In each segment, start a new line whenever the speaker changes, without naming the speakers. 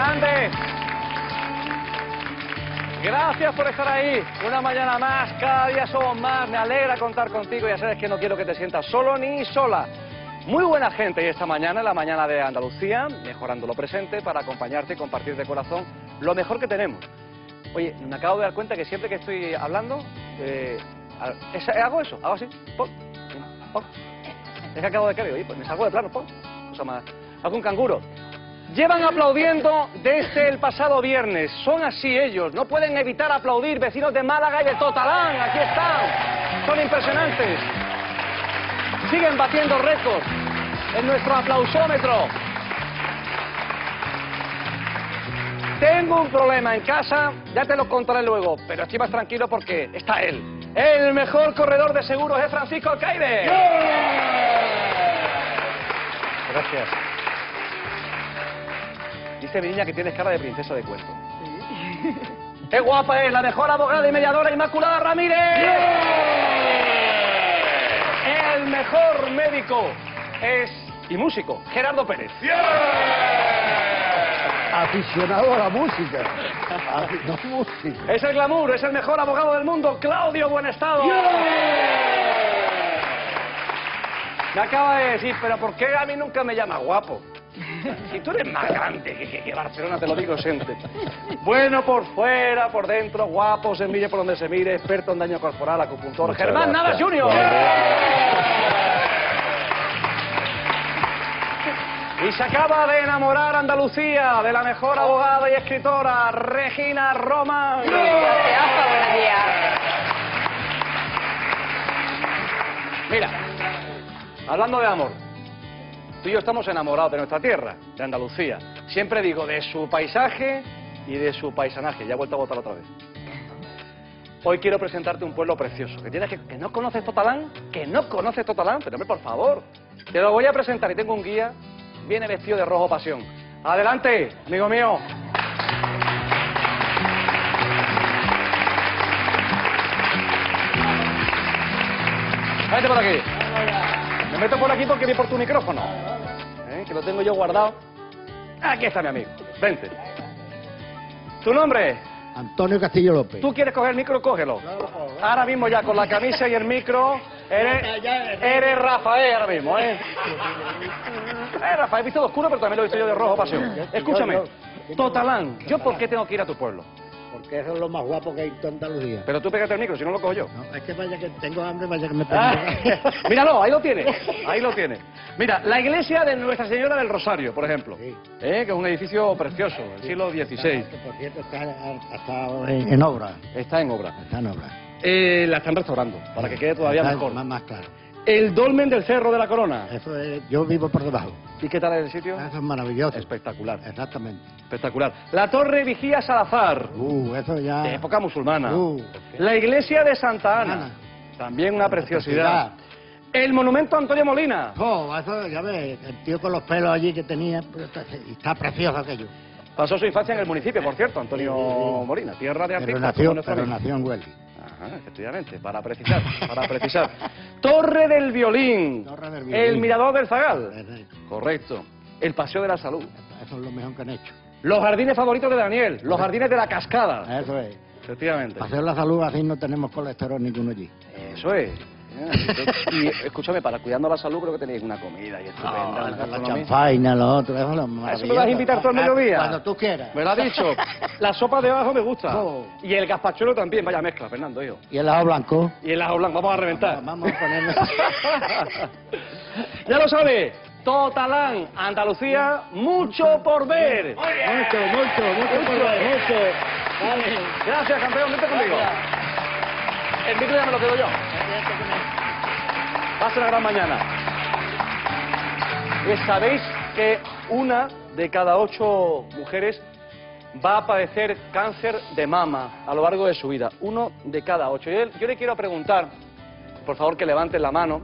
grande. Gracias por estar ahí. Una mañana más, cada día somos más. Me alegra contar contigo. Ya sabes que no quiero que te sientas solo ni sola. Muy buena gente y esta mañana, la mañana de Andalucía, mejorando lo presente para acompañarte y compartir de corazón lo mejor que tenemos. Oye, me acabo de dar cuenta que siempre que estoy hablando, hago eso, hago así, pon. Es que acabo de caer, oye, pues me salgo de plano, pon. Cosa más. Hago un canguro. Llevan aplaudiendo desde el pasado viernes. Son así ellos, no pueden evitar aplaudir. Vecinos de Málaga y de Totalán, aquí están. Son impresionantes. Siguen batiendo récords en nuestro aplausómetro. Tengo un problema en casa, ya te lo contaré luego, pero estoy más tranquilo porque está él. El mejor corredor de seguros es Francisco Alcaide. Gracias. Dice mi niña que tienes cara de princesa de cuento. ¡Qué guapa es! La mejor abogada y mediadora, Inmaculada Ramírez. El mejor médico y músico, Gerardo Pérez.
Aficionado a la música.
Es el glamour, es el mejor abogado del mundo, Claudio Buenestado. Me acaba de decir, pero ¿por qué a mí nunca me llama guapo? Si tú eres más grande que Barcelona, te lo digo siempre. Bueno por fuera, por dentro, guapo, se mire por donde se mire, experto en daño corporal, acupuntor.
Muchas
Germán Navas
gracias.
Jr. Y se acaba de enamorar Andalucía de la mejor abogada y escritora, Regina Román.
Buenos días.
Mira, hablando de amor, tú y yo estamos enamorados de nuestra tierra, de Andalucía. Siempre digo de su paisaje y de su paisanaje. Ya he vuelto a votar otra vez. Hoy quiero presentarte un pueblo precioso. ¿Que no conoces Totalán? ¿Que no conoces Totalán? Pero hombre, por favor. Te lo voy a presentar y tengo un guía. Viene vestido de rojo pasión. Adelante, amigo mío. Vete por aquí. Me meto por aquí porque vi por tu micrófono. Que lo tengo yo guardado. Aquí está mi amigo. Vente. ¿Tu nombre?
Antonio Castillo López.
¿Tú quieres coger el micro? Cógelo. Ahora mismo ya con la camisa y el micro. Eres Rafael ahora mismo, Rafael, visto de oscuro, pero también lo he visto yo de rojo pasión. Escúchame. Totalán, ¿yo por qué tengo que ir a tu pueblo?
Porque eso es lo más guapo que hay en toda Andalucía.
Pero tú pégate el micro, si no lo cojo yo.
No, es que vaya que tengo hambre, vaya que me tengo.
Míralo, ahí lo tiene. Ahí lo tiene. Mira, la iglesia de Nuestra Señora del Rosario, por ejemplo.
Sí.
Que es un edificio precioso, del siglo XVI.
Que por cierto está en obra.
Está en obra.
Está en obra.
La están restaurando, para que quede todavía
Está
mejor.
Más claro.
El dolmen del Cerro de la Corona.
Eso es, yo vivo por debajo.
¿Y qué tal es el sitio?
Eso es maravilloso.
Espectacular.
Exactamente.
Espectacular. La Torre Vigía Salazar,
Eso ya.
de época musulmana.
¿Qué?
La iglesia de Santa Ana,
Ana.
también una preciosidad. El monumento a Antonio Molina.
Eso, ya ves, el tío con los pelos allí que tenía, pues, está precioso aquello.
Pasó su infancia en el municipio, por cierto, Antonio Molina, tierra de
Pero
artistas.
nació en Huelva.
Ajá, efectivamente, para precisar, para precisar. Torre del Violín.
Torre del Violín.
El Mirador del Zagal.
Correcto.
Correcto. El Paseo de la Salud.
Eso es lo mejor que han hecho.
Los jardines favoritos de Daniel, los jardines de la Cascada.
Eso es.
Efectivamente.
Para hacer la salud así no tenemos colesterol ninguno allí.
Eso es. Y escúchame, para cuidando la salud creo que tenéis una comida y estupenda, una
La
gastronomía.
chanfaina, lo otro, eso es lo
¿A eso me
maravilloso.
vas a invitar todo el mediodía?
Cuando tú quieras.
Me lo has dicho. La sopa de ajo me gusta.
Oh.
Y el gazpachuelo también, vaya mezcla, Fernando, hijo.
Y el ajo blanco.
Y el ajo blanco, vamos a reventar.
Vamos a ponerle.
Ya lo sabes, Totalán, Andalucía, mucho por ver.
Mucho por ver.
Vale. Gracias, campeón, vente conmigo. El micro ya me lo quedo yo. Va a ser una gran mañana. ¿Sabéis que una de cada 8 mujeres va a padecer cáncer de mama a lo largo de su vida? 1 de cada 8. Yo le quiero preguntar, por favor que levanten la mano,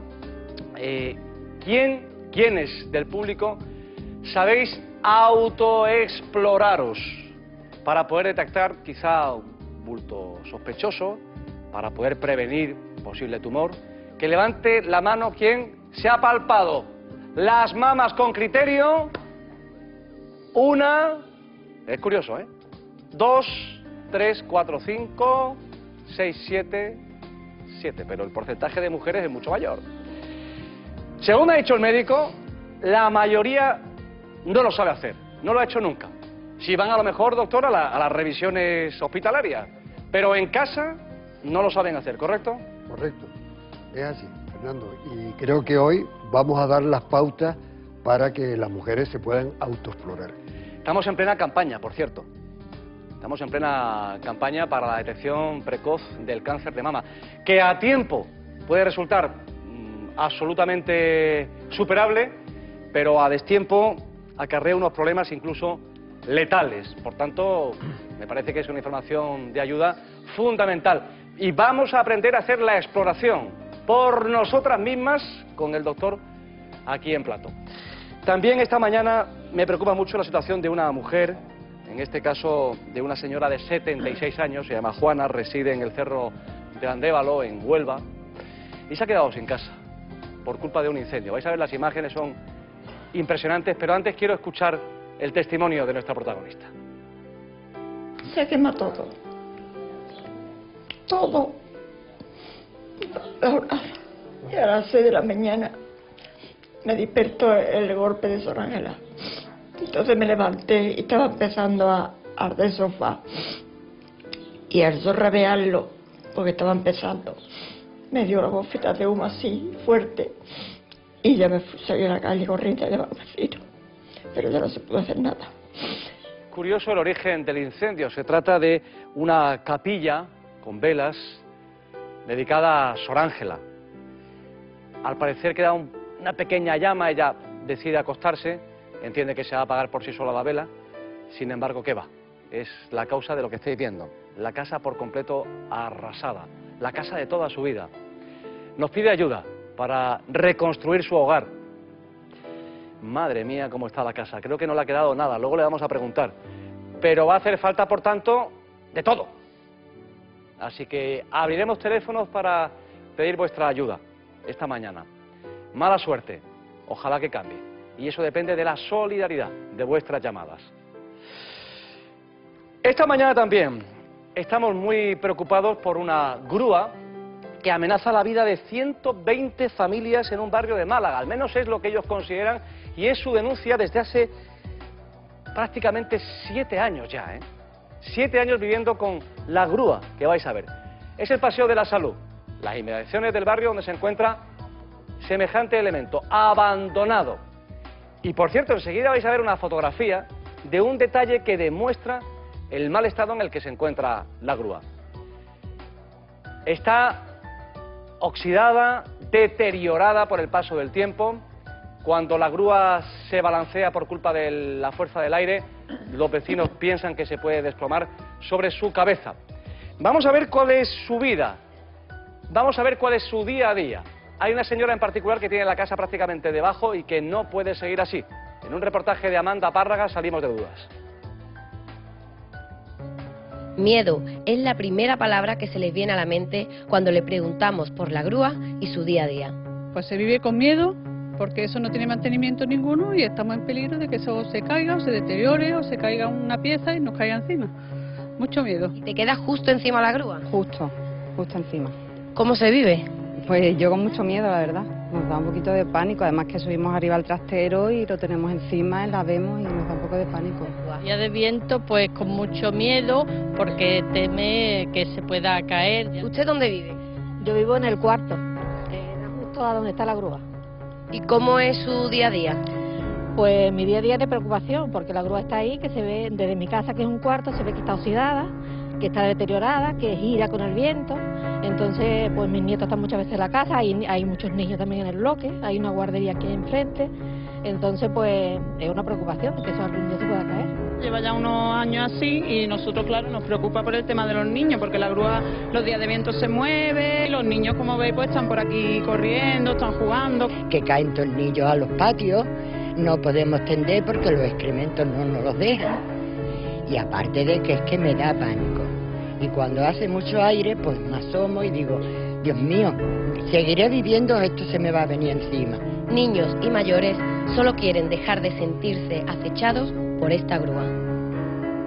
¿quiénes del público sabéis autoexploraros para poder detectar quizá un bulto sospechoso, para poder prevenir posible tumor? Que levante la mano quien se ha palpado las mamas con criterio. 1, Es curioso, ¿eh? 2, 3, 4, 5, 6, 7, 7. Pero el porcentaje de mujeres es mucho mayor. Según ha dicho el médico, la mayoría no lo sabe hacer. No lo ha hecho nunca. Si van a lo mejor, doctor, a las revisiones hospitalarias. Pero en casa no lo saben hacer, ¿correcto?
Correcto. Es así, Fernando. Y creo que hoy vamos a dar las pautas para que las mujeres se puedan autoexplorar.
Estamos en plena campaña, por cierto. Estamos en plena campaña para la detección precoz del cáncer de mama, que a tiempo puede resultar absolutamente superable, pero a destiempo acarrea unos problemas incluso letales. Por tanto, me parece que es una información de ayuda fundamental. Y vamos a aprender a hacer la exploración por nosotras mismas con el doctor aquí en plato. También esta mañana me preocupa mucho la situación de una mujer, en este caso de una señora de 76 años, se llama Juana, reside en el Cerro de Andévalo, en Huelva, y se ha quedado sin casa por culpa de un incendio. Vais a ver, las imágenes son impresionantes, pero antes quiero escuchar el testimonio de nuestra protagonista.
Se quema todo. Todo. Y a las 6 de la mañana me despertó el golpe de Sor Ángela. Entonces me levanté y estaba empezando a arder el sofá. Y al zorrabearlo, porque estaba empezando, me dio la bofeta de humo así, fuerte. Y ya me salí a la calle corriente a llamar al vecino. Pero ya no se pudo hacer nada.
Curioso el origen del incendio. Se trata de una capilla con velas dedicada a Sor Ángela. Al parecer queda una pequeña llama, ella decide acostarse, entiende que se va a apagar por sí sola la vela, sin embargo, ¿qué va? Es la causa de lo que estáis viendo. La casa por completo arrasada, la casa de toda su vida. Nos pide ayuda para reconstruir su hogar. Madre mía, cómo está la casa. Creo que no le ha quedado nada, luego le vamos a preguntar. Pero va a hacer falta, por tanto, de todo. Así que abriremos teléfonos para pedir vuestra ayuda esta mañana. Mala suerte, ojalá que cambie. Y eso depende de la solidaridad de vuestras llamadas. Esta mañana también estamos muy preocupados por una grúa que amenaza la vida de 120 familias en un barrio de Málaga. Al menos es lo que ellos consideran y es su denuncia desde hace prácticamente 7 años ya, ¿eh? 7 años viviendo con la grúa que vais a ver. Es el Paseo de la Salud, las inmediaciones del barrio donde se encuentra semejante elemento, abandonado. Y por cierto, enseguida vais a ver una fotografía de un detalle que demuestra el mal estado en el que se encuentra la grúa. Está oxidada, deteriorada por el paso del tiempo. Cuando la grúa se balancea por culpa de la fuerza del aire, los vecinos piensan que se puede desplomar sobre su cabeza. Vamos a ver cuál es su vida, vamos a ver cuál es su día a día. Hay una señora en particular que tiene la casa prácticamente debajo y que no puede seguir así. En un reportaje de Amanda Párraga salimos de dudas.
Miedo es la primera palabra que se les viene a la mente cuando le preguntamos por la grúa y su día a día.
Pues se vive con miedo porque eso no tiene mantenimiento ninguno y estamos en peligro de que eso se caiga o se deteriore o se caiga una pieza y nos caiga encima. Mucho miedo.
¿Y te quedas justo encima de la grúa?
Justo encima.
¿Cómo se vive?
Pues yo con mucho miedo, la verdad. Nos da un poquito de pánico, además que subimos arriba al trastero y lo tenemos encima, la vemos y nos da un poco de pánico.
Día de viento, pues con mucho miedo, porque teme que se pueda caer.
¿Usted dónde vive?
Yo vivo en el cuarto, justo a donde está la grúa.
¿Y cómo es su día a día?
Pues mi día a día es de preocupación, porque la grúa está ahí, que se ve desde mi casa, que es un cuarto, se ve que está oxidada, que está deteriorada, que gira con el viento. Entonces, pues mis nietos están muchas veces en la casa, hay muchos niños también en el bloque, hay una guardería aquí enfrente. Entonces, pues es una preocupación que eso algún día se pueda caer.
Lleva ya unos años así y nosotros, claro, nos preocupa por el tema de los niños, porque la grúa los días de viento se mueve, los niños, como veis, pues están por aquí corriendo, están jugando.
Que caen tornillos a los patios, no podemos tender porque los excrementos no nos los dejan. Y aparte de que es que me da pánico. Y cuando hace mucho aire, pues me asomo y digo, Dios mío, ¿seguiré viviendo o esto se me va a venir encima?
Niños y mayores solo quieren dejar de sentirse acechados por esta grúa.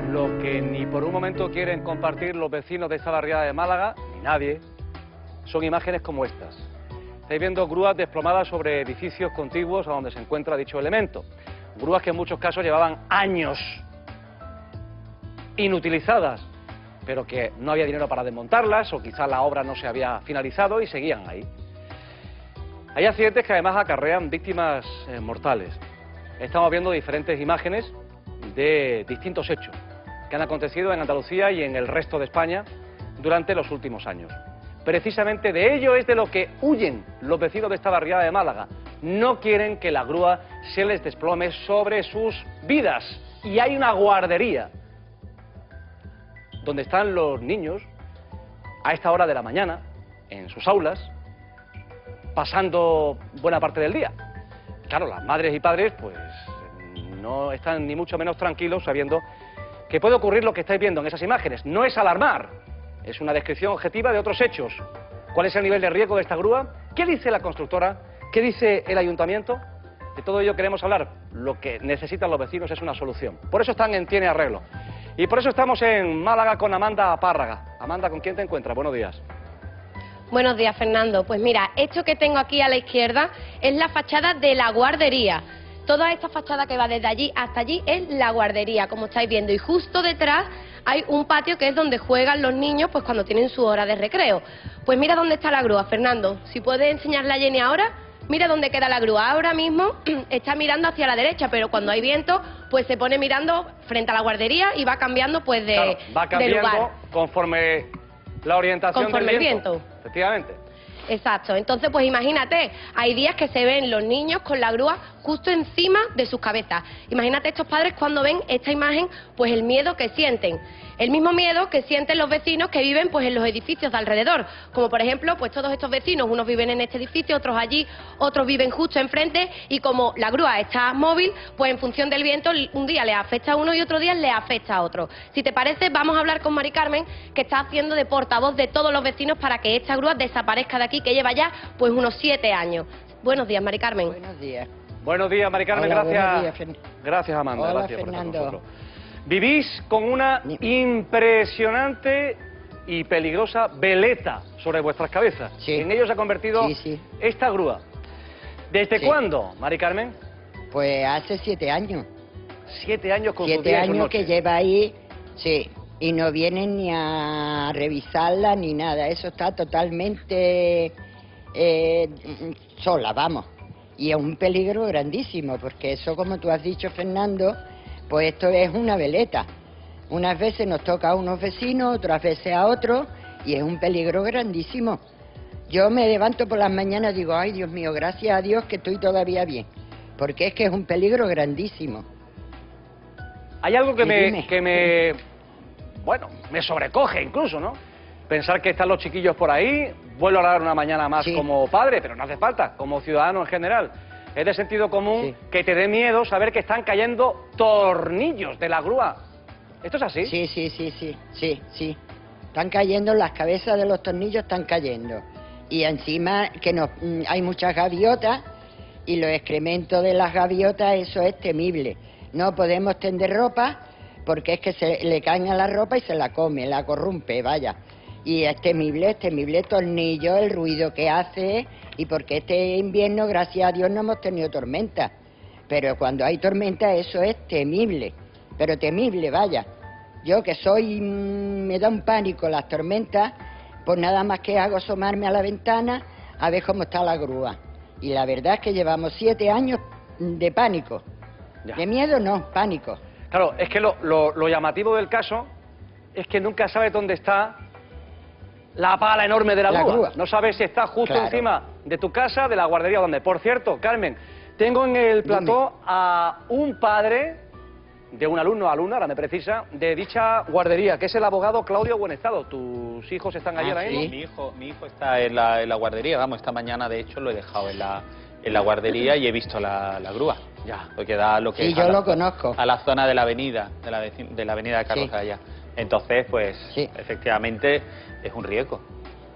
lo que ni por un momento quieren compartir los vecinos de esta barriada de Málaga, ni nadie, son imágenes como estas. Estáis viendo grúas desplomadas sobre edificios contiguos a donde se encuentra dicho elemento. Grúas que en muchos casos llevaban años inutilizadas, pero que no había dinero para desmontarlas, o quizás la obra no se había finalizado y seguían ahí. Hay accidentes que además acarrean víctimas mortales. Estamos viendo diferentes imágenes de distintos hechos que han acontecido en Andalucía y en el resto de España durante los últimos años. Precisamente de ello es de lo que huyen los vecinos de esta barriada de Málaga. No quieren que la grúa se les desplome sobre sus vidas. Y hay una guardería donde están los niños a esta hora de la mañana, en sus aulas, pasando buena parte del día. Claro, las madres y padres pues no están ni mucho menos tranquilos sabiendo que puede ocurrir lo que estáis viendo en esas imágenes. No es alarmar, es una descripción objetiva de otros hechos. ¿Cuál es el nivel de riesgo de esta grúa? ¿Qué dice la constructora? ¿Qué dice el ayuntamiento? De todo ello queremos hablar. Lo que necesitan los vecinos es una solución. Por eso están en Tiene Arreglo. Y por eso estamos en Málaga con Amanda Párraga. Amanda, ¿con quién te encuentras? Buenos días.
Buenos días, Fernando. Pues mira, esto que tengo aquí a la izquierda es la fachada de la guardería. Toda esta fachada que va desde allí hasta allí es la guardería, como estáis viendo. Y justo detrás hay un patio que es donde juegan los niños pues cuando tienen su hora de recreo. Pues mira dónde está la grúa, Fernando. Si puedes enseñarle a Jenny ahora, mira dónde queda la grúa. Ahora mismo está mirando hacia la derecha, pero cuando hay viento, pues se pone mirando frente a la guardería y va cambiando pues de,
claro, va cambiando
de lugar.
Conforme la orientación
conforme
del viento.
el viento.
Efectivamente.
Exacto, entonces pues imagínate, hay días que se ven los niños con la grúa justo encima de sus cabezas. Imagínate estos padres cuando ven esta imagen, pues el miedo que sienten. El mismo miedo que sienten los vecinos que viven pues en los edificios de alrededor. Como por ejemplo, pues todos estos vecinos, unos viven en este edificio, otros allí, otros viven justo enfrente, y como la grúa está móvil, pues en función del viento, un día le afecta a uno y otro día le afecta a otro. Si te parece, vamos a hablar con Mari Carmen, que está haciendo de portavoz de todos los vecinos para que esta grúa desaparezca de aquí, que lleva ya pues unos 7 años. Buenos días, Mari Carmen.
Buenos días.
Buenos días, Mari Carmen.
Hola,
gracias.
Días,
gracias, Amanda.
Hola,
gracias
Fernando.
por estar con nosotros. Vivís con una impresionante y peligrosa veleta sobre vuestras cabezas.
Sí.
En ello se ha convertido esta grúa. ¿Desde cuándo, Mari Carmen?
Pues hace 7 años.
7 años con
7 años que lleva ahí, sí, y no vienen ni a revisarla ni nada. Eso está totalmente sola, vamos. Y es un peligro grandísimo, porque eso, como tú has dicho, Fernando, pues esto es una veleta. Unas veces nos toca a unos vecinos, otras veces a otros, y es un peligro grandísimo. Yo me levanto por las mañanas y digo, ay, Dios mío, gracias a Dios que estoy todavía bien, porque es que es un peligro grandísimo.
Hay algo que me sobrecoge incluso, ¿no? Pensar que están los chiquillos por ahí, vuelvo a hablar una mañana más como padre, pero no hace falta, como ciudadano en general. Es de sentido común que te dé miedo saber que están cayendo tornillos de la grúa. ¿Esto es así?
Sí. Están cayendo, las cabezas de los tornillos están cayendo. Y encima que hay muchas gaviotas, y los excrementos de las gaviotas, eso es temible. No podemos tender ropa porque es que se le caen a la ropa y se la come, la corrompe, vaya. Y es temible tornillo, el ruido que hace, y porque este invierno, gracias a Dios, no hemos tenido tormenta. Pero cuando hay tormenta eso es temible, pero temible, vaya. Yo que me da un pánico las tormentas, pues nada más que hago asomarme a la ventana a ver cómo está la grúa. Y la verdad es que llevamos 7 años de pánico. Ya. De miedo no, pánico.
Claro, es que lo llamativo del caso es que nunca sabes dónde está la pala enorme de la grúa. No sabes si está justo encima de tu casa, de la guardería, donde. Por cierto, Carmen, tengo en el plató a un padre de un alumna, ahora me precisa, de dicha guardería, que es el abogado Claudio Buenestado. ¿Tus hijos están allí ahora mismo?
Mi hijo está en la guardería, vamos, esta mañana de hecho lo he dejado en la guardería y he visto la grúa. Ya. Porque da lo que es
yo lo conozco.
A la zona de la avenida, de la avenida de Carlos allá. Entonces, pues, efectivamente, es un riesgo.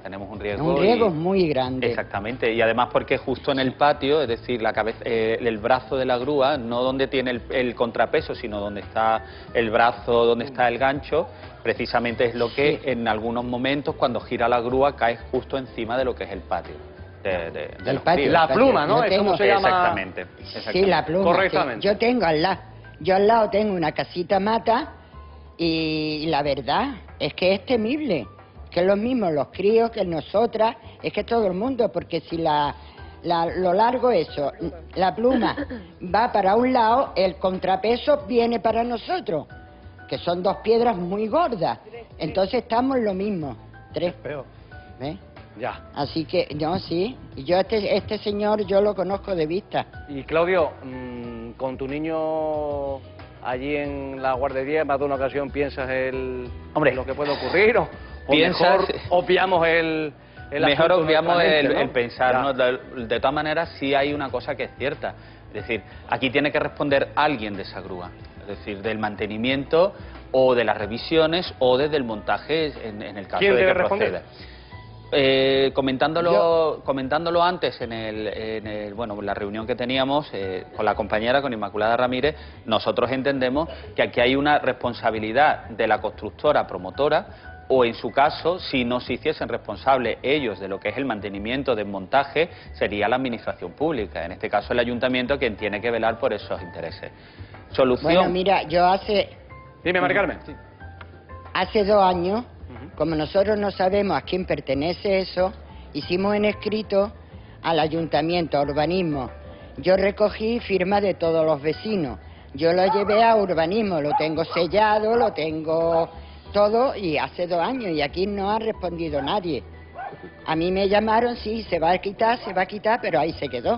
tenemos un riesgo.
Un riesgo muy grande.
Exactamente, y además porque justo en el patio, es decir, la cabeza, el brazo de la grúa, no donde tiene el contrapeso, sino donde está el brazo, donde está el gancho, precisamente es lo que en algunos momentos, cuando gira la grúa, cae justo encima de lo que es el patio.
Del patio.
La pluma, ¿no? Es como se llama.
Exactamente.
Sí, la pluma.
Correctamente.
Yo tengo al lado tengo una casita mata y la verdad es que es temible, que es lo mismo los críos que nosotras, es que todo el mundo, porque si lo largo eso, la pluma va para un lado, el contrapeso viene para nosotros, que son dos piedras muy gordas, entonces estamos lo mismo, tres. ¿Ves?
Ya.
Así que, no, sí, yo este señor yo lo conozco de vista.
Y Claudio, con tu niño allí en la guardería, más de una ocasión piensas lo que puede ocurrir, o mejor obviamos
mejor obviamos
¿no?
el pensar, ¿no? De todas maneras, sí hay una cosa que es cierta, es decir, aquí tiene que responder alguien de esa grúa, es decir, del mantenimiento o de las revisiones o desde el montaje en el caso
¿Quién
de
debe
que
responder?
proceda. Comentándolo antes bueno, la reunión que teníamos con la compañera, con Inmaculada Ramírez, nosotros entendemos que aquí hay una responsabilidad de la constructora promotora, o en su caso, si no se hiciesen responsables ellos de lo que es el mantenimiento, desmontaje, sería la administración pública, en este caso el ayuntamiento, quien tiene que velar por esos intereses. Solución.
Bueno, mira, yo
Dime, Mari Carmen.
Hace 2 años, como nosotros no sabemos a quién pertenece eso, hicimos en escrito al ayuntamiento, a urbanismo. Yo recogí firmas de todos los vecinos. Yo lo llevé a urbanismo, lo tengo sellado, lo tengo todo, y hace 2 años, y aquí no ha respondido nadie. A mí me llamaron, sí, se va a quitar, pero ahí se quedó.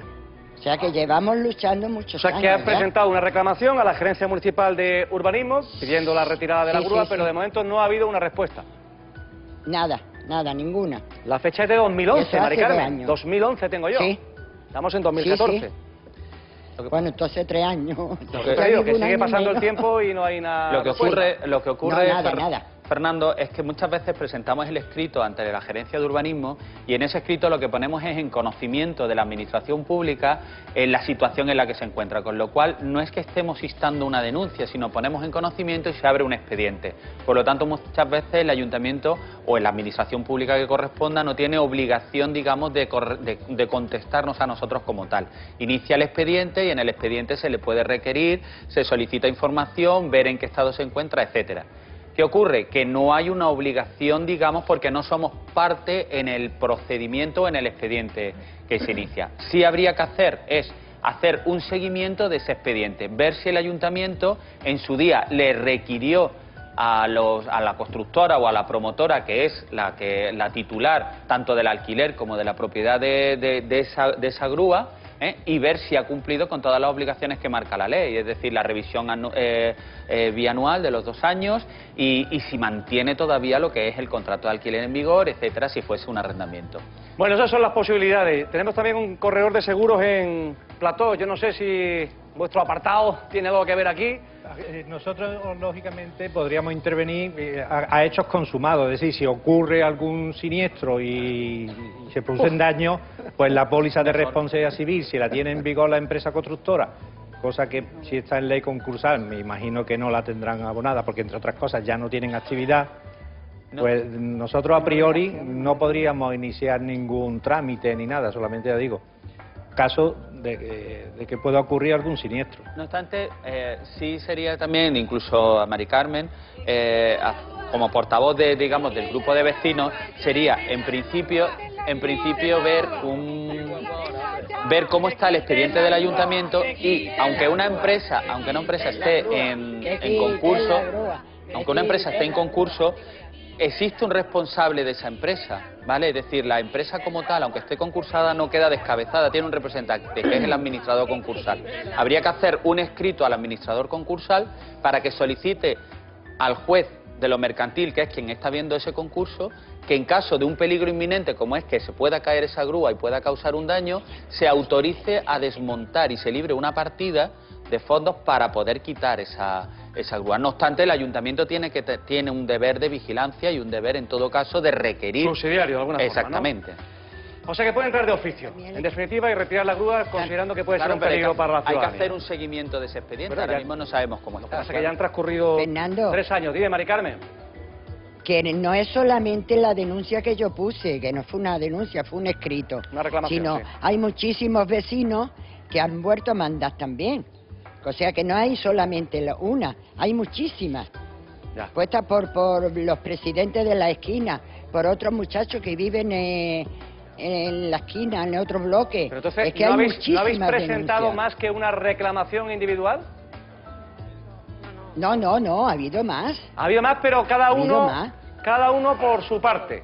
O sea que llevamos luchando muchos años.
O sea que has presentado una reclamación a la Gerencia Municipal de Urbanismo pidiendo la retirada de la grúa, pero de momento no ha habido una respuesta.
Nada, ninguna.
La fecha es de 2011, Mari Carmen. 2011 tengo yo.
Sí.
Estamos en 2014.
Sí. Bueno, entonces 3 años.
Lo que te digo, que sigue pasando el tiempo y no hay nada.
Lo que ocurre,
nada.
Fernando, es que muchas veces presentamos el escrito ante la Gerencia de Urbanismo y en ese escrito lo que ponemos es en conocimiento de la Administración Pública en la situación en la que se encuentra, con lo cual no es que estemos instando una denuncia, sino ponemos en conocimiento y se abre un expediente. Por lo tanto, muchas veces el Ayuntamiento o la Administración Pública que corresponda no tiene obligación, digamos, de contestarnos a nosotros como tal. Inicia el expediente y en el expediente se le puede requerir, se solicita información, ver en qué estado se encuentra, etcétera. ¿Qué ocurre? Que no hay una obligación, digamos, porque no somos parte en el procedimiento o en el expediente que se inicia. Sí habría que hacer un seguimiento de ese expediente, ver si el ayuntamiento en su día le requirió a la constructora o a la promotora, que es la titular tanto del alquiler como de la propiedad de esa grúa, y ver si ha cumplido con todas las obligaciones que marca la ley, es decir, la revisión bianual de los 2 años y si mantiene todavía lo que es el contrato de alquiler en vigor, etcétera, si fuese un arrendamiento.
Bueno, esas son las posibilidades. Tenemos también un corredor de seguros en Plató. Yo no sé si vuestro apartado tiene algo que ver aquí.
Nosotros, lógicamente, podríamos intervenir a hechos consumados, es decir, si ocurre algún siniestro y se producen daños, pues la póliza de responsabilidad civil, si la tiene en vigor la empresa constructora, cosa que si está en ley concursal, me imagino que no la tendrán abonada, porque entre otras cosas ya no tienen actividad, pues nosotros a priori no podríamos iniciar ningún trámite ni nada, solamente ya digo, caso de que pueda ocurrir algún siniestro.
No obstante, sí sería también, incluso a Mari Carmen, como portavoz digamos, del grupo de vecinos, sería en principio ver cómo está el expediente del ayuntamiento y aunque una empresa esté en concurso, existe un responsable de esa empresa, ¿vale? Es decir, la empresa como tal, aunque esté concursada, no queda descabezada, tiene un representante, que es el administrador concursal. Habría que hacer un escrito al administrador concursal para que solicite al juez de lo mercantil, que es quien está viendo ese concurso, que en caso de un peligro inminente, como es que se pueda caer esa grúa y pueda causar un daño, se autorice a desmontar y se libre una partida de fondos para poder quitar esa esa grúa. No obstante, el ayuntamiento tiene un deber de vigilancia y un deber, en todo caso, de requerir...
Subsidiario, de alguna forma, ¿no?
Exactamente.
O sea que puede entrar de oficio, en definitiva, y retirar la grúa considerando que puede ser un peligro para la ciudadanía.
Hay que hacer un seguimiento de ese expediente, ahora mismo no sabemos cómo está.
O sea que ya han transcurrido 3 años. Dime, Mari Carmen.
Que no es solamente la denuncia que yo puse, que no fue una denuncia, fue un escrito.
Una reclamación,
sino
sí.
Hay muchísimos vecinos que han vuelto a mandar también. O sea que no hay solamente una, hay muchísimas. Puestas por los presidentes de la esquina, por otros muchachos que viven en la esquina, en otros bloques.
Pero entonces,
es que
¿no
hay
habéis presentado
denuncias.
más que una reclamación individual?
No, ha habido más.
Ha habido más, pero cada uno por su parte.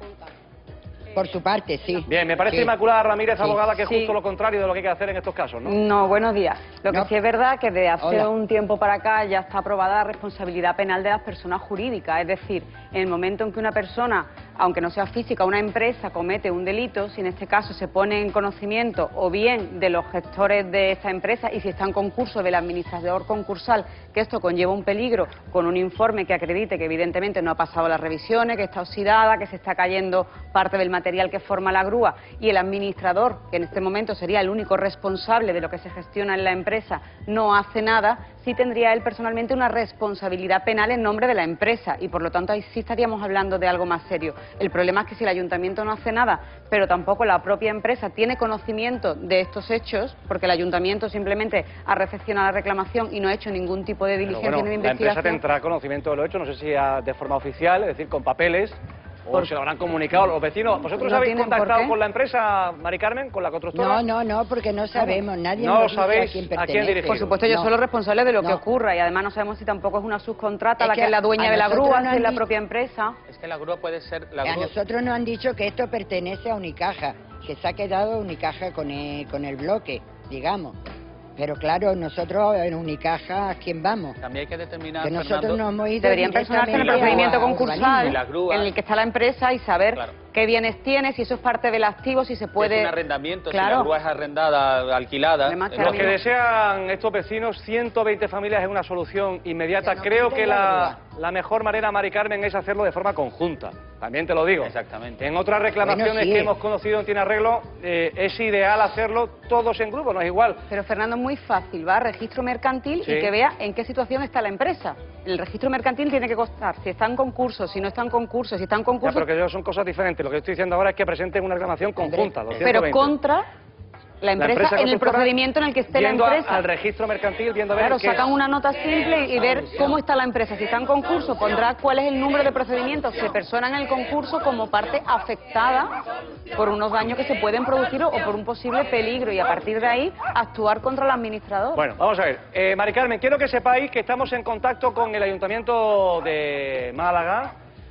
Por su parte, sí.
Bien, me parece
Sí.
Inmaculada Ramírez,
Sí.
abogada, que es
Sí.
justo lo contrario de lo que hay que hacer en estos casos, ¿no?
No, buenos días. Lo que sí es verdad que desde hace
Hola.
un tiempo para acá ya está aprobada la responsabilidad penal de las personas jurídicas. Es decir, en el momento en que una persona, aunque no sea física, una empresa comete un delito, si en este caso se pone en conocimiento o bien de los gestores de esta empresa y si está en concurso del administrador concursal, que esto conlleva un peligro con un informe que acredite que evidentemente no ha pasado las revisiones, que está oxidada, que se está cayendo parte del material que forma la grúa y el administrador, que en este momento sería el único responsable de lo que se gestiona en la empresa, no hace nada, sí tendría él personalmente una responsabilidad penal en nombre de la empresa y por lo tanto ahí sí estaríamos hablando de algo más serio. El problema es que si el ayuntamiento no hace nada, pero tampoco la propia empresa tiene conocimiento de estos hechos, porque el ayuntamiento simplemente ha recepcionado la reclamación y no ha hecho ningún tipo de diligencia
Pero
ni de
bueno, la empresa
investigación.
tendrá conocimiento de lo hecho, no sé si de forma oficial, es decir, con papeles, o se lo habrán comunicado los vecinos. ¿Vosotros
No
habéis
tienen por
contactado
qué.
con la empresa, Mari Carmen, con la constructora?
No, porque no sabemos, nadie
No
nos dice
sabéis
a quién
a quién
pertenece.
dirigir.
Por supuesto, yo soy los responsables de lo que
No.
ocurra y además no sabemos si tampoco es una subcontrata
Es
la
que
que es la dueña
a
de la
nosotros
grúa,
nos
si es la
han
propia empresa.
Es que la grúa puede ser...
A nosotros nos han dicho que esto pertenece a Unicaja, que se ha quedado Unicaja con el bloque, digamos. Pero claro, nosotros en Unicaja, ¿a quién vamos?
También hay que determinar,
Que nosotros
Fernando,
no hemos ido
Deberían personarse en el
directamente
procedimiento
a
concursal
urbanismo.
en el que está la empresa y saber qué bienes tiene, si eso es parte del activo, si se puede...
Es un arrendamiento, si
Claro.
la grúa es arrendada, alquilada...
Los que desean estos vecinos, 120 familias es una solución inmediata. Creo que la mejor manera, Mari Carmen, es hacerlo de forma conjunta. También te lo digo.
Exactamente.
En otras reclamaciones
Bueno, sí.
que hemos conocido en Tiene Arreglo, es ideal hacerlo todos en grupo, no es igual.
Pero Fernando, es muy fácil, va a registro mercantil
Sí.
y que vea en qué situación está la empresa. El registro mercantil tiene que constar si está en concurso, si no está en concurso, si está en
Ya,
concurso...
pero que son cosas diferentes. Lo que estoy diciendo ahora es que presenten una reclamación conjunta. los
Pero
120.
contra la empresa en el
constructora,
procedimiento en el que esté la
viendo
empresa.
al registro mercantil, viendo a ver
Claro,
qué
sacan
es.
una nota simple y ver cómo está la empresa. Si está en concurso, pondrá cuál es el número de procedimientos que personan el concurso como parte afectada por unos daños que se pueden producir o por un posible peligro y a partir de ahí actuar contra el administrador.
Bueno, vamos a ver. Mari Carmen, quiero que sepáis que estamos en contacto con el Ayuntamiento de Málaga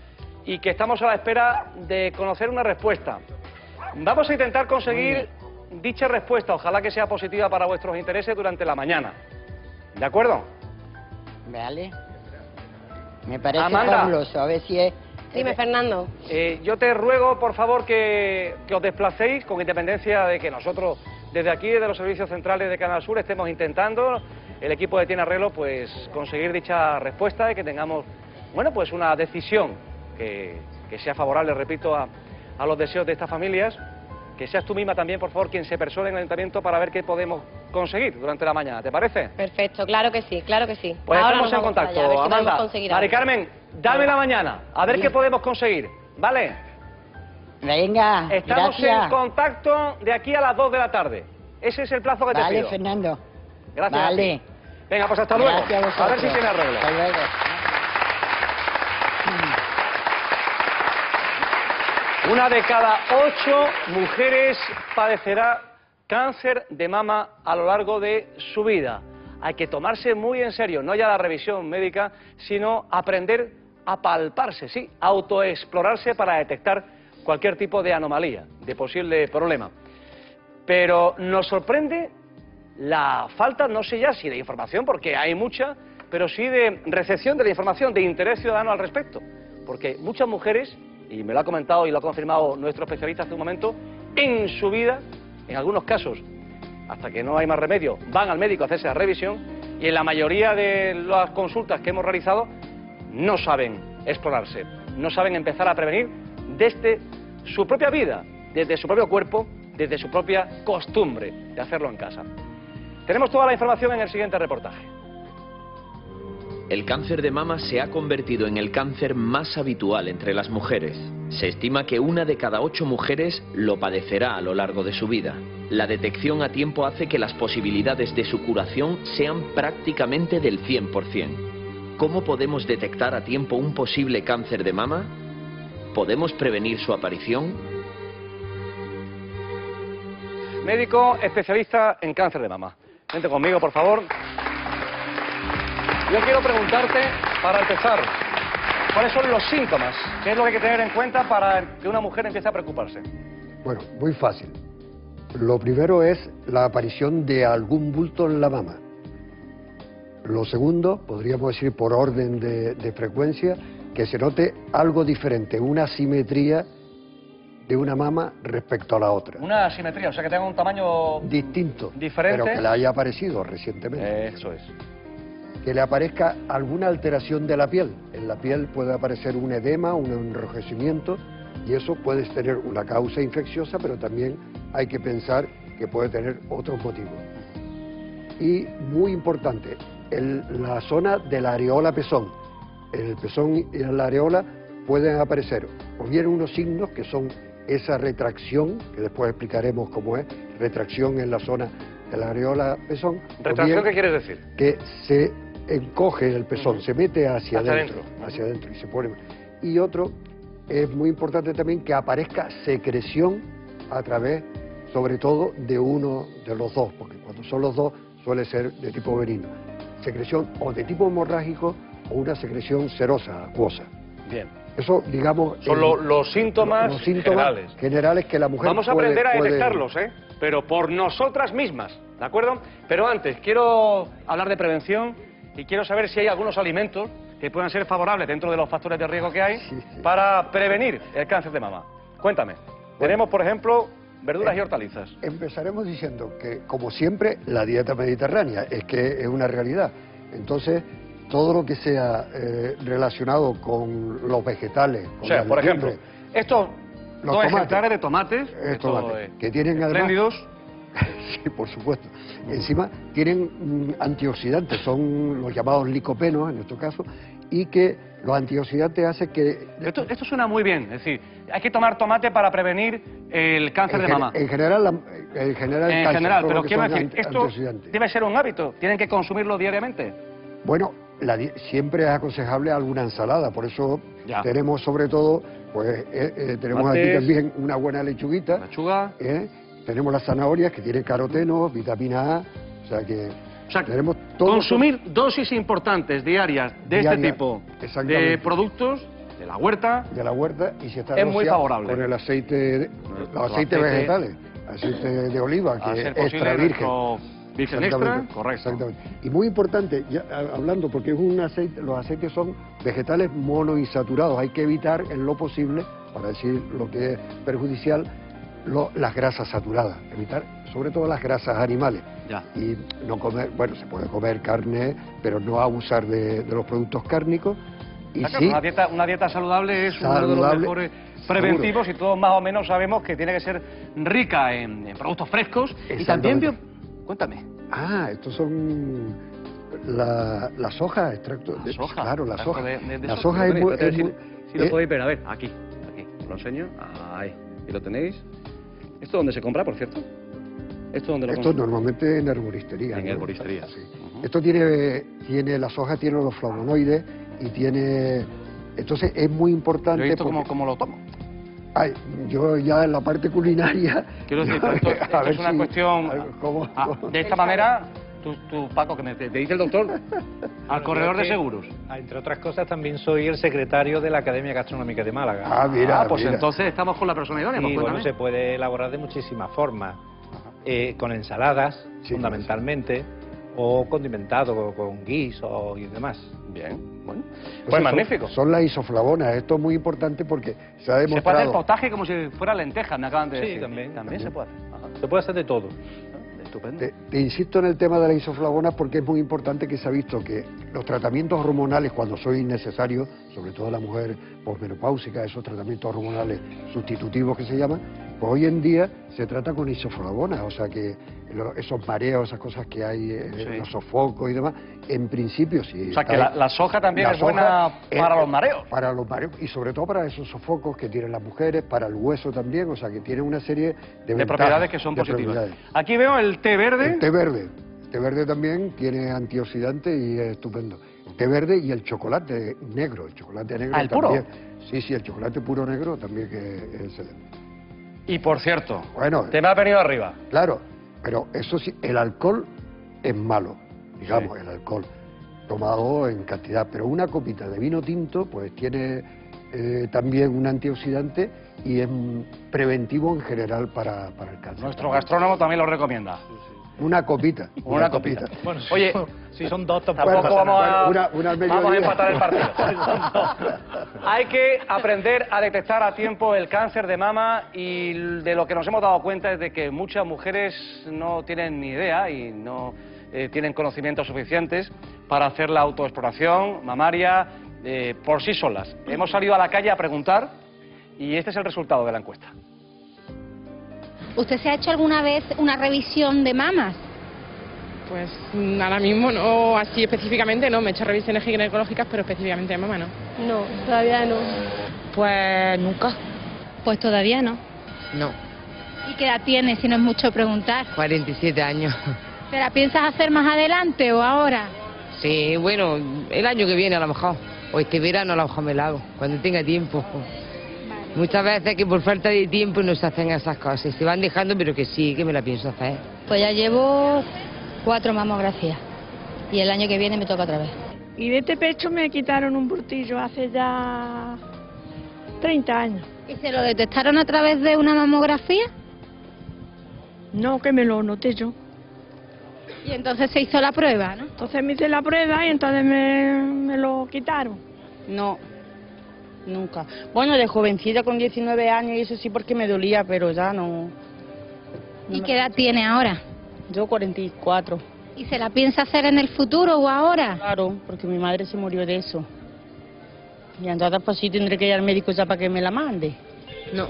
y que estamos a la espera de conocer una respuesta. Vamos a intentar conseguir dicha respuesta, ojalá que sea positiva para vuestros intereses durante la mañana. ¿De acuerdo?
Vale. Me parece
Amanda.
fabuloso, a ver si es...
Dime, Fernando.
Yo te ruego, por favor, que os desplacéis, con independencia de que nosotros, desde aquí, desde los servicios centrales de Canal Sur, estemos intentando, el equipo de Tiene Arreglo, pues conseguir dicha respuesta y que tengamos, bueno, pues una decisión que sea favorable, repito, a los deseos de estas familias. Que seas tú misma también, por favor, quien se persone en el ayuntamiento para ver qué podemos conseguir durante la mañana. ¿Te parece?
Perfecto, claro que sí, claro que sí.
Pues
Ahora
estamos
nos
en
vamos para
contacto.
allá, a ver si
Amanda,
podemos conseguir
Mari
algo.
Carmen, dame la mañana, a ver qué podemos conseguir, ¿vale?
Venga,
Estamos
gracias.
en contacto de aquí a las 2 de la tarde. Ese es el plazo que te
Vale,
pido.
Fernando.
Gracias. a
Vale.
ti. Venga, pues hasta luego.
Gracias a vosotros.
A ver si tiene arreglo.
Hasta luego.
Una de cada 8 mujeres padecerá cáncer de mama a lo largo de su vida. Hay que tomarse muy en serio, no ya la revisión médica, sino aprender a palparse, sí, autoexplorarse para detectar cualquier tipo de anomalía, de posible problema. Pero nos sorprende la falta, no sé ya si de información, porque hay mucha, pero sí de recepción de la información, de interés ciudadano al respecto. Porque muchas mujeres, y me lo ha comentado y lo ha confirmado nuestro especialista hace un momento, en su vida, en algunos casos, hasta que no hay más remedio, van al médico a hacerse la revisión y en la mayoría de las consultas que hemos realizado no saben explorarse, no saben empezar a prevenir desde su propia vida, desde su propio cuerpo, desde su propia costumbre de hacerlo en casa. Tenemos toda la información en el siguiente reportaje.
El cáncer de mama se ha convertido en el cáncer más habitual entre las mujeres. Se estima que 1 de cada 8 mujeres lo padecerá a lo largo de su vida. La detección a tiempo hace que las posibilidades de su curación sean prácticamente del 100%. ¿Cómo podemos detectar a tiempo un posible cáncer de mama? ¿Podemos prevenir su aparición?
Médico especialista en cáncer de mama. Vente conmigo, por favor. Yo quiero preguntarte, para empezar, ¿cuáles son los síntomas? ¿Qué es lo que hay que tener en cuenta para que una mujer empiece a preocuparse?
Bueno, muy fácil. Lo primero es la aparición de algún bulto en la mama. Lo segundo, podríamos decir por orden de frecuencia, que se note algo diferente, una asimetría de una mama respecto a la otra.
Una asimetría, o sea que tenga un tamaño
distinto,
diferente,
pero que le haya aparecido recientemente.
Eso es.
Que le aparezca alguna alteración de la piel. En la piel puede aparecer un edema, un enrojecimiento, y eso puede tener una causa infecciosa, pero también hay que pensar que puede tener otros motivos. Y muy importante, la zona de la areola pezón. En el pezón y en la areola pueden aparecer o bien unos signos que son esa retracción, que después explicaremos cómo es, retracción en la zona de la areola pezón.
¿Retracción qué quieres decir?
Que se encoge el pezón, se mete hacia adentro y se pone. Y otro, es muy importante también que aparezca secreción a través, sobre todo, de uno de los dos, porque cuando son los dos suele ser de tipo benigno. Secreción o de tipo hemorrágico o una secreción serosa, acuosa.
Bien.
Eso, digamos...
Son los síntomas
generales que la mujer
Vamos a aprender a detectarlos, pero por nosotras mismas, ¿de acuerdo? Pero antes, quiero hablar de prevención y quiero saber si hay algunos alimentos que puedan ser favorables dentro de los factores de riesgo que hay para prevenir el cáncer de mama. Cuéntame. Tenemos, por ejemplo, verduras y hortalizas.
Empezaremos diciendo que, como siempre, la dieta mediterránea es que es una realidad. Entonces, todo lo que sea relacionado con los vegetales...
O sea, por ejemplo, estos dos ejemplares de tomates,
que tienen
espléndidos.
Sí, por supuesto. Encima tienen antioxidantes, son los llamados licopenos en nuestro caso, y que los antioxidantes hacen que...
Esto suena muy bien, es decir, hay que tomar tomate para prevenir el cáncer de mama.
En general,
pero quiero decir, esto debe ser un hábito, tienen que consumirlo diariamente.
Bueno, siempre es aconsejable alguna ensalada, por eso tenemos sobre todo, pues tenemos aquí también una buena lechuguita.
Lechuga.
Tenemos las zanahorias que tienen caroteno, vitamina A, o sea que tenemos todo.
Consumir dosis importantes diarias de este tipo de productos de la huerta.
Y si está
es muy favorable.
Con el aceite, los aceites vegetales, aceite de oliva, que es extra virgen.
Virgen extra, correcto.
Exactamente. Y muy importante, hablando, porque es un aceite, los aceites son vegetales monoinsaturados, hay que evitar en lo posible, para decir lo que es perjudicial, las grasas saturadas, evitar sobre todo las grasas animales. Y no comer, bueno, se puede comer carne, pero no abusar de los productos cárnicos. Y
sí, una dieta saludable es uno de los mejores preventivos, y todos más o menos sabemos que tiene que ser rica en productos frescos y también cuéntame.
Estos son las hojas, extractos.
Las hojas.
Claro, las hojas.
Las hojas es muy... Si lo podéis ver, a ver, aquí, os lo enseño. Ahí, y lo tenéis. ¿Esto dónde se compra, por cierto? ¿Esto
normalmente en herboristería.
En herboristería.
Sí. Esto tiene las hojas tienen los flavonoides y tiene... Entonces es muy importante...
Yo he visto cómo lo tomo.
Yo ya en la parte culinaria...
Quiero decir, esto es una cuestión... de esta manera, tú Paco, que te dice el doctor, al corredor de seguros.
Entre otras cosas, también soy el secretario de la Academia Gastronómica de Málaga.
Pues entonces estamos con la persona idónea.
Y bueno, se puede elaborar de muchísimas formas. Con ensaladas, fundamentalmente, o condimentado con guiso y demás.
Bien, bueno. Pues magnífico.
Son las isoflavonas, esto es muy importante porque se ha demostrado...
Se puede hacer potaje como si fuera lentejas, me acaban de decir.
Sí, también
se puede hacer.
Se puede hacer de todo.
Estupendo.
Te insisto en el tema de las isoflavonas porque es muy importante que se ha visto que los tratamientos hormonales, cuando son innecesarios, sobre todo la mujer posmenopáusica, esos tratamientos hormonales sustitutivos que se llaman, pues hoy en día se trata con isoflavonas, o sea que esos mareos, esas cosas que hay, los sofocos y demás, en principio sí.
O sea que la soja también es buena para los mareos.
Para los mareos y sobre todo para esos sofocos que tienen las mujeres, para el hueso también, o sea que tiene una serie de
propiedades que son positivas. Aquí veo el té verde.
El té verde. El té verde también tiene antioxidante y es estupendo. El té verde y el chocolate negro. El chocolate negro
¿el
también.
puro?
Sí, el chocolate puro negro también que es excelente.
Y por cierto,
bueno,
te me ha venido arriba.
Claro, pero eso sí, el alcohol es malo, digamos, el alcohol tomado en cantidad, pero una copita de vino tinto pues tiene también un antioxidante y es preventivo en general para el cáncer.
Nuestro gastrónomo también lo recomienda.
Una copita.
Una copita.
Bueno,
oye,
si son dos
tampoco vamos a empatar el partido.
partido.
Hay que aprender a detectar a tiempo el cáncer de mama y de lo que nos hemos dado cuenta es de que muchas mujeres no tienen ni idea y no tienen conocimientos suficientes para hacer la autoexploración mamaria por sí solas. Hemos salido a la calle a preguntar y este es el resultado de la encuesta.
¿Usted se ha hecho alguna vez una revisión de mamas?
Pues ahora mismo no, así específicamente no, me he hecho revisiones ginecológicas, pero específicamente de mama no.
No, todavía no.
Pues nunca. Pues todavía no.
No.
¿Y qué edad tiene, si no es mucho preguntar?
47 años.
¿Te la piensas hacer más adelante o ahora?
Sí, bueno, el año que viene a lo mejor, o este verano a lo mejor me la hago, cuando tenga tiempo. Muchas veces que por falta de tiempo no se hacen esas cosas, se van dejando, pero que sí, que me la pienso hacer.
Pues ya llevo 4 mamografías y el año que viene me toca otra vez.
Y de este pecho me quitaron un burtillo hace ya 30 años.
¿Y se lo detectaron a través de una mamografía?
No, que me lo noté yo.
Y entonces se hizo la prueba, ¿no?
Entonces me hice la prueba y entonces me lo quitaron.
No, nunca. Bueno, de jovencita con 19 años y eso sí porque me dolía, pero ya no.
¿Y qué edad tiene ahora?
Yo 44.
¿Y se la piensa hacer en el futuro o ahora?
Claro, porque mi madre se murió de eso. Y entonces pues sí tendré que ir al médico ya para que me la mande.
No.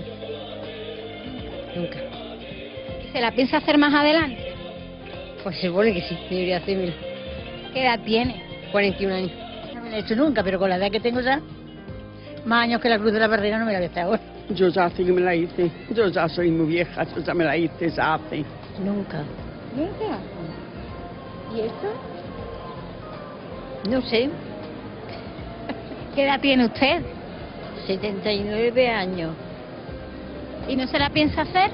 Nunca. ¿Y se la piensa hacer más adelante?
Pues se supone que sí, debería hacer, mira.
¿Qué edad tiene?
41 años.
No me la he hecho nunca, pero con la edad que tengo ya, más años que la cruz de la barrera no me la voy a hacer ahora.
Yo ya sí que me la hice, yo ya soy muy vieja, yo ya me la hice, ya hace.
Nunca.
¿Nunca? ¿Y esto?
No sé.
¿Qué edad tiene usted?
79 años.
¿Y no se la piensa hacer?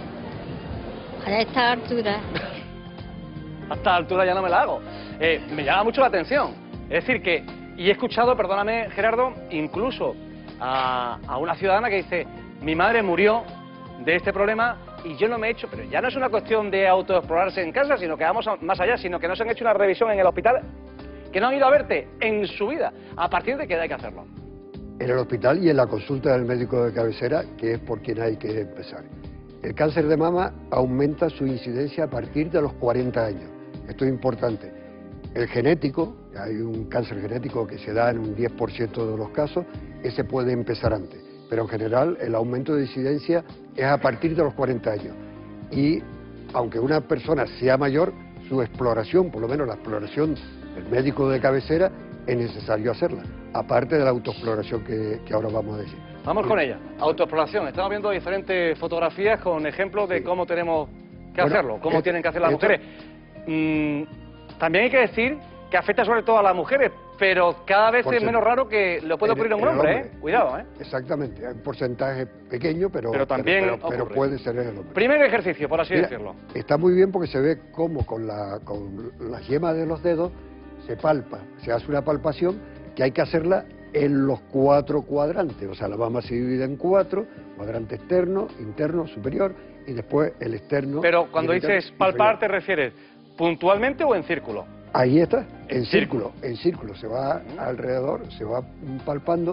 A esta altura.
A esta altura ya no me la hago. Me llama mucho la atención. Es decir que, y he escuchado, perdóname Gerardo, incluso a una ciudadana que dice, mi madre murió de este problema y yo no me he hecho, pero ya no es una cuestión de autoexplorarse en casa, sino que vamos más allá, sino que no se han hecho una revisión en el hospital, que no han ido a verte en su vida. ¿A partir de qué edad hay que hacerlo?
En el hospital y en la consulta del médico de cabecera, que es por quien hay que empezar. El cáncer de mama aumenta su incidencia a partir de los 40 años. Esto es importante. El genético, hay un cáncer genético que se da en un 10% de los casos, ese puede empezar antes. Pero en general el aumento de incidencia es a partir de los 40 años. Y aunque una persona sea mayor, su exploración, por lo menos la exploración del médico de cabecera, es necesario hacerla. Aparte de la autoexploración que ahora vamos a decir.
Vamos con ella, autoexploración. Estamos viendo diferentes fotografías con ejemplos de cómo tenemos que hacerlo, cómo tienen que hacer las mujeres. También hay que decir que afecta sobre todo a las mujeres, pero cada vez es menos raro que lo pueda ocurrir en un hombre, Cuidado,
Exactamente, hay un porcentaje pequeño, pero
también
pero puede ser en el hombre.
Primer ejercicio, por así decirlo.
Está muy bien porque se ve cómo con las yemas de los dedos se palpa, se hace una palpación que hay que hacerla en los 4 cuadrantes, o sea, la mama se divide en 4, cuadrante externo, interno, superior, y después el externo.
Pero cuando dices palpar, ¿te refieres puntualmente o en círculo?
Ahí está, en círculo, se va alrededor, se va palpando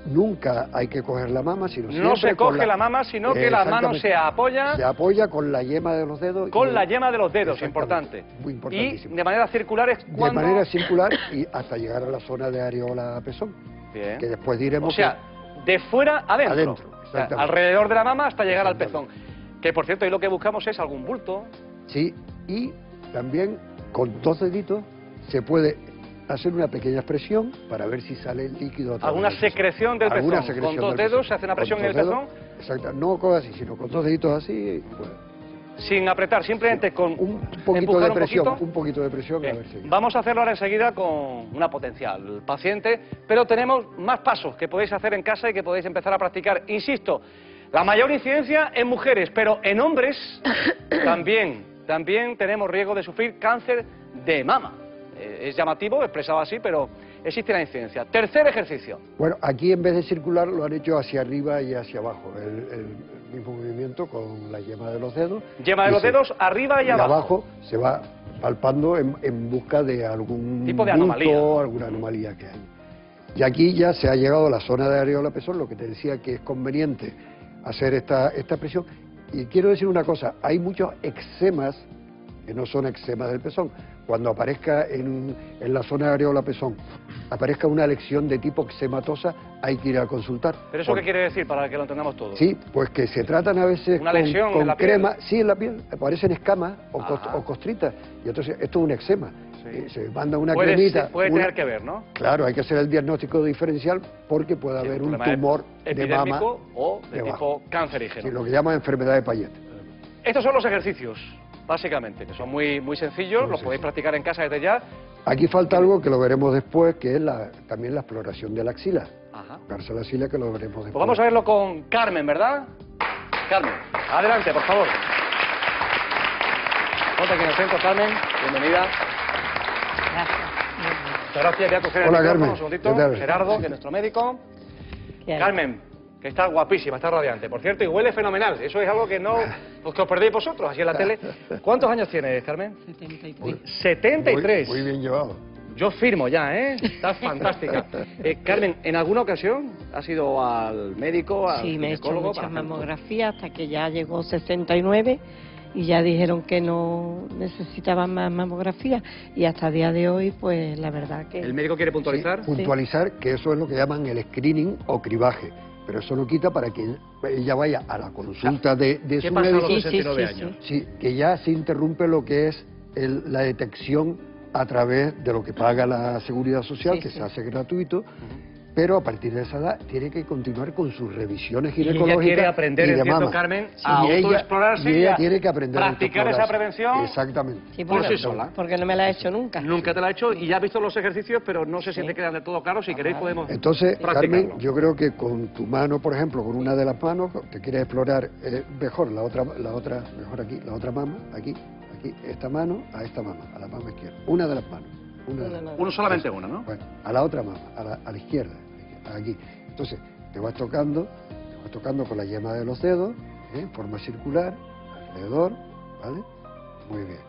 nunca hay que coger la mama, sino siempre
No se
con
coge la mama, sino que la mano se apoya...
Se apoya con la yema de los dedos.
Con la yema de los dedos, importante.
Muy importantísimo.
Y de manera circular es cuando...
De manera circular y hasta llegar a la zona de areola-pezón.
Bien.
Que después diremos...
O sea, de fuera adentro.
Adentro,
O sea,
exactamente.
alrededor de la mama hasta llegar al pezón. Que, por cierto, ahí lo que buscamos es algún bulto.
Sí, y también con 2 deditos se puede hacer una pequeña presión para ver si sale el líquido.
Alguna secreción del pezón. Con 2 dedos se hace una presión en el pezón.
Exacto, no así, sino con 2 deditos así. Bueno.
Sin apretar, simplemente con
un poquito de presión,
un
poquito de presión. A ver si...
Vamos a hacerlo ahora enseguida con una potencial paciente, pero tenemos más pasos que podéis hacer en casa y que podéis empezar a practicar. Insisto, la mayor incidencia en mujeres, pero en hombres también tenemos riesgo de sufrir cáncer de mama. Es llamativo, expresado así, pero existe la incidencia. Tercer ejercicio.
Bueno, aquí en vez de circular lo han hecho hacia arriba y hacia abajo. El mismo movimiento con la yema de los dedos.
Yema de los dedos arriba y abajo.
Abajo se va palpando en busca de algún
tipo de anomalía,
alguna anomalía que hay. Y aquí ya se ha llegado a la zona de areola-pezón, lo que te decía que es conveniente hacer esta presión. Y quiero decir una cosa, hay muchos eczemas que no son eczemas del pezón. Cuando aparezca en la zona de areola-pezón, aparezca una lesión de tipo eczematosa, hay que ir a consultar.
¿Pero eso qué quiere decir para que lo entendamos todos?
Sí, pues que se tratan a veces
¿Una lesión
con
en la
crema,
piel?
sí, en la piel, aparecen escamas o costritas, y entonces esto es un eczema. Sí. Se manda una cremita.
Puede tener que ver, ¿no?
Claro, hay que hacer el diagnóstico diferencial porque puede haber un tumor de mama
o de tipo cancerígeno.
Sí, lo que llaman enfermedad de Payet.
Estos son los ejercicios, básicamente, que son muy sencillos, los podéis practicar en casa desde ya.
Aquí falta algo que lo veremos después, que es también la exploración de la axila.
Ajá.
Tocarse la axila, que lo veremos después.
Pues vamos a verlo con Carmen, ¿verdad? Carmen, adelante, por favor. Ponte aquí en el centro, Carmen. Bienvenida. Muchas gracias. Voy a coger
Hola,
el micrófono
Carmen.
un segundito.
¿Qué tal?
Gerardo, que es nuestro médico. Carmen, que está guapísima, está radiante. Por cierto, y huele fenomenal. Eso es algo que no pues que os perdéis vosotros, así en la tele. ¿Cuántos años tienes, Carmen?
73.
73.
Muy bien llevado.
Yo firmo ya, ¿eh? Estás fantástica. Carmen, ¿en alguna ocasión has ido al médico, al
Sí, me he hecho
ginecólogo?
muchas mamografías hasta que ya llegó 69 y ya dijeron que no necesitaban más mamografía y hasta el día de hoy, pues la verdad que...
¿El médico quiere puntualizar?
Sí, puntualizar que eso es lo que llaman el screening o cribaje, pero eso no quita para que ella vaya a la consulta de su médico.
¿Qué pasa a los 69 años?
Sí, que ya se interrumpe lo que es la detección a través de lo que paga la Seguridad Social, que se hace gratuito, pero a partir de esa edad tiene que continuar con sus revisiones ginecológicas.
Y ella quiere aprender,
y de
entiendo,
mama.
Carmen,
Sí,
a
y
autoexplorarse
y ella
y a
tiene que aprender a
practicar esa
autoexplorarse.
prevención.
Exactamente.
Sí,
por sí sola.
Porque no me la he hecho nunca.
Nunca te la he hecho y ya has visto los ejercicios, pero no sé si te quedan de todo claro. Si queréis podemos
Entonces,
practicarlo.
Carmen, yo creo que con tu mano, por ejemplo, con una de las manos, te quieres explorar mejor la otra, mejor aquí, la otra mama, aquí, esta mano a esta mama, a la mama izquierda. Una de las manos.
Uno solamente una, ¿no?
Bueno, a la otra mama, a la izquierda, aquí. Entonces, te vas tocando con la yema de los dedos, en forma circular, alrededor, ¿vale? Muy bien.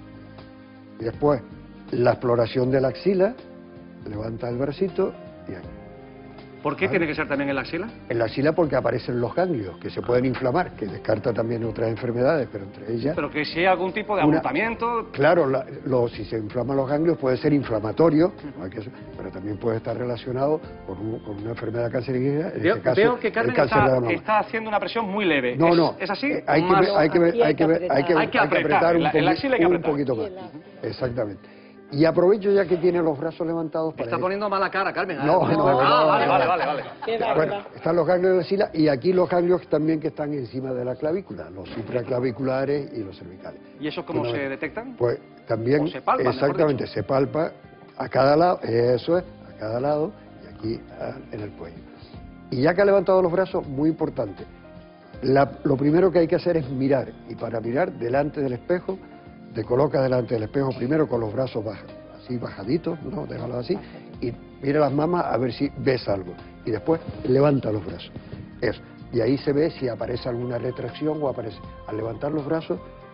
Y después, la exploración de la axila, levanta el bracito y aquí.
¿Por qué tiene que ser también en la axila?
En la axila porque aparecen los ganglios, que se pueden inflamar, que descarta también otras enfermedades, pero entre ellas...
Pero que si hay algún tipo de agotamiento...
Claro, si se inflaman los ganglios puede ser inflamatorio, pero también puede estar relacionado con una enfermedad cancerígena.
Veo que Carmen está haciendo una presión muy leve.
No.
¿Es así?
Hay que apretar un poquito más. Exactamente. Y aprovecho ya que tiene los brazos levantados para...
Está poniendo mala cara, Carmen.
No.
Vale.
Bueno, están los ganglios de la axila y aquí los ganglios también que están encima de la clavícula, los supraclaviculares y los cervicales.
¿Y esos cómo se detectan?
Pues también,
¿O se palpan,
exactamente, se palpa a cada lado, eso es, a cada lado y aquí en el cuello. Y ya que ha levantado los brazos, muy importante, lo primero que hay que hacer es mirar, y para mirar delante del espejo, te colocas delante del espejo primero con los brazos así bajaditos, ¿no? Déjalos así, y mira las mamas a ver si ves algo. Y después levanta los brazos. Eso. Y ahí se ve si aparece alguna retracción o aparece. Al levantar los brazos,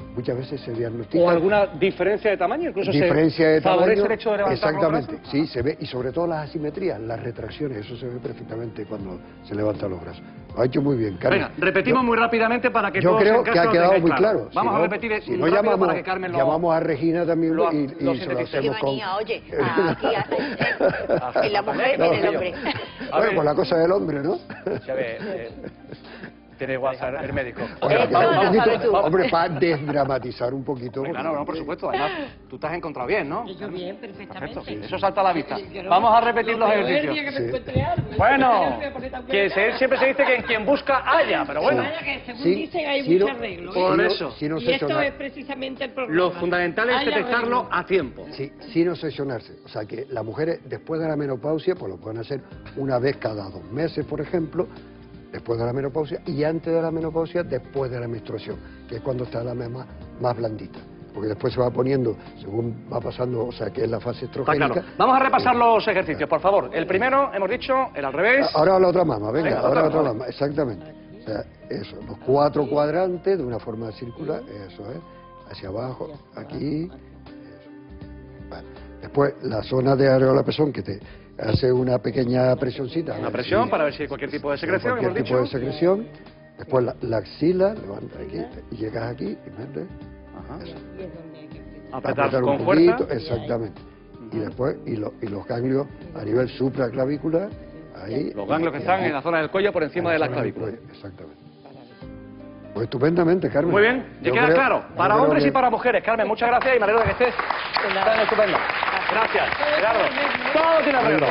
muchas veces se diagnostica.
¿O alguna diferencia de tamaño? Incluso
Diferencia de
favorece
tamaño,
el hecho de levantar los
exactamente,
brazos.
sí, se ve, y sobre todo las asimetrías, las retracciones, eso se ve perfectamente cuando se levantan los brazos. Lo ha hecho muy bien, Carmen.
Venga, repetimos muy rápidamente para que
yo
todos
creo
en casa
que ha
lo
quedado
tengáis
muy claro.
Vamos
Si
a
no,
repetir
si
muy
no
rápido
llamamos,
para que Carmen lo...
llamamos a Regina también
lo
y se lo
sintetice.
hacemos con...
Oye, aquí, en la mujer y en el hombre.
Bueno, con la cosa del hombre, ¿no?
Ya ve, tiene WhatsApp el médico.
Hombre, para desdramatizar un poquito.
Claro, no, por supuesto. Además, tú te has encontrado bien, ¿no?
Yo bien, perfectamente.
Perfecto. Eso salta a la vista. Vamos a repetir los ejercicios. Bueno, que siempre se dice que en quien busca halla, pero bueno.
Que según dicen hay mucho arreglo.
Por eso.
Y esto es precisamente el problema.
Lo fundamental es detectarlo a tiempo.
Sí, sin obsesionarse. O sea, que las mujeres después de la menopausia, pues lo pueden hacer una vez cada 2 meses, por ejemplo, después de la menopausia, y antes de la menopausia, después de la menstruación, que es cuando está la mema más blandita. Porque después se va poniendo, según va pasando, o sea, que es la fase estrogénica.
Claro. Vamos a repasar los ejercicios, por favor. El primero, hemos dicho, el al revés.
Ahora la otra mama, venga, ahora la otra
vale.
mama, exactamente. O sea, eso, los 4 cuadrantes de una forma circular, eso es, hacia abajo, aquí. Eso. Vale. Después, la zona de areola pezón, que te hace una pequeña presioncita.
Una presión para ver si hay cualquier tipo de secreción, hemos
cualquier tipo
dicho.
de secreción. Después la axila, levanta aquí, y llegas aquí y metes. Eso.
Apretar
un
con
poquito,
fuerza.
exactamente. Y después, y los ganglios a nivel supraclavícular, ahí.
Los ganglios que están en la zona del cuello por encima de la clavícula.
Exactamente. Pues estupendamente, Carmen.
Muy bien, ya
Yo
queda
creo-
claro,
yo
para
creo
hombres
que-
y para mujeres. Carmen, muchas gracias y me alegro de que estés tan estupendo. Gracias, Gerardo. Todo tiene arreglo.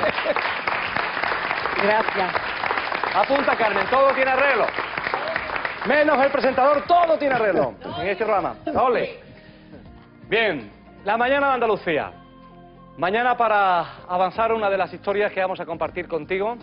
Gracias.
Apunta, Carmen, todo tiene arreglo. Menos el presentador, todo tiene arreglo en este programa. Ole. Bien, la mañana de Andalucía. Mañana para avanzar una de las historias que vamos a compartir contigo.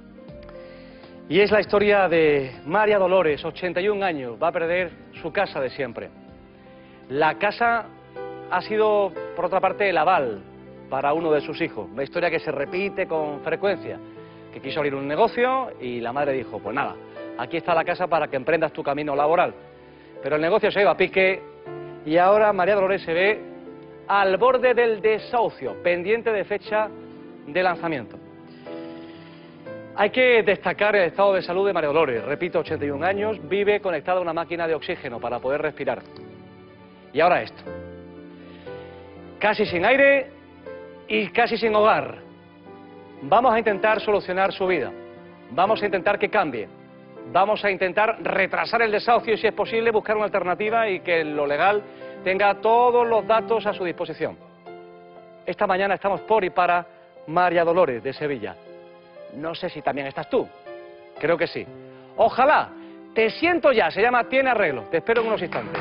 Y es la historia de María Dolores, 81 años, va a perder su casa de siempre. La casa ha sido, por otra parte, el aval para uno de sus hijos. Una historia que se repite con frecuencia, que quiso abrir un negocio y la madre dijo, pues nada, aquí está la casa para que emprendas tu camino laboral. Pero el negocio se iba a pique y ahora María Dolores se ve al borde del desahucio, pendiente de fecha de lanzamiento. Hay que destacar el estado de salud de María Dolores. Repito, 81 años, vive conectada a una máquina de oxígeno para poder respirar. Y ahora esto. Casi sin aire y casi sin hogar. Vamos a intentar solucionar su vida. Vamos a intentar que cambie. Vamos a intentar retrasar el desahucio y, si es posible, buscar una alternativa y que lo legal tenga todos los datos a su disposición. Esta mañana estamos por y para María Dolores de Sevilla. No sé si también estás tú. Creo que sí. Ojalá. Te siento ya. Se llama Tiene Arreglo. Te espero en unos instantes.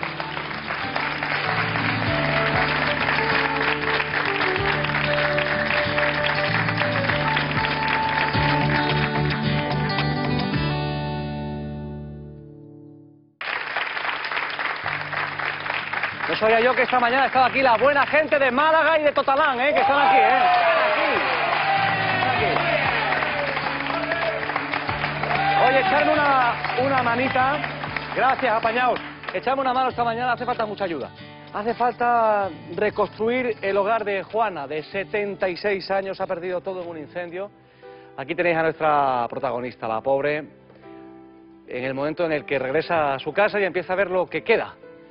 No sabía yo que esta mañana estaba aquí la buena gente de Málaga y de Totalán, que están aquí, Oye, echarme una manita. Gracias, apañaos. Echarme una mano esta mañana, hace falta mucha ayuda. Hace falta reconstruir el hogar de Juana, de 76 años, ha perdido todo en un incendio. Aquí tenéis a nuestra protagonista, la pobre, en el momento en el que regresa a su casa y empieza a ver lo que queda.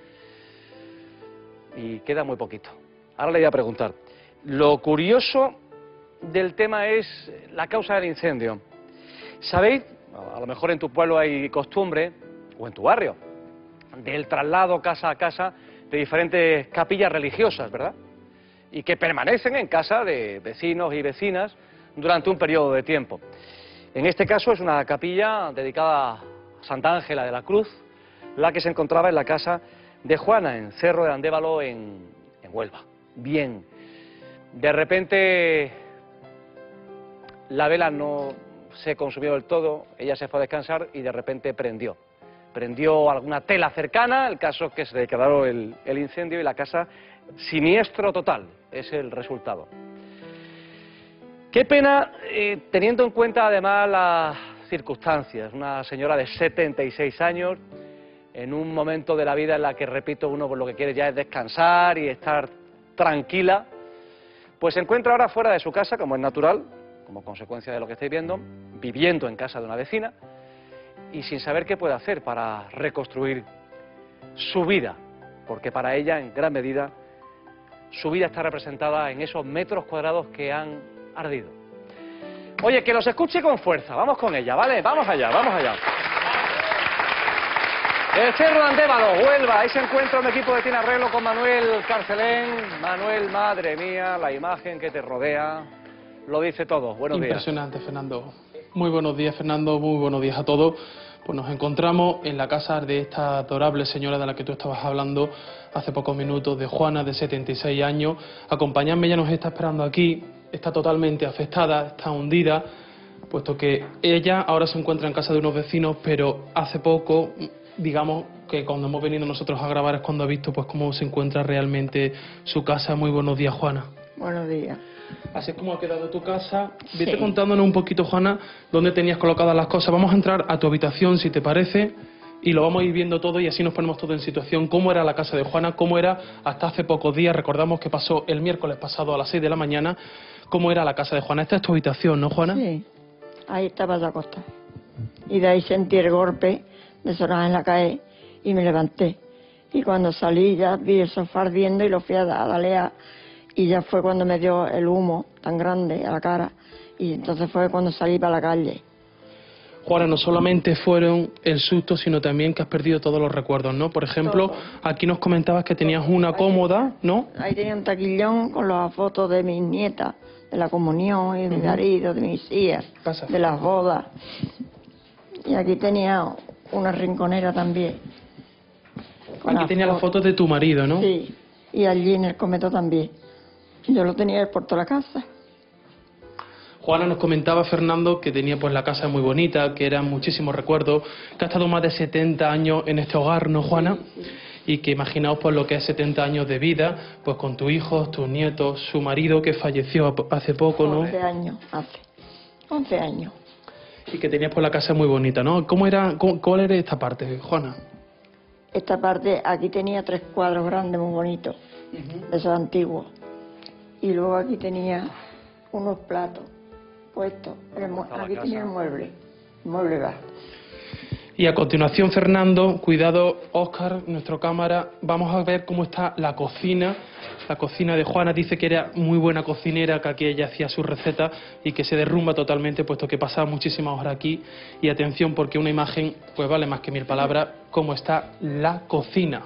Y queda muy poquito. Ahora le voy a preguntar. Lo curioso del tema es la causa del incendio. ¿Sabéis? A lo mejor en tu pueblo hay costumbre, o en tu barrio, del traslado casa a casa de diferentes capillas religiosas, ¿verdad? Y que permanecen en casa de vecinos y vecinas durante un periodo de tiempo. En este caso es una capilla dedicada a Santa Ángela de la Cruz, la que se encontraba en la casa de Juana, en Cerro de Andévalo, en Huelva. Bien, de repente la vela no se consumió del todo, ella se fue a descansar y de repente prendió. Prendió alguna tela cercana, el caso es que se declaró el incendio y la casa, siniestro total, es el resultado. Qué pena, teniendo en cuenta además las circunstancias, una señora de 76 años, en un momento de la vida en la que, repito, uno lo que quiere ya es descansar y estar tranquila, pues se encuentra ahora fuera de su casa, como es natural, como consecuencia de lo que estáis viendo, viviendo en casa de una vecina y sin saber qué puede hacer para reconstruir su vida, porque para ella, en gran medida, su vida está representada en esos metros cuadrados que han ardido. Oye, que los escuche con fuerza, vamos con ella, ¿vale? Vamos allá, vamos allá. El Cerro de Andévalo, Huelva, ahí se encuentra un equipo de Tina Arreglo con Manuel Carcelén. Manuel, madre mía, la imagen que te rodea lo dice todo. Buenos días.
Impresionante, Fernando. Muy buenos días, Fernando, muy buenos días a todos. Pues nos encontramos en la casa de esta adorable señora de la que tú estabas hablando hace pocos minutos, de Juana, de 76 años. Acompañadme, ella nos está esperando aquí, está totalmente afectada, está hundida, puesto que ella ahora se encuentra en casa de unos vecinos, pero hace poco, digamos que cuando hemos venido nosotros a grabar es cuando ha visto pues cómo se encuentra realmente su casa. Muy buenos días, Juana.
Buenos días.
Así es como ha quedado tu casa. Vete
Sí.
contándonos un poquito, Juana, dónde tenías colocadas las cosas. Vamos a entrar a tu habitación, si te parece, y lo vamos a ir viendo todo y así nos ponemos todo en situación. ¿Cómo era la casa de Juana? ¿Cómo era hasta hace pocos días? Recordamos que pasó el miércoles pasado a las 6 de la mañana. ¿Cómo era la casa de Juana? Esta es tu habitación, ¿no, Juana?
Sí, ahí estaba yo acostada. Y de ahí sentí el golpe de Soraya en la calle y me levanté. Y cuando salí ya vi el sofá ardiendo y lo fui a darle y ya fue cuando me dio el humo tan grande a la cara. Y entonces fue cuando salí para la calle.
Juana, no solamente fueron el susto, sino también que has perdido todos los recuerdos, ¿no? Por ejemplo, aquí nos comentabas que tenías una cómoda, ¿no?
Ahí tenía un taquillón con las fotos de mis nietas, de la comunión y de mi marido, de mis hijas, de las bodas. Y aquí tenía una rinconera también.
Aquí tenía las fotos de tu marido, ¿no?
Sí, y allí en el comedor también. Yo lo tenía por toda la casa.
Juana nos comentaba, Fernando, que tenía pues la casa muy bonita, que eran muchísimos recuerdos, que ha estado más de 70 años en este hogar, ¿no, Juana? Sí, sí. Y que imaginaos pues lo que es 70 años de vida, pues con tus hijos, tus nietos, su marido que falleció hace poco, ¿no?
11 años, hace. 11 años.
Y que tenías pues la casa muy bonita, ¿no? ¿Cuál era esta parte, Juana?
Esta parte, aquí tenía 3 cuadros grandes muy bonitos, de esos antiguos. Y luego aquí tenía unos platos puestos. Aquí tenía el mueble gas.
Y a continuación, Fernando, cuidado, Óscar, nuestro cámara, vamos a ver cómo está la cocina. La cocina de Juana, dice que era muy buena cocinera, que aquí ella hacía sus recetas y que se derrumba totalmente, puesto que pasaba muchísimas horas aquí. Y atención, porque una imagen pues vale más que 1000 palabras, cómo está la cocina.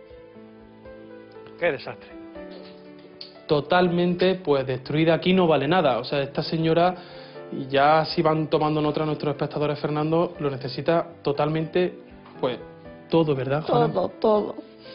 Qué desastre.
Totalmente pues destruida, aquí no vale nada. O sea, esta señora, y ya si van tomando nota nuestros espectadores, Fernando, lo necesita totalmente, pues todo, ¿verdad, Juana?
Todo.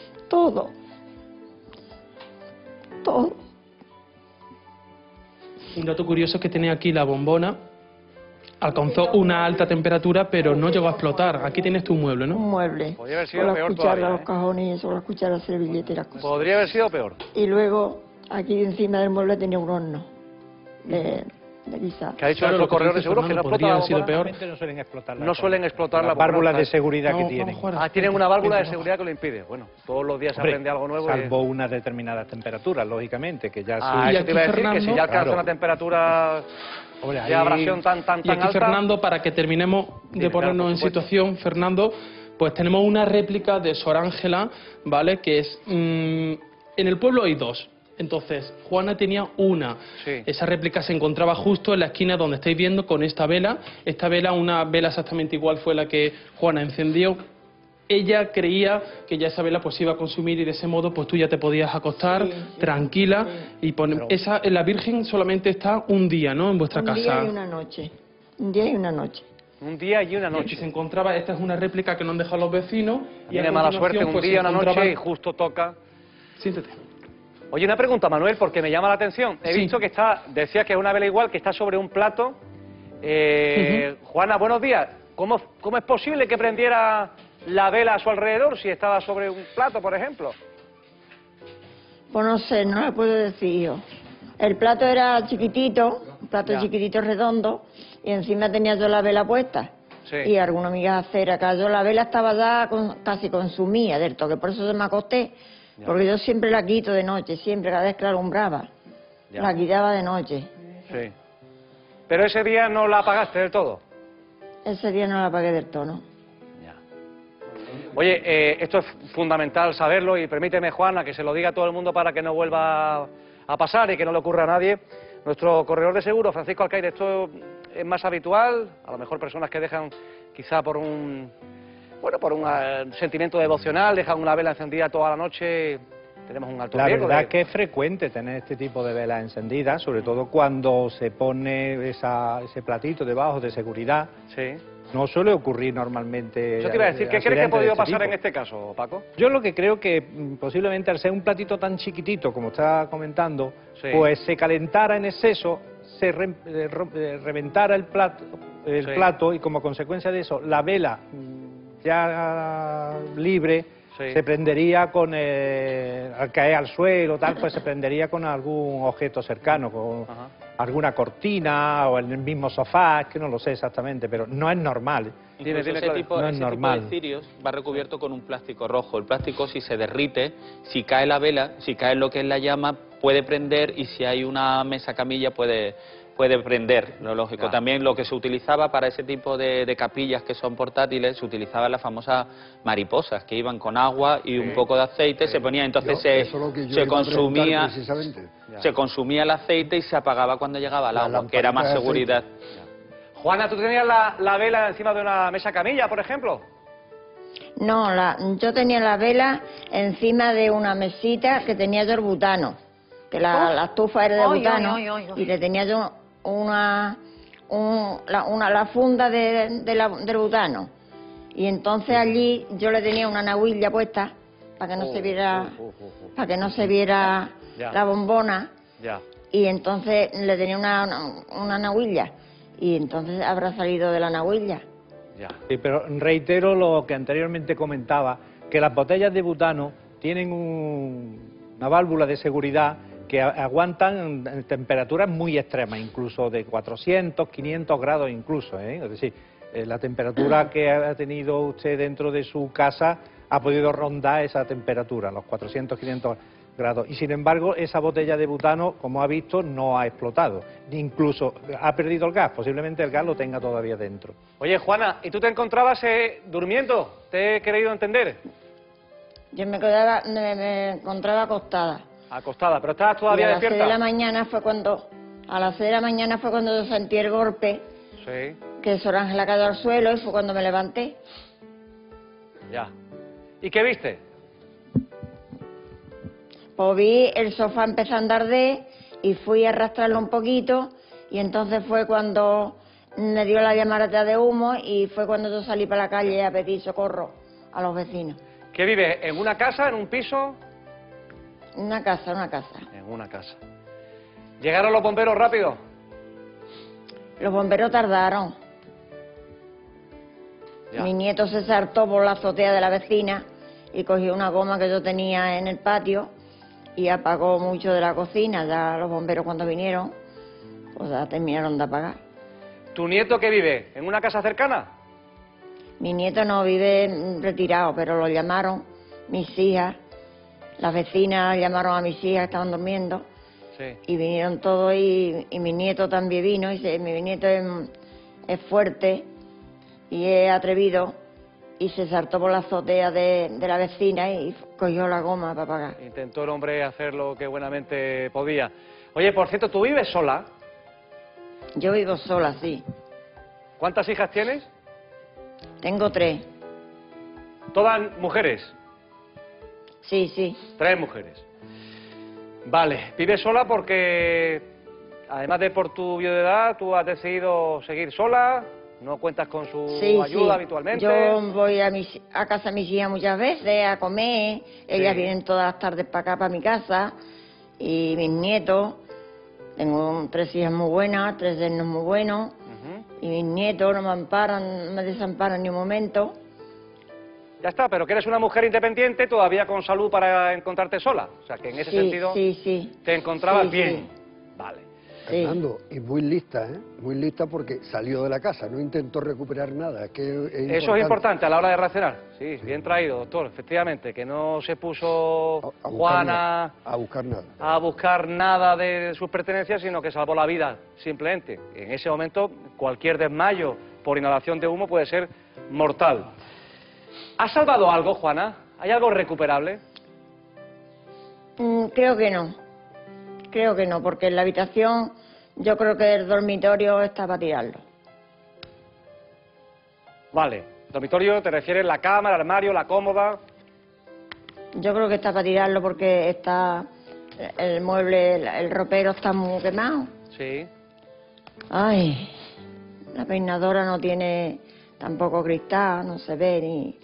Un dato curioso es que tenía aquí la bombona, alcanzó una alta temperatura, pero no llegó a explotar. Aquí tienes tu mueble, ¿no?
Un mueble.
Podría haber sido
con las
peor
cucharas,
todavía,
los cajones y eso, las cucharas, servilletas y las cosas.
Podría haber sido peor.
Y luego, aquí encima del mueble tenía un horno de guisar.
Que ha dicho nuestro correo de seguros que no explota la bombona.
Normalmente no suelen explotar
No suelen explotar
las
las
válvulas de
bombonas.
seguridad que tienen.
Tienen una válvula de seguridad que lo impide. Bueno, todos los días se
Hombre,
aprende algo nuevo.
salvo unas determinadas temperaturas, lógicamente, que ya
Eso te iba a decir, que si ya alcanza una temperatura de abrasión tan
Y aquí,
alta...
Fernando, para que terminemos de ponernos en situación, Fernando, pues tenemos una réplica de Sor Ángela, ¿vale? Que es... en el pueblo hay 2. Entonces, Juana tenía una.
Sí.
Esa réplica se encontraba justo en la esquina donde estáis viendo con esta vela. Esta vela, una vela exactamente igual, fue la que Juana encendió. Ella creía que ya esa vela pues iba a consumir y de ese modo pues tú ya te podías acostar tranquila y poner... La Virgen solamente está un día, ¿no? En vuestra casa.
Un día y una noche. Un día y una noche.
Un día y una
Y
noche.
aquí se encontraba, esta es una réplica que no han dejado los vecinos.
Tiene mala suerte, un día, una noche y justo toca.
Siéntate.
Oye, una pregunta, Manuel, porque me llama la atención. He visto que está, decía que es una vela igual, que está sobre un plato. Juana, buenos días. ¿Cómo es posible que prendiera la vela a su alrededor si estaba sobre un plato, por ejemplo?
Pues no sé, no le puedo decir yo. El plato era chiquitito, un plato chiquitito redondo, y encima tenía yo la vela puesta.
Sí.
y alguna migajacera cayó. La vela estaba ya casi consumida del toque, por eso me acosté,
Ya.
porque yo siempre la quito de noche, siempre, cada vez que la alumbraba,
Ya.
la quitaba de noche.
Sí. Pero ese día no la apagaste del todo.
Ese día no la apagué del tono.
Oye, esto es fundamental saberlo y permíteme, Juana, que se lo diga a todo el mundo para que no vuelva a pasar y que no le ocurra a nadie. Nuestro corredor de seguros, Francisco Alcaide, esto es más habitual, a lo mejor personas que dejan quizá por un sentimiento devocional, dejan una vela encendida toda la noche, tenemos un alto
La
riesgo.
verdad es que es frecuente tener este tipo de velas encendidas, sobre todo cuando se pone ese platito debajo de seguridad.
Sí.
No suele ocurrir normalmente.
Eso te iba a decir, ¿qué crees que ha
accidentes de
podido
este
pasar
tipo.
en este caso, Paco?
Yo lo que creo que posiblemente al ser un platito tan chiquitito como está comentando,
Sí.
pues se calentara en exceso, se reventara el plato y como consecuencia de eso la vela ya libre se prendería al caer al suelo, tal, pues se prendería con algún objeto cercano, con alguna cortina o en el mismo sofá, es que no lo sé exactamente, pero no es normal.
Incluso ese tipo
no es normal.
de cirios va recubierto con un plástico rojo. El plástico, si se derrite, si cae la vela, si cae lo que es la llama, puede prender, y si hay una mesa camilla puede prender, lo lógico.
Ya.
También lo que se utilizaba para ese tipo de capillas que son portátiles, se utilizaban las famosas mariposas, que iban con agua y un poco de aceite, se ponía, entonces
Eso es lo que yo
se
iba a preguntar
consumía...
precisamente.
Se consumía el aceite y se apagaba cuando llegaba el agua, que era más
lamparita de
seguridad.
Juana, ¿tú tenías la vela encima de una mesa camilla, por ejemplo?
No, yo tenía la vela encima de una mesita que tenía yo el butano, que la estufa era de
Ay,
butano,
ay, ay, ay.
y le tenía yo la funda del butano. Y entonces allí yo le tenía una nahuilla puesta para que no se viera, para que no se viera
Ya.
la bombona,
Ya.
y entonces le tenía una nahuilla, y entonces habrá salido de la nahuilla.
Sí, pero reitero lo que anteriormente comentaba, que las botellas de butano tienen una válvula de seguridad que aguantan en temperaturas muy extremas, incluso de 400, 500 grados incluso, ¿eh? Es decir, la temperatura que ha tenido usted dentro de su casa ha podido rondar esa temperatura, los 400, 500 grados. Y sin embargo, esa botella de butano, como ha visto, no ha explotado. Incluso ha perdido el gas, posiblemente el gas lo tenga todavía dentro.
Oye, Juana, ¿y tú te encontrabas durmiendo? ¿Te he querido entender?
Yo me encontraba acostada.
Acostada, pero estabas todavía
Y a las 6
despierta.
de la mañana fue cuando, a las 6 de la mañana fue cuando yo sentí el golpe,
Sí,
que Sor Ángela cayó al suelo, y fue cuando me levanté.
ya. ¿Y qué viste?
Pues vi el sofá empezando a arder y fui a arrastrarlo un poquito, y entonces fue cuando me dio la llamarada de humo, y fue cuando yo salí para la calle a pedir socorro a los vecinos.
¿Qué vives? ¿En una casa, en un piso?
Una casa.
En una casa. ¿Llegaron los bomberos rápido?
Los bomberos tardaron.
Ya.
Mi nieto se saltó por la azotea de la vecina y cogió una goma que yo tenía en el patio y apagó mucho de la cocina. Ya los bomberos, cuando vinieron, pues ya terminaron de apagar.
¿Tu nieto qué vive? ¿En una casa cercana?
Mi nieto no vive retirado, pero lo llamaron mis hijas. Las vecinas llamaron a mis hijas que estaban durmiendo,
Sí.
y vinieron todos, y mi nieto también vino. Mi nieto es fuerte y es atrevido, y se saltó por la azotea de la vecina y cogió la goma para apagar.
Intentó el hombre hacer lo que buenamente podía. Oye, por cierto, ¿tú vives sola?
Yo vivo sola, sí.
¿Cuántas hijas tienes?
Tengo 3.
¿Todas mujeres?
Sí, sí.
3 mujeres. Vale, vives sola porque, además de por tu viudedad, tú has decidido seguir sola, no cuentas con su
Sí,
ayuda
sí.
habitualmente.
Yo voy a casa de mis hijas muchas veces a comer. Ellas
Sí.
vienen todas las tardes para acá, para mi casa. Y mis nietos. Tengo 3 hijas muy buenas, 3 yernos muy buenos. Y mis nietos no me amparan, no me desamparan ni un momento.
Ya está, pero que eres una mujer independiente, todavía con salud para encontrarte sola. O sea, que en ese
Sí,
sentido
sí, sí.
te encontrabas
Sí,
bien.
sí.
Vale.
Fernando, y muy lista, ¿eh? Muy lista porque salió de la casa, no intentó recuperar nada.
Eso es importante a la hora de reaccionar. Sí, bien traído, doctor, efectivamente, que no se puso Juana
a buscar nada.
A buscar nada de sus pertenencias, sino que salvó la vida, simplemente. En ese momento, cualquier desmayo por inhalación de humo puede ser mortal. ¿Ha salvado algo, Juana? ¿Hay algo recuperable?
Creo que no. Creo que no, porque en la habitación yo creo que el dormitorio está para tirarlo.
Vale. ¿Dormitorio te refieres la cama, el armario, la cómoda?
Yo creo que está para tirarlo porque está el mueble, el ropero está muy quemado.
Sí.
Ay, la peinadora no tiene tampoco cristal, no se ve ni...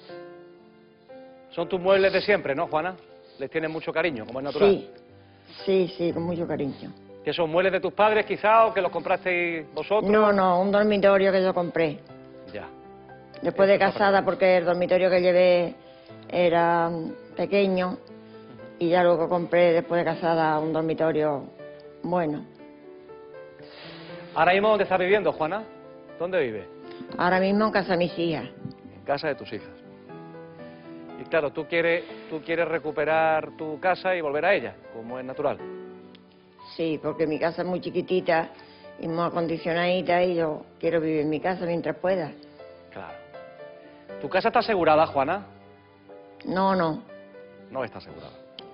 Son tus muebles de siempre, ¿no, Juana? Les tienes mucho cariño, como es natural.
Sí. Sí, con mucho cariño.
¿Que son muebles de tus padres quizá o que los comprasteis vosotros?
No, un dormitorio que yo compré.
Ya.
Después de casada, porque el dormitorio que llevé era pequeño y ya luego compré después de casada un dormitorio bueno.
¿Ahora mismo dónde estás viviendo, Juana? ¿Dónde vives?
Ahora mismo en casa de mis hijas.
En casa de tus hijas. Y claro, tú quieres recuperar tu casa y volver a ella, como es natural.
Sí, porque mi casa es muy chiquitita y muy acondicionadita y yo quiero vivir en mi casa mientras pueda.
Claro. ¿Tu casa está asegurada, Juana?
No.
No está asegurada.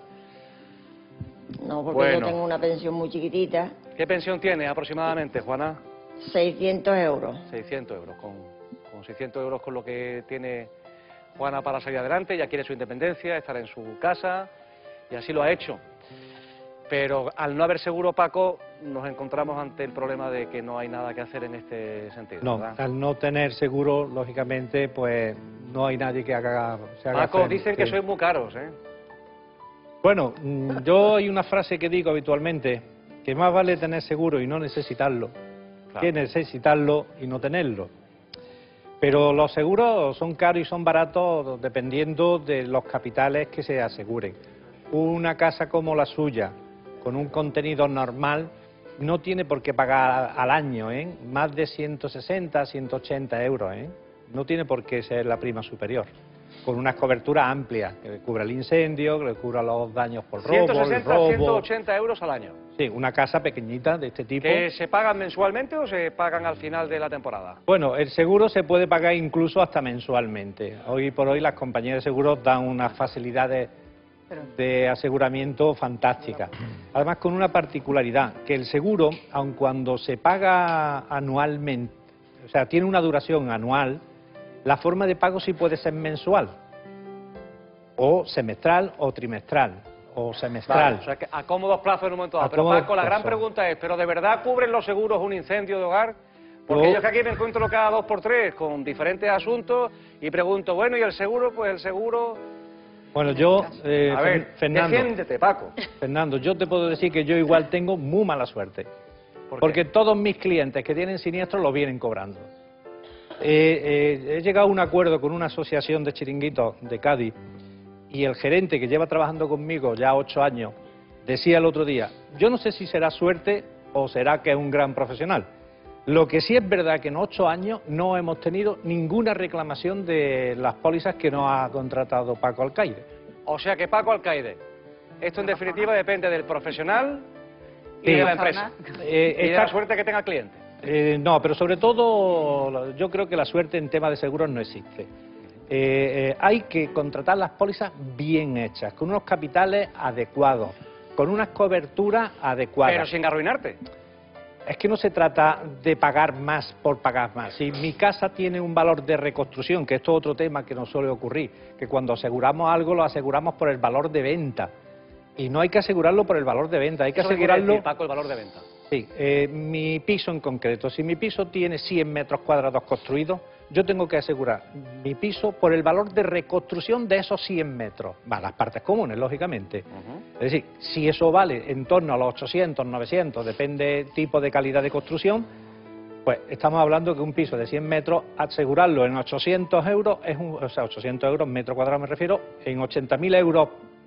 No, porque yo tengo una pensión muy chiquitita.
¿Qué pensión tiene aproximadamente, Juana?
600 euros.
600 euros. Con 600 euros con lo que tiene Juana para salir adelante, ella quiere su independencia, estar en su casa, y así lo ha hecho. Pero al no haber seguro, Paco, nos encontramos ante el problema de que no hay nada que hacer en este sentido.
No,
¿verdad?
al no tener seguro, lógicamente, pues no hay nadie que se haga
Paco,
frente.
dicen que sois muy caros, ¿eh?
Bueno, yo hay una frase que digo habitualmente, que más vale tener seguro y no necesitarlo, que necesitarlo y no tenerlo. Pero los seguros son caros y son baratos dependiendo de los capitales que se aseguren. Una casa como la suya, con un contenido normal, no tiene por qué pagar al año, más de 160, 180 euros, No tiene por qué ser la prima superior. Con unas coberturas amplias, que le cubra el incendio, que le cubra los daños por robo,
160,
el robo.
180 euros al año.
Sí, una casa pequeñita de este tipo.
¿Que se pagan mensualmente o se pagan al final de la temporada?
Bueno, el seguro se puede pagar incluso hasta mensualmente. Hoy por hoy las compañías de seguros dan unas facilidades de aseguramiento fantásticas. Además, con una particularidad, que el seguro, aun cuando se paga anualmente, o sea, tiene una duración anual, la forma de pago sí puede ser mensual, o semestral, o trimestral, o semestral.
Vale, o sea, que a cómodos plazos en un momento dado. Pero Paco, la gran pregunta es, ¿pero de verdad cubren los seguros un incendio de hogar? Porque yo que aquí me encuentro cada 2 por 3 con diferentes asuntos y pregunto, bueno, ¿y el seguro? Pues el seguro...
Bueno, yo,
a ver,
Fernando,
defiéndete, Paco.
Fernando, yo te puedo decir que yo igual tengo muy mala suerte. Porque todos mis clientes que tienen siniestros lo vienen cobrando. He llegado a un acuerdo con una asociación de chiringuitos de Cádiz y el gerente que lleva trabajando conmigo ya 8 años decía el otro día, yo no sé si será suerte o será que es un gran profesional. Lo que sí es verdad que en 8 años no hemos tenido ninguna reclamación de las pólizas que nos ha contratado Paco Alcaide.
O sea que Paco Alcaide, esto en definitiva depende del profesional y de la empresa. Y de la suerte que tenga el cliente.
No, pero sobre todo yo creo que la suerte en tema de seguros no existe. Hay que contratar las pólizas bien hechas, con unos capitales adecuados, con unas coberturas adecuadas.
Pero sin arruinarte.
Es que no se trata de pagar más por pagar más. Si mi casa tiene un valor de reconstrucción, que esto es otro tema que nos suele ocurrir, que cuando aseguramos algo lo aseguramos por el valor de venta. Y no hay que asegurarlo por el valor de venta, hay que asegurarlo...
Decir, Paco, el valor de venta.
Sí, mi piso en concreto, si mi piso tiene 100 metros cuadrados construidos, yo tengo que asegurar mi piso por el valor de reconstrucción de esos 100 metros. Va, las partes comunes, lógicamente. Es decir, si eso vale en torno a los 800, 900, depende tipo de calidad de construcción, pues estamos hablando que un piso de 100 metros, asegurarlo en 800 euros, o sea, 800 euros metro cuadrado me refiero, en 80.000 euros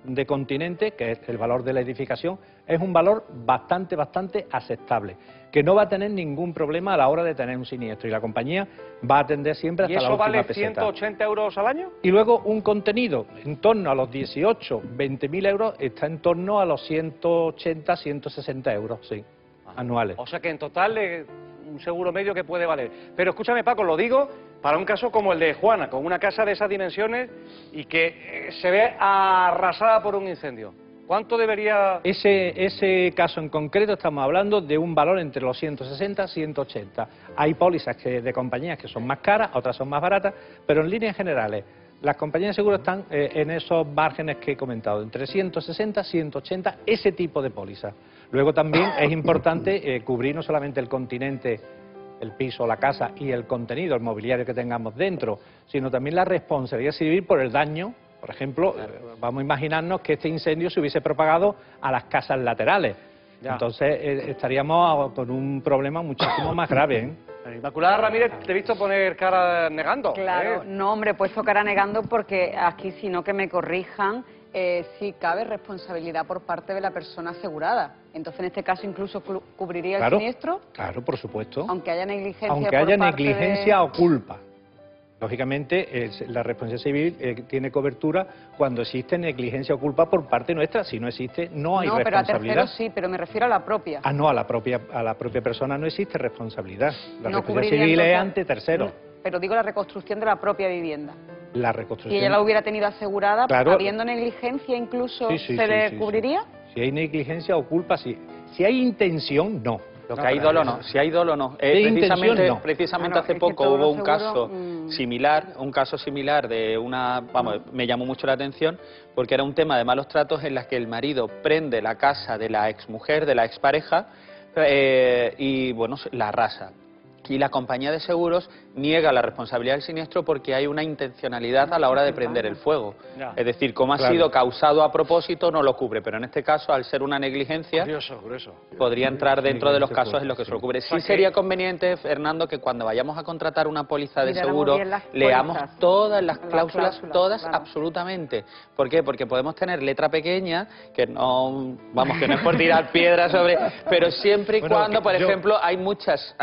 de continente, que es el valor de la edificación, es un valor bastante aceptable, que no va a tener ningún problema a la hora de tener un siniestro y la compañía va a atender siempre hasta la última peseta.
¿Y eso vale 180 euros al año?
Y luego un contenido en torno a los 18, 20.000 euros está en torno a los 180, 160 euros, sí, anuales.
O sea que en total un seguro medio que puede valer. Pero escúchame, Paco, lo digo para un caso como el de Juana, con una casa de esas dimensiones y que se ve arrasada por un incendio. ¿Cuánto debería...?
Ese caso en concreto estamos hablando de un valor entre los 160 y 180. Hay pólizas de compañías que son más caras, otras son más baratas, pero en líneas generales las compañías de seguros están en esos márgenes que he comentado, entre 160 y 180, ese tipo de póliza. Luego también es importante cubrir no solamente el continente, el piso, la casa y el contenido, el mobiliario que tengamos dentro, sino también la responsabilidad civil por el daño. Por ejemplo, vamos a imaginarnos que este incendio se hubiese propagado a las casas laterales. Ya. Entonces estaríamos con un problema muchísimo más grave, ¿eh?
Inmaculada Ramírez, te he visto poner cara negando.
Claro, no, hombre, he puesto cara negando porque aquí, si no que me corrijan, sí cabe responsabilidad por parte de la persona asegurada. Entonces, en este caso, incluso cubriría el siniestro.
Claro, por supuesto.
Aunque haya negligencia.
Aunque haya negligencia o culpa. Lógicamente, la responsabilidad civil tiene cobertura cuando existe negligencia o culpa por parte nuestra. Si no existe, no hay responsabilidad.
No, pero a terceros sí, pero me refiero a la propia.
Ah, no, a la propia persona no existe responsabilidad. La responsabilidad civil es ante terceros.
Pero digo la reconstrucción de la propia vivienda.
La reconstrucción.
Si ella la hubiera tenido asegurada,
claro,
habiendo negligencia incluso, ¿se le cubriría?
Sí. Si hay negligencia o culpa, sí. Si hay intención, no.
Lo que hay dolo no, si hay dolo no. Precisamente hace poco hubo un caso similar de una, me llamó mucho la atención porque era un tema de malos tratos en las que el marido prende la casa de la exmujer, de la expareja y bueno, la arrasa. Y la compañía de seguros niega la responsabilidad del siniestro porque hay una intencionalidad a la hora de prender el fuego. Ya. Es decir, como ha sido causado a propósito, no lo cubre. Pero en este caso, al ser una negligencia,
curioso.
Podría entrar dentro de los casos en los que se lo cubre. Sí sería conveniente, Fernando, que cuando vayamos a contratar una póliza de seguro, leamos todas las cláusulas, todas absolutamente. ¿Por qué? Porque podemos tener letra pequeña, que no es por tirar piedras sobre... Pero siempre y cuando, por ejemplo, hay muchas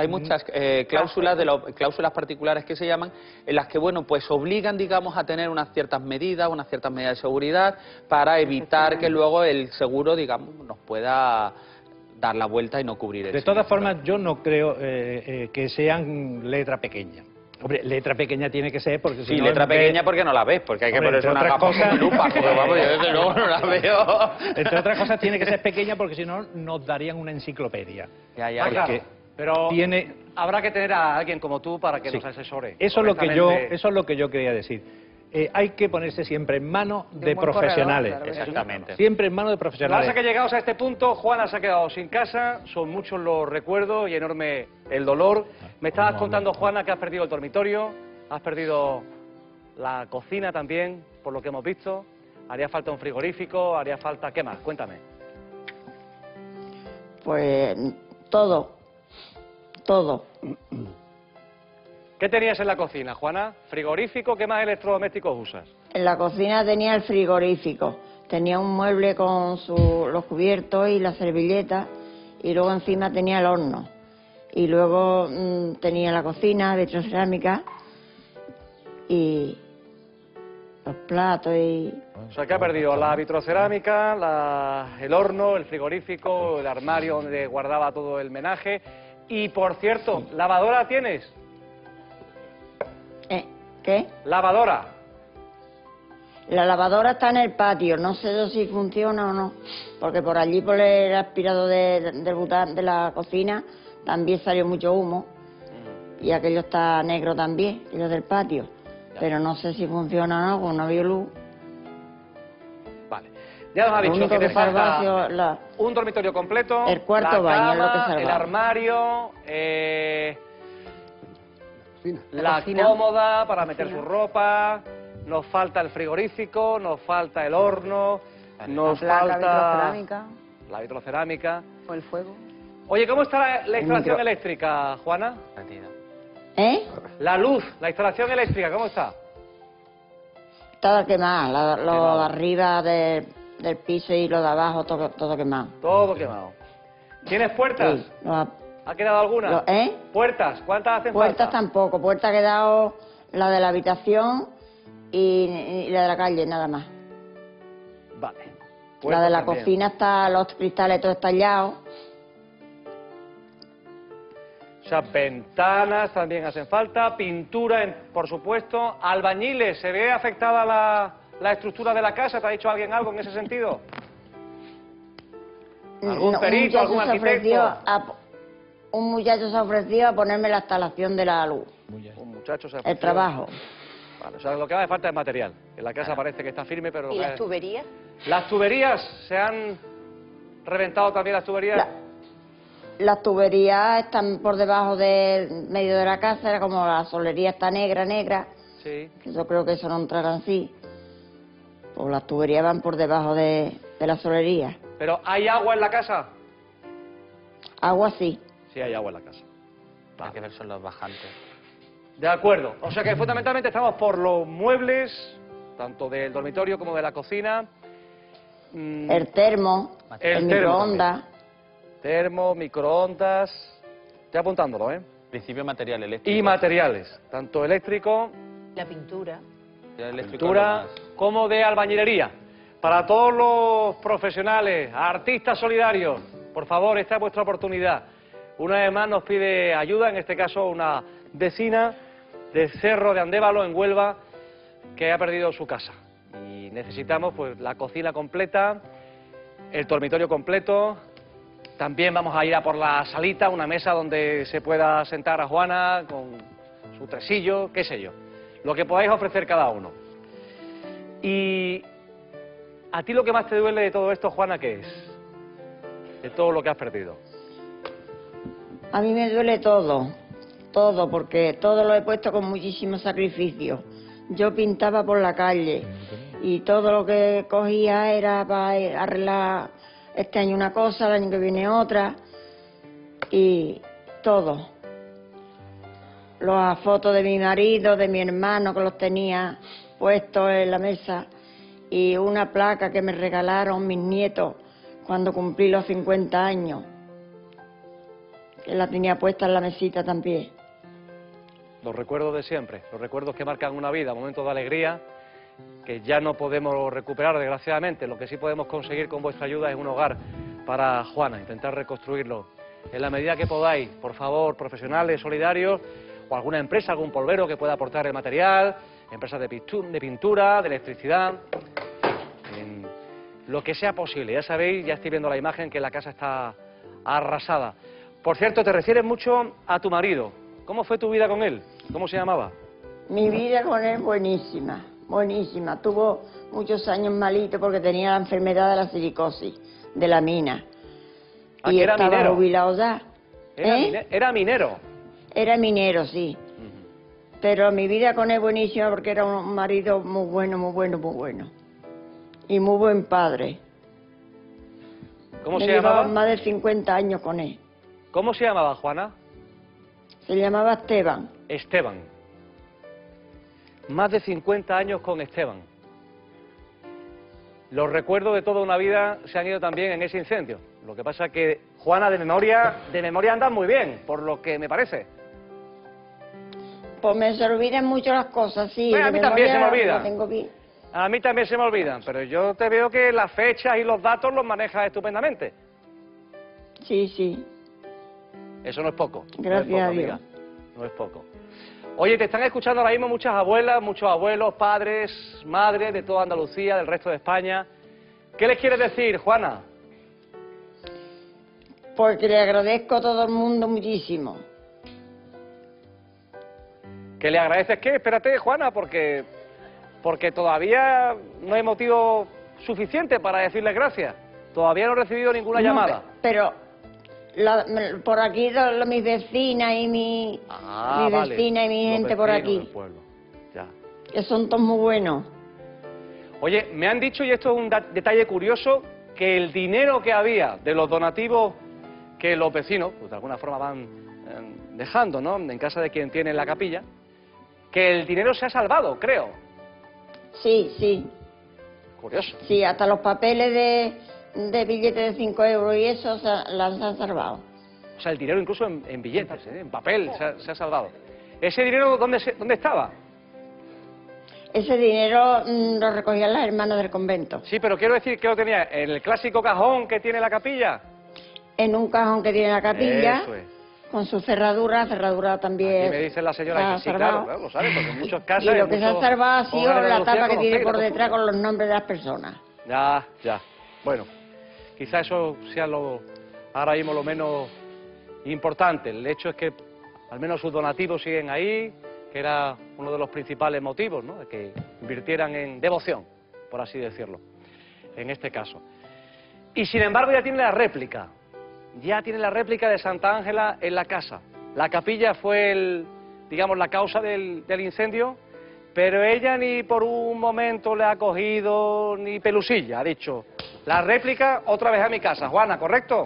cláusulas particulares que se llaman, en las que, bueno, pues obligan, digamos, a tener unas ciertas medidas de seguridad para evitar que luego el seguro, digamos, nos pueda dar la vuelta y no cubrir eso.
De todas formas, yo no creo que sean letra pequeña. Hombre, letra pequeña tiene que ser porque si
sí, no letra pequeña porque no la ves, porque hay que ponerse una gafa con lupa, pero vamos, yo desde luego no la veo.
Entre otras cosas tiene que ser pequeña porque si no nos darían una enciclopedia.
Claro. Pero habrá que tener a alguien como tú para que nos asesore.
Eso es lo que yo quería decir. Hay que ponerse siempre en manos de profesionales.
Corredor, claro, exactamente.
Siempre en manos de profesionales.
Pasa que llegados a este punto, Juana se ha quedado sin casa, son muchos los recuerdos y enorme el dolor. Me estabas contando, Juana, que has perdido el dormitorio, has perdido la cocina también, por lo que hemos visto. Haría falta un frigorífico, haría falta... ¿Qué más? Cuéntame.
Pues todo.
¿Qué tenías en la cocina, Juana? ¿Frigorífico? ¿Qué más electrodomésticos usas?
En la cocina tenía el frigorífico. Tenía un mueble con los cubiertos y las servilletas. Y luego encima tenía el horno. Y luego tenía la cocina, vitrocerámica. Y los platos y...
O sea, que ha perdido la vitrocerámica, el horno, el frigorífico, el armario donde guardaba todo el menaje. Y, por cierto, ¿lavadora tienes?
¿Qué?
¿Lavadora?
La lavadora está en el patio, no sé yo si funciona o no, porque por allí, por el aspirado de la cocina, también salió mucho humo, y aquello está negro también, y lo del patio, pero no sé si funciona o no, porque no había luz.
Vale. Ya nos ha dicho que te falta un dormitorio completo,
el cuarto baño,
cama,
es lo que salva.
El armario, la cómoda para meter su ropa, nos falta el frigorífico, nos falta el horno, nos falta la vitrocerámica.
O el fuego.
Oye, ¿cómo está la instalación eléctrica, Juana? La luz, la instalación eléctrica, ¿cómo está?
Estaba quemada, lo arriba de del piso y lo de abajo, todo quemado.
Todo quemado. ¿Tienes puertas?
Sí,
¿Ha quedado alguna? ¿Puertas? ¿Cuántas hacen
Puertas
falta?
tampoco. Puerta ha quedado la de la habitación y la de la calle, nada más.
Vale.
La de la
también.
cocina está, los cristales todos estallados.
O sea, ventanas también hacen falta, pintura, por supuesto, albañiles. ¿Se ve afectada la estructura de la casa? ¿Te ha dicho alguien algo en ese sentido? ¿Algún perito, algún arquitecto?
Un muchacho se ofreció a ponerme la instalación de la luz.
Un muchacho se
El
ofreció.
trabajo.
Vale, o sea, lo que hace falta es material. En la casa parece que está firme, pero...
¿Y las tuberías?
¿Las tuberías? ¿Se han reventado también las tuberías?
Las tuberías están por debajo del medio de la casa, era como la solería está negra,
Sí.
que yo creo que eso no entrará así. Pues las tuberías van por debajo de la solería.
¿Pero hay agua en la casa?
Agua sí.
Sí, hay agua en la casa.
Hay que ver son los bajantes.
De acuerdo. O sea que fundamentalmente estamos por los muebles, tanto del dormitorio como de la cocina.
El termo, el microondas.
Termo, microondas. Estoy apuntándolo, ¿eh?
Principio material eléctrico.
Y materiales, tanto eléctrico,
La pintura.
pintura, como de albañilería. Para todos los profesionales, artistas solidarios, por favor, esta es vuestra oportunidad. Una vez más nos pide ayuda, en este caso una vecina de Cerro de Andévalo, en Huelva, que ha perdido su casa. Y necesitamos pues la cocina completa, el dormitorio completo. También vamos a ir a por la salita, una mesa donde se pueda sentar a Juana con su tresillo, qué sé yo. Lo que podáis ofrecer cada uno. Y a ti lo que más te duele de todo esto, Juana, ¿qué es? De todo lo que has perdido.
A mí me duele todo, porque todo lo he puesto con muchísimo sacrificio. Yo pintaba por la calle y todo lo que cogía era para arreglar este año una cosa, el año que viene otra, y todo. Las fotos de mi marido, de mi hermano, que los tenía puestos en la mesa, y una placa que me regalaron mis nietos cuando cumplí los 50 años, que la tenía puesta en la mesita también.
Los recuerdos de siempre, los recuerdos que marcan una vida, momentos de alegría, que ya no podemos recuperar, desgraciadamente. Lo que sí podemos conseguir con vuestra ayuda es un hogar para Juana, intentar reconstruirlo en la medida que podáis. Por favor, profesionales, solidarios, o alguna empresa, algún polvero que pueda aportar el material, empresas de pintura, de electricidad, en lo que sea posible. Ya sabéis, ya estoy viendo la imagen, que la casa está arrasada. Por cierto, te refieres mucho a tu marido. ¿Cómo fue tu vida con él? ¿Cómo se llamaba?
Mi vida con él buenísima, buenísima. Tuvo muchos años malito porque tenía la enfermedad de la silicosis, de la mina.
¿Ah,
y
que era
estaba
minero?
jubilado ya.
Era minero.
Era minero, sí. Pero mi vida con él buenísima porque era un marido muy bueno, muy bueno, muy bueno. Y muy buen padre.
¿Cómo
Me
se llamaba?
llevaba más de 50 años con él.
¿Cómo se llamaba, Juana?
Se llamaba Esteban.
Esteban. Más de 50 años con Esteban. Los recuerdos de toda una vida se han ido también en ese incendio. Lo que pasa es que Juana de memoria anda muy bien, por lo que me parece.
Pues me se olvidan mucho las cosas, sí.
Bueno, a mí también se me olvida.
Lo tengo bien.
A mí también se me olvidan, pero yo te veo que las fechas y los datos los manejas estupendamente.
Sí, sí.
Eso no es poco.
Gracias
no es poco,
a Dios.
amiga. No es poco. Oye, te están escuchando ahora mismo muchas abuelas, muchos abuelos, padres, madres de toda Andalucía, del resto de España. ¿Qué les quieres decir, Juana?
Porque le agradezco a todo el mundo muchísimo.
¿Que le agradeces qué? Espérate, Juana, porque todavía no hay motivo suficiente para decirles gracias. Todavía no he recibido ninguna llamada.
Pero por aquí mis vecinas y mi
vale.
vecina y mi
Los
gente por
vecinos
aquí,
del pueblo. Ya.
que son todos muy buenos.
Oye, me han dicho, y esto es un detalle curioso, que el dinero que había de los donativos que los vecinos, pues de alguna forma van dejando, ¿no?, en casa de quien tiene la capilla, que el dinero se ha salvado, creo.
Sí, sí.
Curioso.
Sí, hasta los papeles de billetes de 5 euros y eso las han salvado.
O sea, el dinero incluso en billetes, en papel, se ha salvado. ¿Ese dinero dónde estaba?
Ese dinero lo recogían las hermanas del convento.
Sí, pero quiero decir que lo tenía en el clásico cajón que tiene la capilla.
En un cajón que tiene la capilla,
Eso es.
con su cerradura también.
Y me dice la señora que sí, claro, lo sabe, porque en muchos casos...
Y lo que se ha salvado ha sido la tapa que tiene por
conocéis,
detrás con los nombres de las personas.
Ya. Bueno, quizá eso sea ahora mismo lo menos importante. El hecho es que al menos sus donativos siguen ahí, que era uno de los principales motivos, ¿no?, de que invirtieran en devoción, por así decirlo, en este caso. Y sin embargo ya tiene la réplica de Santa Ángela en la casa. La capilla fue digamos, la causa del incendio, pero ella ni por un momento le ha cogido ni pelusilla, ha dicho, la réplica otra vez a mi casa. Juana, ¿correcto?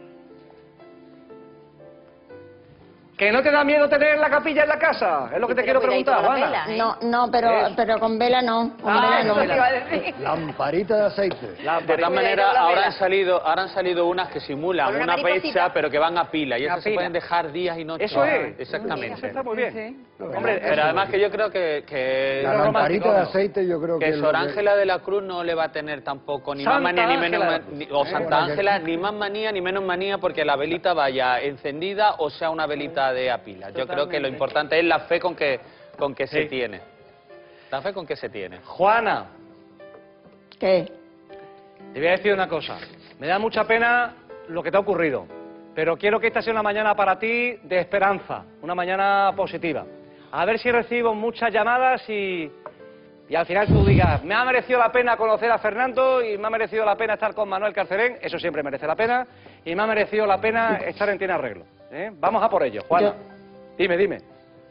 ¿Que no te da miedo tener la capilla en la casa? Es lo que te quiero preguntar, Juana.
No, pero con vela no. Con vela no.
Lamparita de aceite.
De todas maneras, ahora han salido unas que simulan una pecha, pero que van a pila. Y esas se pueden dejar días y noches.
Eso es.
Exactamente.
Eso está muy bien.
Hombre, pero además que yo creo que
la lamparita de aceite, yo creo que...
Sor Ángela de la Cruz no le va a tener tampoco ni más manía ni menos manía, o Santa Ángela, ni más manía ni menos manía porque la velita vaya encendida o sea una velita de a pila. Yo creo que lo importante es la fe con que se tiene. La fe con que se tiene.
Juana.
¿Qué?
Te voy a decir una cosa. Me da mucha pena lo que te ha ocurrido, pero quiero que esta sea una mañana para ti de esperanza, una mañana positiva. A ver si recibo muchas llamadas y al final tú digas, me ha merecido la pena conocer a Fernando y me ha merecido la pena estar con Manuel Carcerén, eso siempre merece la pena, y me ha merecido la pena estar en Tiene Arreglo. Vamos a por ello, Juana. Dime.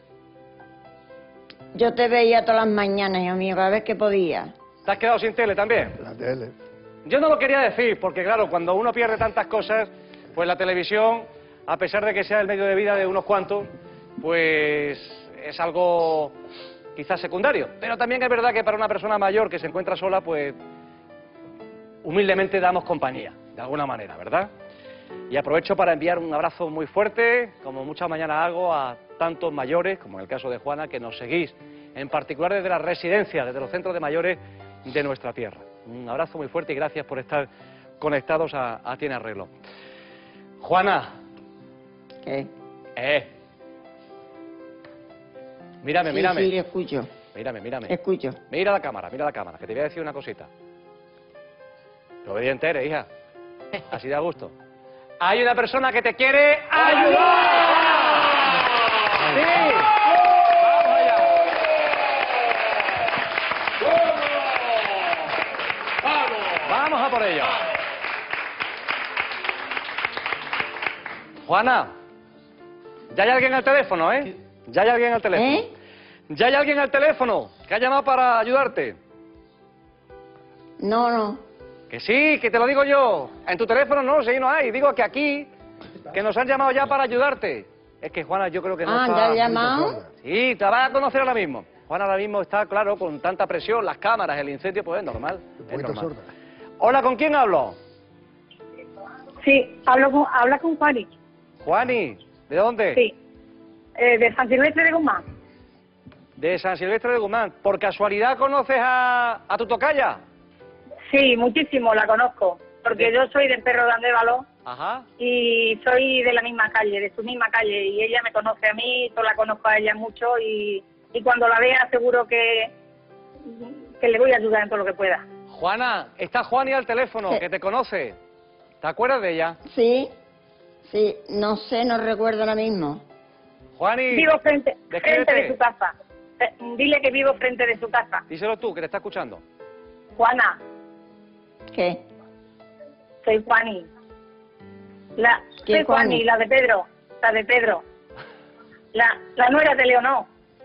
Yo te veía todas las mañanas, amigo, a ver qué podía.
¿Te has quedado sin tele también?
La tele.
Yo no lo quería decir, porque claro, cuando uno pierde tantas cosas, pues la televisión, a pesar de que sea el medio de vida de unos cuantos, pues es algo quizás secundario. Pero también es verdad que para una persona mayor que se encuentra sola, pues humildemente damos compañía, de alguna manera, ¿verdad? Y aprovecho para enviar un abrazo muy fuerte, como muchas mañanas hago, a tantos mayores, como en el caso de Juana, que nos seguís, en particular desde las residencias, desde los centros de mayores de nuestra tierra. Un abrazo muy fuerte y gracias por estar conectados a Tiene Arreglo. Juana.
¿Qué?
Mírame.
Sí, escucho.
Mírame.
Escucho.
Mira la cámara, que te voy a decir una cosita. Lo obediente eres, hija. Así da gusto. Hay una persona que te quiere ayudar. ¡Sí! ¡Vamos allá! ¡Vamos a por ello! Juana, ya hay alguien al teléfono, ¿eh? Ya hay alguien al teléfono. Ya hay alguien al teléfono que ha llamado para ayudarte.
No.
Que sí, que te lo digo yo. En tu teléfono no, sí, no hay. Digo que aquí, que nos han llamado ya para ayudarte. Es que Juana, yo creo que no está...
¿ya ha llamado?
Sí, te vas a conocer ahora mismo. Juana ahora mismo está, claro, con tanta presión, las cámaras, el incendio, pues es normal. Es normal. Hola, ¿con quién hablo?
Sí, habla con Juani.
Juani, ¿de dónde?
Sí, de San Silvestre de Guzmán.
De San Silvestre de Guzmán. ¿Por casualidad conoces a tu tocaya?
Sí, muchísimo, la conozco, porque yo soy del Perro de Andévalo.
Ajá.
Y soy de la misma calle, de su misma calle, y ella me conoce a mí, yo la conozco a ella mucho, y cuando la vea seguro que le voy a ayudar en todo lo que pueda.
Juana, está Juani al teléfono, que te conoce. ¿Te acuerdas de ella?
Sí, no sé, no recuerdo ahora mismo.
Juani,
vivo frente de su casa. Dile que vivo frente de su casa.
Díselo tú, que te está escuchando.
Juana.
¿Qué?
Soy Juani.
¿Quién,
soy Juani, la de Pedro. La nuera de Leonor.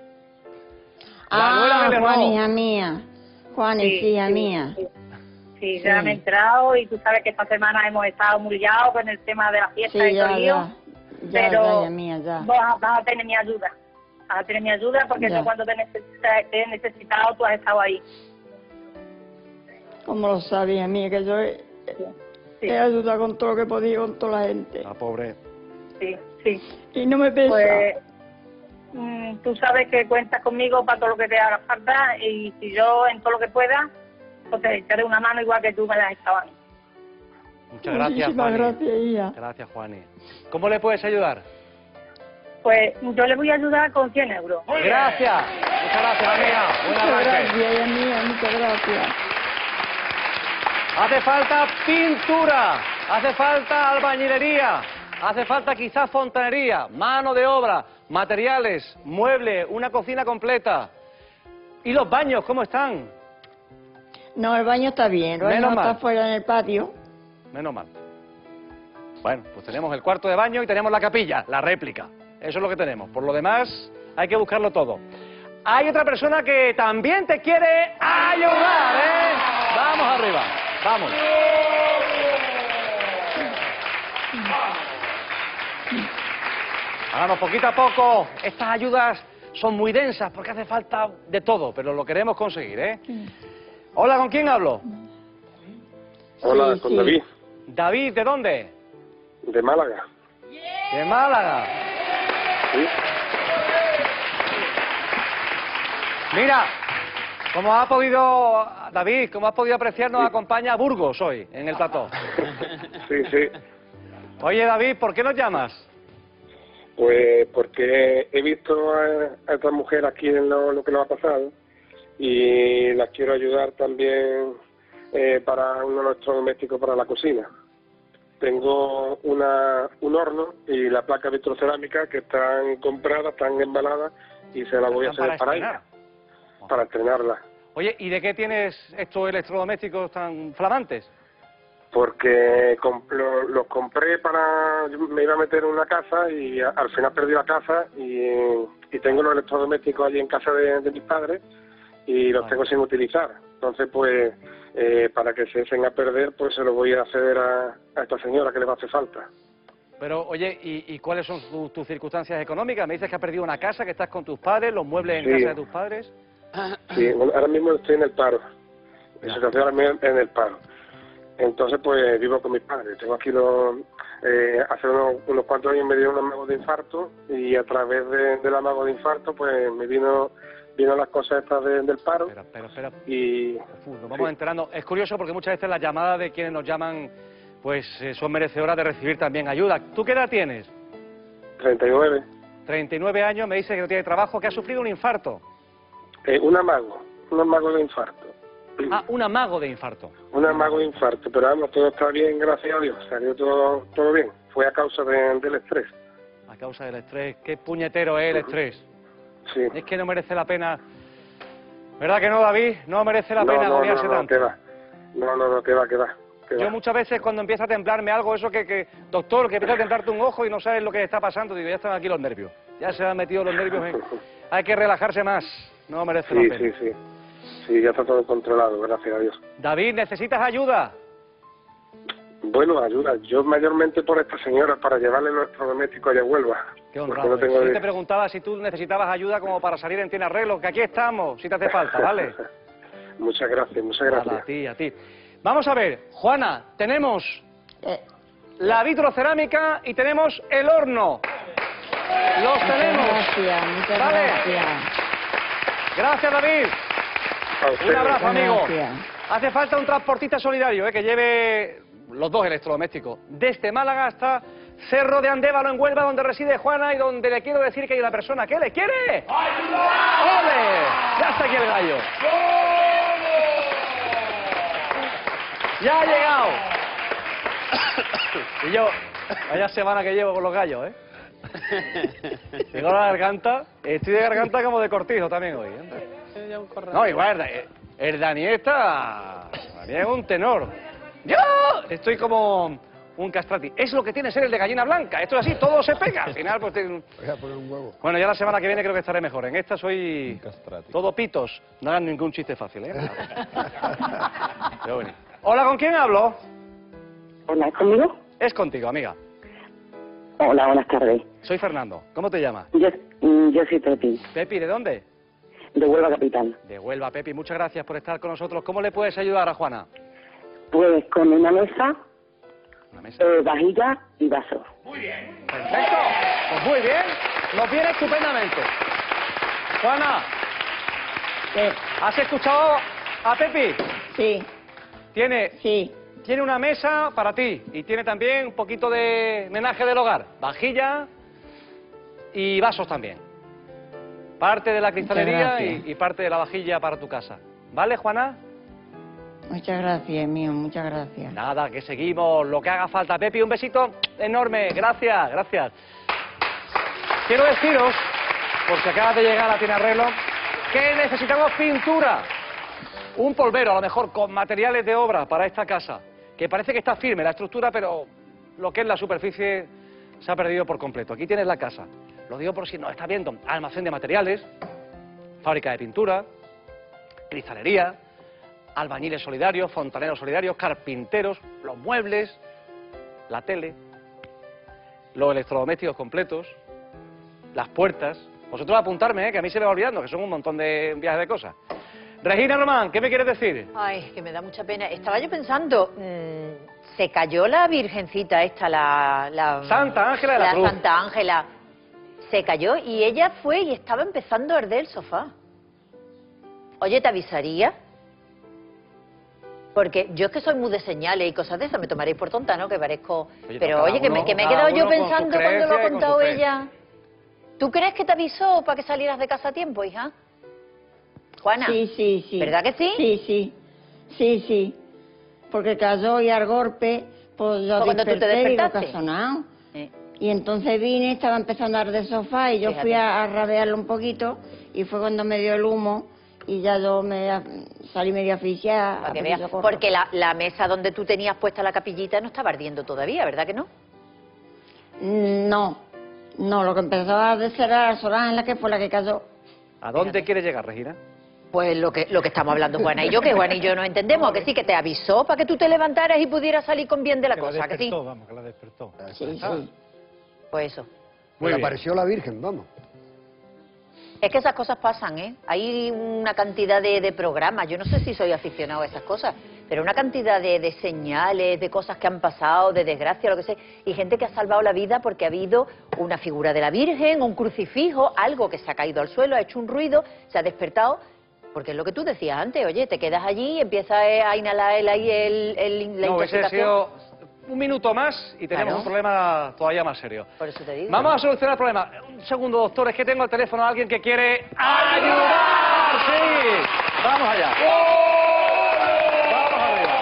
Juani, hija mía. Juani, sí, hija mía.
Sí, ya me he enterado y tú sabes que esta semana hemos estado muy liados con el tema de la fiesta y todo el lío. Pero vas a tener mi ayuda. Vas a tener mi ayuda porque yo cuando te he necesitado tú has estado ahí.
Como lo sabes, a mí, que yo he ayudado con todo lo que he podido, con toda la gente.
La pobre.
Sí, sí.
Y no me pesa.
Pues, tú sabes que cuentas conmigo para todo lo que te haga falta y si yo en todo lo que pueda, pues te echaré una mano igual que tú me la has echado a mí.
Muchas gracias,
Muchísimas
Juani.
gracias, hija.
Gracias, Juani. ¿Cómo le puedes ayudar?
Pues yo le voy a ayudar con 100 euros.
Gracias. Muchas gracias, amiga. Buenas
Muchas
noches.
gracias, hija mía, muchas gracias.
Hace falta pintura, hace falta albañilería, hace falta quizás fontanería, mano de obra, materiales, muebles, una cocina completa. ¿Y los baños cómo están?
No, el baño está bien, el baño está fuera en el patio.
Menos mal. Bueno, pues tenemos el cuarto de baño y tenemos la capilla, la réplica. Eso es lo que tenemos. Por lo demás, hay que buscarlo todo. Hay otra persona que también te quiere ayudar, ¿eh? Vamos arriba, vamos. Vamos, poquito a poco. Estas ayudas son muy densas porque hace falta de todo, pero lo queremos conseguir, ¿eh? Hola, ¿con quién hablo?
Hola, con David.
David, ¿de dónde?
De Málaga.
De Málaga.
Sí.
Mira, como has podido, David, como has podido apreciar, nos acompaña Burgos hoy en el plató.
Sí, sí.
Oye, David, ¿por qué nos llamas?
Pues porque he visto a esta mujer aquí en lo que nos ha pasado y las quiero ayudar también para uno de nuestros domésticos para la cocina. Tengo un horno y la placa vitrocerámica que están compradas, están embaladas y se la voy a hacer para ella, para estrenarla.
Oye, ¿y de qué tienes estos electrodomésticos tan flamantes?
Porque los compré para... me iba a meter en una casa y al final perdí la casa y tengo los electrodomésticos allí en casa de mis padres y los tengo sin utilizar. Entonces, pues, para que se echen a perder, pues se los voy a ceder a esta señora que le va a hacer falta.
Pero, oye, ¿y cuáles son tus circunstancias económicas? Me dices que has perdido una casa, que estás con tus padres, los muebles en casa de tus padres.
Sí, ahora mismo estoy en el paro. Mi situación ahora mismo en el paro. Entonces, pues, vivo con mis padres. Tengo aquí hace unos cuantos años me dio un amago de infarto y a través del amago de infarto, pues, me vino las cosas estas del paro.
Espera.
Y
nos vamos enterando. Es curioso porque muchas veces las llamadas de quienes nos llaman, pues, son merecedoras de recibir también ayuda. ¿Tú qué edad tienes?
39.
39 años, me dice que no tiene trabajo, que ha sufrido un infarto.
Un amago de infarto.
Ah, un amago de infarto.
Un amago de infarto, pero vamos, todo está bien, gracias a Dios, salió todo bien. Fue a causa del estrés.
A causa del estrés. Qué puñetero es el estrés.
Sí.
Es que no merece la pena. ¿Verdad que no, David? No merece la pena agobiarse tanto.
Que va.
Yo muchas veces cuando empieza a temblarme algo, eso doctor, que empieza a temblarte un ojo y no sabes lo que está pasando, digo, ya están aquí los nervios. Ya se han metido los nervios Hay que relajarse más. No merece la pena.
Sí, ya está todo controlado, gracias a Dios.
David, ¿necesitas ayuda?
Bueno, ayuda. Yo mayormente por esta señora, para llevarle nuestro doméstico allá a Huelva.
Qué honrado. Yo te preguntaba si tú necesitabas ayuda como para salir en Tiene Arreglo, que aquí estamos, si te hace falta, ¿vale?
Muchas gracias.
A ti. Vamos a ver, Juana, tenemos la vitrocerámica y tenemos el horno. Los tenemos.
Muchas
¿vale?
gracias.
Gracias, David. Un abrazo, amigo.
Gracias.
Hace falta un transportista solidario que lleve los dos electrodomésticos. Desde Málaga hasta Cerro de Andévalo, en Huelva, donde reside Juana y donde le quiero decir que hay una persona que le quiere. ¡Ole! Ya está aquí el gallo. Ya ha llegado. Y yo, vaya semana que llevo con los gallos, ¿eh? Tengo la garganta, estoy de garganta como de cortijo también hoy, ¿eh? No, igual, el Daniel es un tenor. Yo estoy como un castrati. Es lo que tiene ser el de gallina blanca. Esto es así, todo se pega. Al final, pues...
Voy a poner un huevo.
Bueno, ya la semana que viene creo que estaré mejor. En esta soy todo pitos. No hagan ningún chiste fácil, ¿eh? Hola, ¿con quién hablo?
Hola, ¿es conmigo?
Es contigo, amiga.
Hola, buenas tardes.
Soy Fernando. ¿Cómo te llamas?
Yo soy Pepi.
Pepi, ¿de dónde?
de Huelva Capital.
De Huelva, Pepi, muchas gracias por estar con nosotros. ¿Cómo le puedes ayudar a Juana?
Pues con una mesa, vajilla y vasos.
Muy bien. Perfecto. Pues muy bien. Nos viene estupendamente. Juana, ¿has escuchado a Pepi?
Sí.
Tiene una mesa para ti y tiene también un poquito de menaje del hogar. Vajilla y vasos también. Parte de la cristalería y parte de la vajilla para tu casa. ¿Vale, Juana?
Muchas gracias, mío, muchas gracias.
Nada, que seguimos, lo que haga falta. Pepi, un besito enorme, gracias, gracias. Quiero deciros, por si acabas de llegar a Tiene Arreglo, que necesitamos pintura. Un polvero, a lo mejor, con materiales de obra para esta casa, que parece que está firme la estructura, pero lo que es la superficie se ha perdido por completo. Aquí tienes la casa. Lo digo por si no está viendo. Almacén de materiales, fábrica de pintura, cristalería, albañiles solidarios, fontaneros solidarios, carpinteros, los muebles, la tele, los electrodomésticos completos, las puertas. Vosotros apuntarme, que a mí se me va olvidando, que son un montón de viajes de cosas. Regina Román, ¿qué me quieres decir?
Ay, que me da mucha pena. Estaba yo pensando, se cayó la virgencita esta, la
Santa Ángela de la Cruz.
La Santa Ángela. Se cayó y ella fue y estaba empezando a arder el sofá. Oye, ¿te avisaría? Porque yo es que soy muy de señales y cosas de esas, me tomaréis por tonta, ¿no? Que parezco...
Oye,
pero oye, que me he quedado yo pensando cuando lo ha contado ella. ¿Tú crees que te avisó para que salieras de casa a tiempo, hija? Juana.
Sí.
¿Verdad que sí?
Sí. Porque cayó y al golpe, pues yo
cuando tú te
desperté y digo,
despertaste.
¿qué ha sonado? Y entonces vine, estaba empezando a arder el sofá y yo fui a rabearlo un poquito y fue cuando me dio el humo y ya yo salí medio asfixiada.
Para que veas, porque la mesa donde tú tenías puesta la capillita no estaba ardiendo todavía, ¿verdad que no?
No, lo que empezó a arder era la sola en la que fue la que cayó.
¿A dónde quieres llegar, Regina?
Pues lo que estamos hablando Juana y yo, que Juana y yo no entendemos, que sí, que te avisó para que tú te levantaras y pudieras salir con bien de la cosa, que sí.
Vamos, que la despertó.
Sí.
Pues eso.
Pues apareció la Virgen, vamos.
Es que esas cosas pasan, ¿eh? Hay una cantidad de programas, yo no sé si soy aficionado a esas cosas, pero una cantidad de señales, de cosas que han pasado, de desgracia, lo que sea, y gente que ha salvado la vida porque ha habido una figura de la Virgen, un crucifijo, algo que se ha caído al suelo, ha hecho un ruido, se ha despertado, porque es lo que tú decías antes, oye, te quedas allí y empiezas a inhalar la
No, ese ha sido un minuto más y tenemos un problema todavía más serio.
Por eso te digo.
Vamos a solucionar el problema. Un segundo, doctor, es que tengo al teléfono a alguien que quiere ayudar. Sí, vamos allá. Vamos arriba.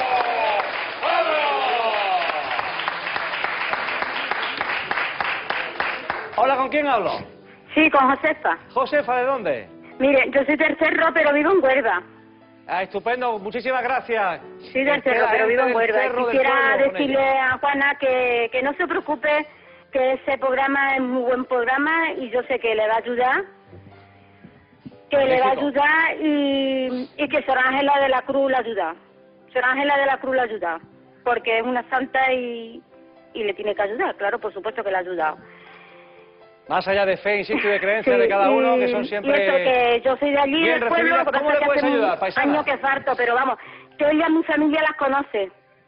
Hola, ¿con quién hablo?
Sí, con Josefa.
Josefa, ¿de dónde?
Mire, yo soy del Cerro, pero vivo en Huelva.
Ah, estupendo, muchísimas gracias.
Sí, del Cerro, pero vivo en Huelva. Quisiera decirle a Juana que no se preocupe, que ese programa es muy buen programa y yo sé que le va a ayudar. Que le va a ayudar y que Sor Ángela de la Cruz la ayuda. Sor Ángela de la Cruz la ayuda. Porque es una santa y le tiene que ayudar, claro, por supuesto que la ha ayudado.
Más allá de fe, insisto, y de creencias de cada uno, que son siempre...
Y eso que yo soy de allí, del pueblo, lo que
¿Cómo
pasa
le
es que
puedes
hace
ayudar,
un
paisana?
año que farto, pero vamos, que ella, mi familia las conoce.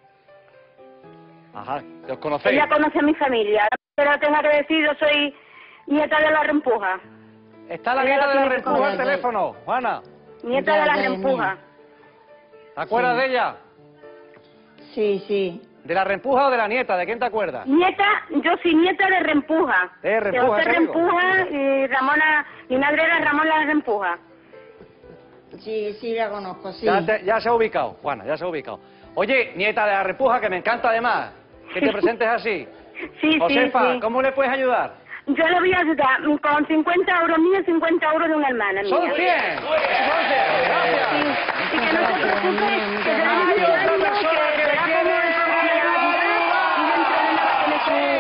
Ajá, ¿os conocéis?
Ella conoce a mi familia, pero tengo que decir, yo soy nieta de la Rempuja.
Está la nieta de la Rempuja al teléfono, Juana.
Nieta de la Rempuja.
¿Te acuerdas de ella?
Sí.
¿De la Rempuja o de la nieta? ¿De quién te acuerdas?
Nieta, yo soy nieta de Rempuja.
De Rempuja,
José Rempuja y Ramona, mi madre era Ramona Rempuja.
Sí, la conozco, sí.
Ya se ha ubicado, Juana, ya se ha ubicado. Oye, nieta de la Rempuja, que me encanta además, que te presentes así.
Sí,
Josefa,
sí.
¿cómo le puedes ayudar?
Yo le voy a ayudar con 50 euros míos y 50 euros de una hermana mía.
¡Son 100! ¡Gracias!
Y que no se preocupe, que se va a ayudar, que verá cómo el programa le va a ayudar y dentro de nada que me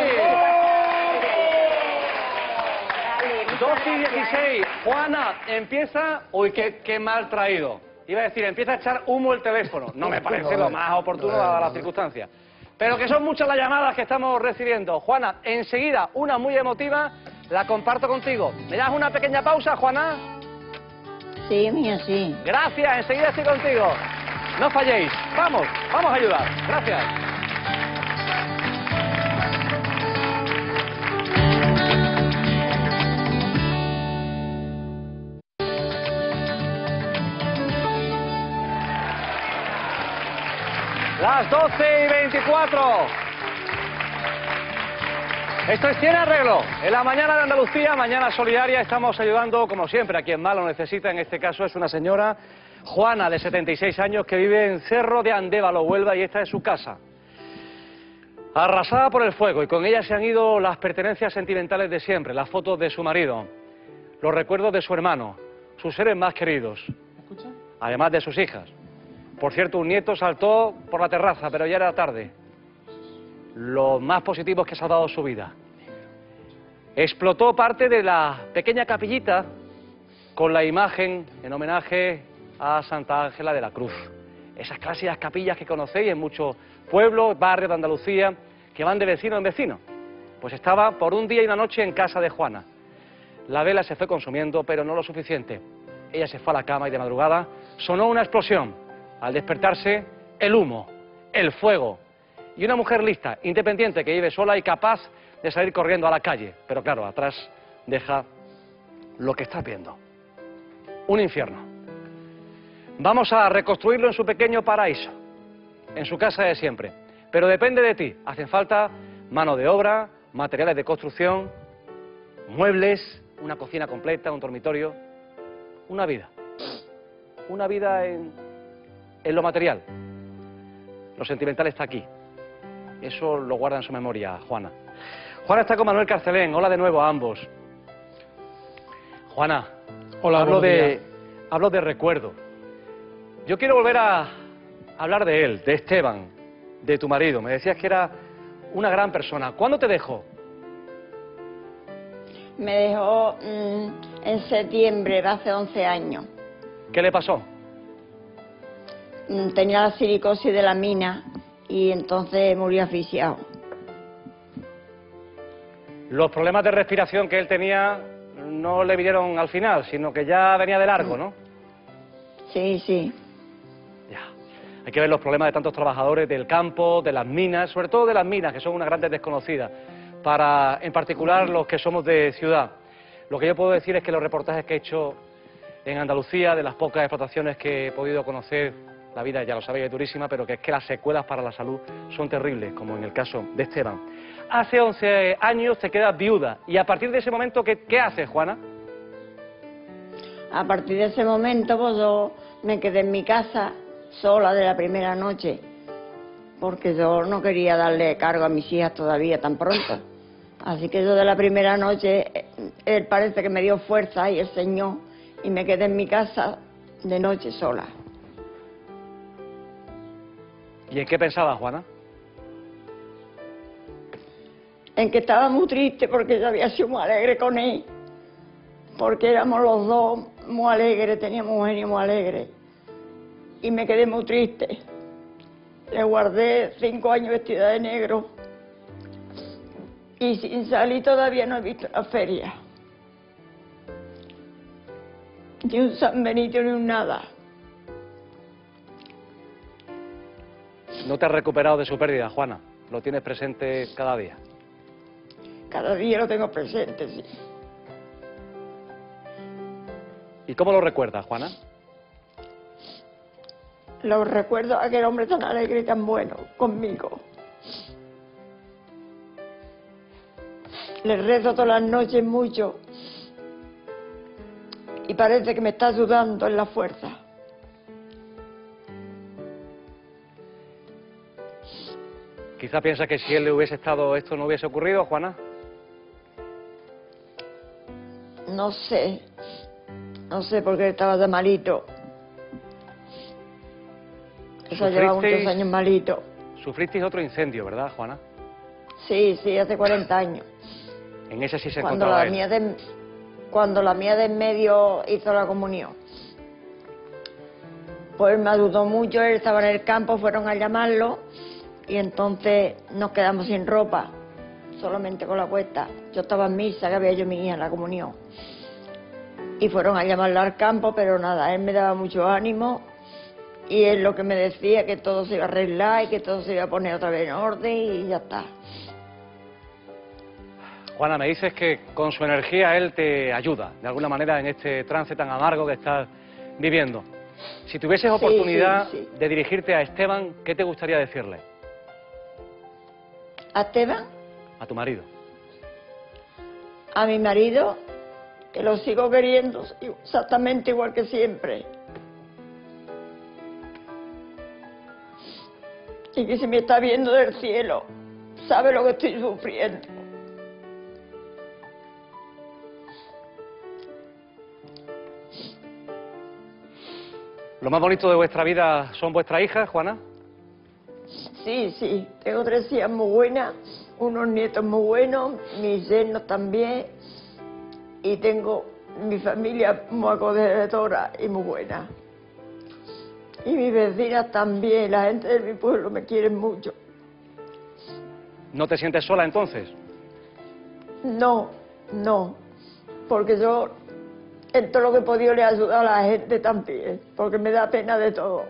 ¡2 y 16! Juana, empieza... Uy, qué mal traído. Iba a decir, empieza a echar humo el teléfono. No me parece lo más oportuno dadas las circunstancias. Pero que son muchas las llamadas que estamos recibiendo. Juana, enseguida, una muy emotiva, la comparto contigo. ¿Me das una pequeña pausa, Juana?
Sí, mía, sí.
Gracias, enseguida estoy contigo. No falléis. Vamos a ayudar. Gracias. Las 12:24. Esto es Tiene Arreglo. En la mañana de Andalucía, mañana solidaria, estamos ayudando, como siempre, a quien más lo necesita. En este caso es una señora, Juana, de 76 años, que vive en Cerro de Andévalo, Huelva, y esta es su casa. Arrasada por el fuego, y con ella se han ido las pertenencias sentimentales de siempre, las fotos de su marido, los recuerdos de su hermano, sus seres más queridos, además de sus hijas. Por cierto, un nieto saltó por la terraza, pero ya era tarde. Lo más positivo es que se ha dado su vida. Explotó parte de la pequeña capillita con la imagen en homenaje a Santa Ángela de la Cruz. Esas clásicas capillas que conocéis en muchos pueblos, barrios de Andalucía, que van de vecino en vecino. Pues estaba por un día y una noche en casa de Juana. La vela se fue consumiendo, pero no lo suficiente. Ella se fue a la cama y de madrugada sonó una explosión. Al despertarse, el humo, el fuego. Y una mujer lista, independiente, que vive sola y capaz de salir corriendo a la calle. Pero claro, atrás deja lo que estás viendo. Un infierno. Vamos a reconstruirlo en su pequeño paraíso, en su casa de siempre. Pero depende de ti. Hacen falta mano de obra, materiales de construcción, muebles, una cocina completa, un dormitorio. Una vida. Una vida en lo material. Lo sentimental está aquí. Eso lo guarda en su memoria, Juana. Juana está con Manuel Carcelén. Hola de nuevo a ambos. Juana,
hola,
hablo de recuerdo. Yo quiero volver a hablar de él, de Esteban, de tu marido. Me decías que era una gran persona. ¿Cuándo te dejó?
Me dejó en septiembre, hace 11 años.
¿Qué le pasó?
Tenía la silicosis de la mina y entonces murió asfixiado.
Los problemas de respiración que él tenía no le vinieron al final, sino que ya venía de largo, ¿no?
Sí, sí.
Ya. Hay que ver los problemas de tantos trabajadores del campo, de las minas, sobre todo de las minas, que son unas grandes desconocidas, para, en particular, los que somos de ciudad. Lo que yo puedo decir es que los reportajes que he hecho en Andalucía, de las pocas explotaciones que he podido conocer, la vida, ya lo sabéis, es durísima, pero que es que las secuelas para la salud son terribles, como en el caso de Esteban. Hace 11 años te quedas viuda, y a partir de ese momento, ¿qué haces, Juana?
A partir de ese momento, pues yo me quedé en mi casa, sola de la primera noche, porque yo no quería darle cargo a mis hijas todavía tan pronto. Así que yo de la primera noche, él parece que me dio fuerza y el Señor, y me quedé en mi casa de noche sola.
¿Y en qué pensabas, Juana?
En que estaba muy triste porque yo había sido muy alegre con él. Porque éramos los dos muy alegres, teníamos un genio muy alegre. Y me quedé muy triste. Le guardé 5 años vestida de negro. Y sin salir todavía no he visto la feria. Ni un San Benito ni un nada.
No te has recuperado de su pérdida, Juana. Lo tienes presente cada día.
Cada día lo tengo presente, sí.
¿Y cómo lo recuerdas, Juana?
Lo recuerdo a aquel hombre tan alegre y tan bueno conmigo. Le rezo todas las noches mucho. Y parece que me está ayudando en la fuerza.
Quizá piensa que si él le hubiese estado, esto no hubiese ocurrido, Juana.
No sé porque estaba de malito. Eso lleva muchos años malito.
Sufristeis otro incendio, ¿verdad, Juana?
Sí, hace 40 años.
En ese sí se
cuando
encontraba
Cuando la mía de en medio hizo la comunión. Pues me ayudó mucho, él estaba en el campo, fueron a llamarlo y entonces nos quedamos sin ropa, solamente con la cuesta. Yo estaba en misa, que había yo mi hija en la comunión. y fueron a llamarla al campo, pero nada, él me daba mucho ánimo y él lo que me decía que todo se iba a arreglar y que todo se iba a poner otra vez en orden y ya está.
Juana, me dices que con su energía él te ayuda, de alguna manera, en este trance tan amargo que estás viviendo. Si tuvieses oportunidad de dirigirte a Esteban, ¿qué te gustaría decirle?
¿A Esteban?
A tu marido.
A mi marido, que lo sigo queriendo exactamente igual que siempre. Y que si me está viendo del cielo, sabe lo que estoy sufriendo.
¿Lo más bonito de vuestra vida son vuestras hijas, Juana?
Sí, sí, tengo 3 hijas muy buenas, unos nietos muy buenos, mis yernos también, y tengo mi familia muy acogedora y muy buena. Y mis vecinas también, la gente de mi pueblo me quieren mucho.
¿No te sientes sola entonces?
No, no, porque yo en todo lo que he podido le he ayudado a la gente también, porque me da pena de todo.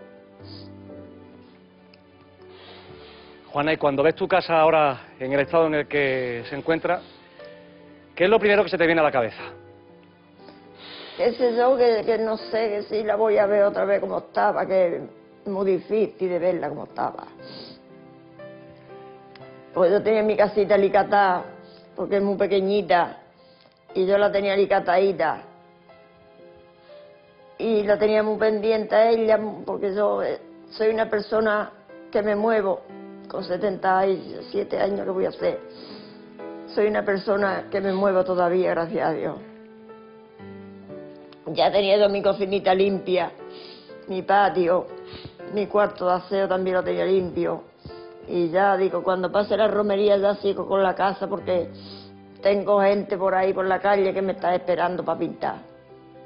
Juana, y cuando ves tu casa ahora en el estado en el que se encuentra, ¿qué es lo primero que se te viene a la cabeza?
Qué sé yo, que no sé, que si la voy a ver otra vez como estaba, que es muy difícil de verla como estaba. Pues yo tenía mi casita alicatada, porque es muy pequeñita, y yo la tenía alicatadita. Y la tenía muy pendiente a ella, porque yo soy una persona que me muevo, con 77 años que voy a hacer. Soy una persona que me muevo todavía, gracias a Dios. Ya tenía yo mi cocinita limpia, mi patio, mi cuarto de aseo también lo tenía limpio. Y ya digo, cuando pase la romería ya sigo con la casa, porque tengo gente por ahí, por la calle, que me está esperando para pintar.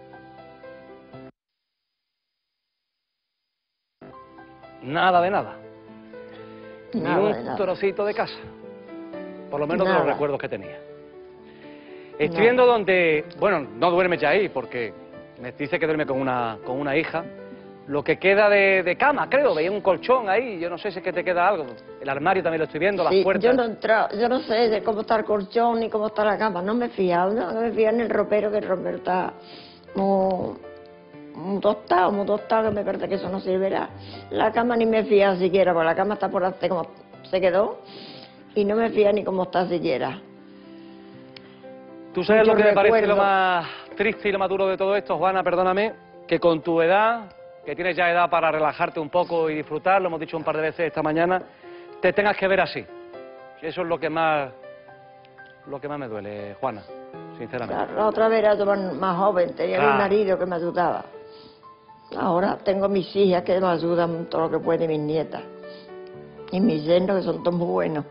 Nada de nada.
Nada
Ni
de
un
nada.
trocito de casa. Por lo menos de
Nada.
los recuerdos que tenía. Estoy
Nada.
viendo donde... Bueno, no duermes ya ahí, porque me dice que duerme con una hija. Lo que queda de cama, creo. Veía un colchón ahí. Yo no sé si es que te queda algo. El armario también lo estoy viendo, las
Sí,
puertas.
yo no he entrado, yo no sé de cómo está el colchón ni cómo está la cama. No me he fijado, no me he fijado en el ropero, que el ropero está muy tostado, que me parece que eso no servirá. La cama ni me he fijado siquiera, porque la cama está por hacer como se quedó, y no me he fijado ni cómo está siquiera.
¿Tú sabes
Yo
lo que me parece
recuerdo-
lo más triste y lo más duro de todo esto, Juana? Perdóname, que con tu edad, que tienes ya edad para relajarte un poco y disfrutar, lo hemos dicho un par de veces esta mañana, te tengas que ver así. Eso es lo que más me duele, Juana, sinceramente.
La otra vez era yo más joven, tenía
Claro.
mi marido que me ayudaba. Ahora tengo mis hijas que me ayudan todo lo que pueden, mis nietas. Y mis yernos, que son todos muy buenos.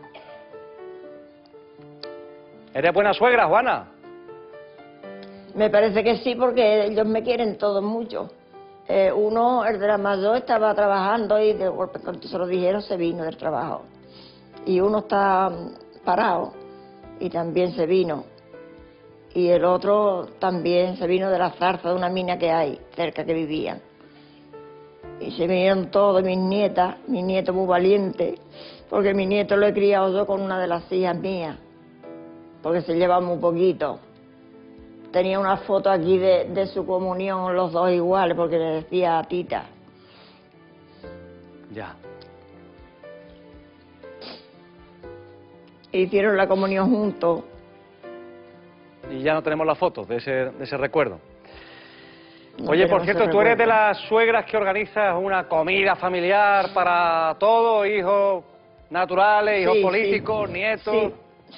¿Eres buena suegra, Juana?
Me parece que sí, porque ellos me quieren todos mucho. Uno, el de la mayor, estaba trabajando y de golpe, cuando se lo dijeron, se vino del trabajo. Y uno está parado y también se vino. Y el otro también se vino de la zarza de una mina que hay cerca que vivían. Y se vinieron todos mis nietas, mi nieto muy valiente, porque mi nieto lo he criado yo con una de las hijas mías, porque se lleva muy poquito. Tenía una foto aquí de su comunión, los dos iguales, porque le decía a Tita.
Ya.
Hicieron la comunión juntos.
Y ya no tenemos las fotos de ese recuerdo.
No
Oye, por
tenemos
cierto,
ese
tú eres de
recuerdo.
las suegras que organizas una comida familiar para todos, hijos naturales, hijos
Sí,
políticos,
sí.
nietos.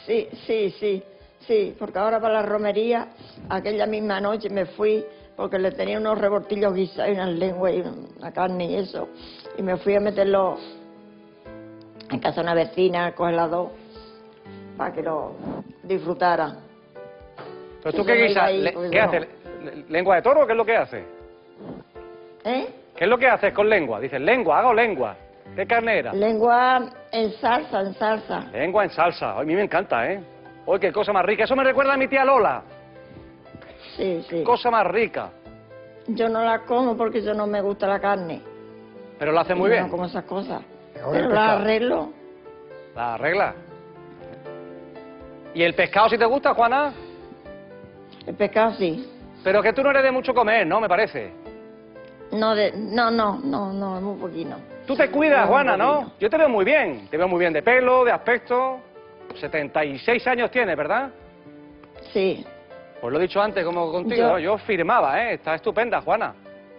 Sí, porque ahora para la romería, aquella misma noche me fui, porque le tenía unos rebortillos guisados y unas lenguas y una carne y eso, y me fui a meterlo en casa de una vecina, a coger las dos, para que lo disfrutaran.
¿Pero tú
Y
qué
yo me iba
guisas?
ahí, porque
¿Qué
yo
haces? ¿Lengua de toro o qué es lo que haces?
¿Eh?
¿Qué es lo que haces con lengua? Dices, lengua, hago lengua. ¿Qué carne era?
Lengua en salsa.
Lengua en salsa. Ay, a mí me encanta, ¿eh? Uy, qué cosa más rica. Eso me recuerda a mi tía Lola.
Sí, sí.
Cosa más rica.
Yo no la como porque yo no me gusta la carne.
Pero lo hace muy
Yo
bien.
no como esas cosas.
Ahora el
Pero la
pescado.
arreglo.
La arregla. ¿Y el pescado si te gusta, Juana?
El pescado sí.
Pero que tú no eres de mucho comer, ¿no? Me parece.
No, muy poquito.
Tú te cuidas,
Muy
Juana, ¿no?
poquito.
Yo te veo muy bien. Te veo muy bien de pelo, de aspecto. 76 años tienes, ¿verdad?
Sí.
Pues lo he dicho antes, como contigo,
Yo-
¿no? Yo firmaba, ¿eh? Está estupenda, Juana.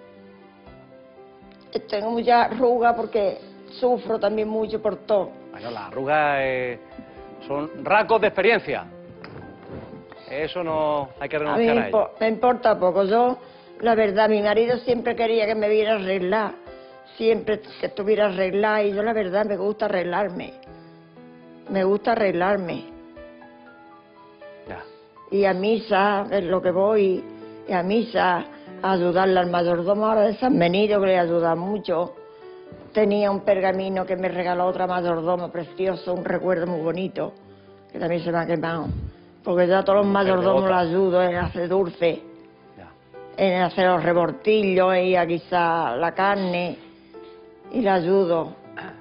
Tengo mucha arruga porque sufro también mucho por todo.
Bueno, las arrugas son rasgos de experiencia. Eso no hay que
A mí
renunciar a ello.
me importa poco. Yo, la verdad, mi marido siempre quería que me viera arreglar. Siempre que estuviera arreglada. Y yo, la verdad, me gusta arreglarme. Me gusta arreglarme.
Ya.
Y a misa, es lo que voy. Y a misa, a ayudarle al mayordomo ahora de San Benito, que le ayuda mucho. Tenía un pergamino que me regaló otra mayordomo precioso, un recuerdo muy bonito, que también se me ha quemado. Porque ya a todos los mayordomos los ayudo en hacer dulce, en hacer los rebortillos y a guisar la carne, y le ayudo.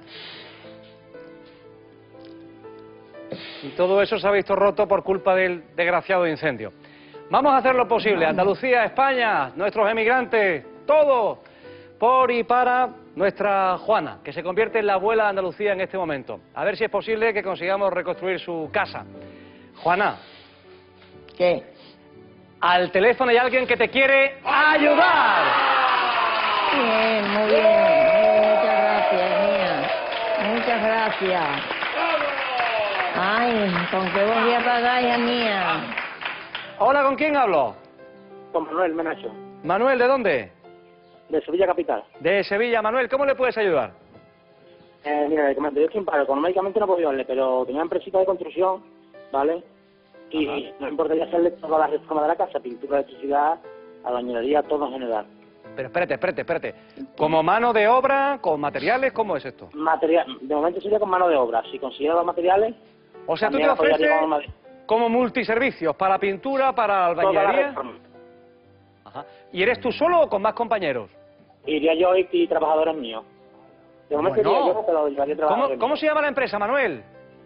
Y todo eso se ha visto roto por culpa del desgraciado incendio. Vamos a hacer lo posible. Andalucía, España, nuestros emigrantes, todo por y para nuestra Juana, que se convierte en la abuela de Andalucía en este momento. A ver si es posible que consigamos reconstruir su casa. Juana.
¿Qué?
Al teléfono hay alguien que te quiere ayudar.
Bien, muy bien. Muchas gracias, mía. Muchas gracias. Ay, ¿con qué voy a pagar, hija mía?
Hola, ¿con quién hablo?
Con Manuel Menacho,
Manuel, ¿de dónde?
de Sevilla Capital.
De Sevilla. Manuel, ¿cómo le puedes ayudar?
Mira, le comento, yo estoy en paro, económicamente no puedo ayudarle, pero tenía una empresita de construcción, ¿vale? Y no importaría hacerle toda la reforma de la casa, pintura, electricidad, albañilería, todo en general.
Pero espérate. ¿Como mano de obra, con materiales, cómo es esto?
Material, de momento sería con mano de obra, si consiguiera los materiales...
O sea, tú te
también
ofreces
apoyaría con
como multiservicios, para pintura, para
toda la
albañilería.
reforma.
Ajá. ¿Y eres tú solo o con más compañeros?
Iría yo y trabajadores míos. De momento
Bueno.
iría yo, pero llevaría trabajadores
¿Cómo se llama la empresa, Manuel?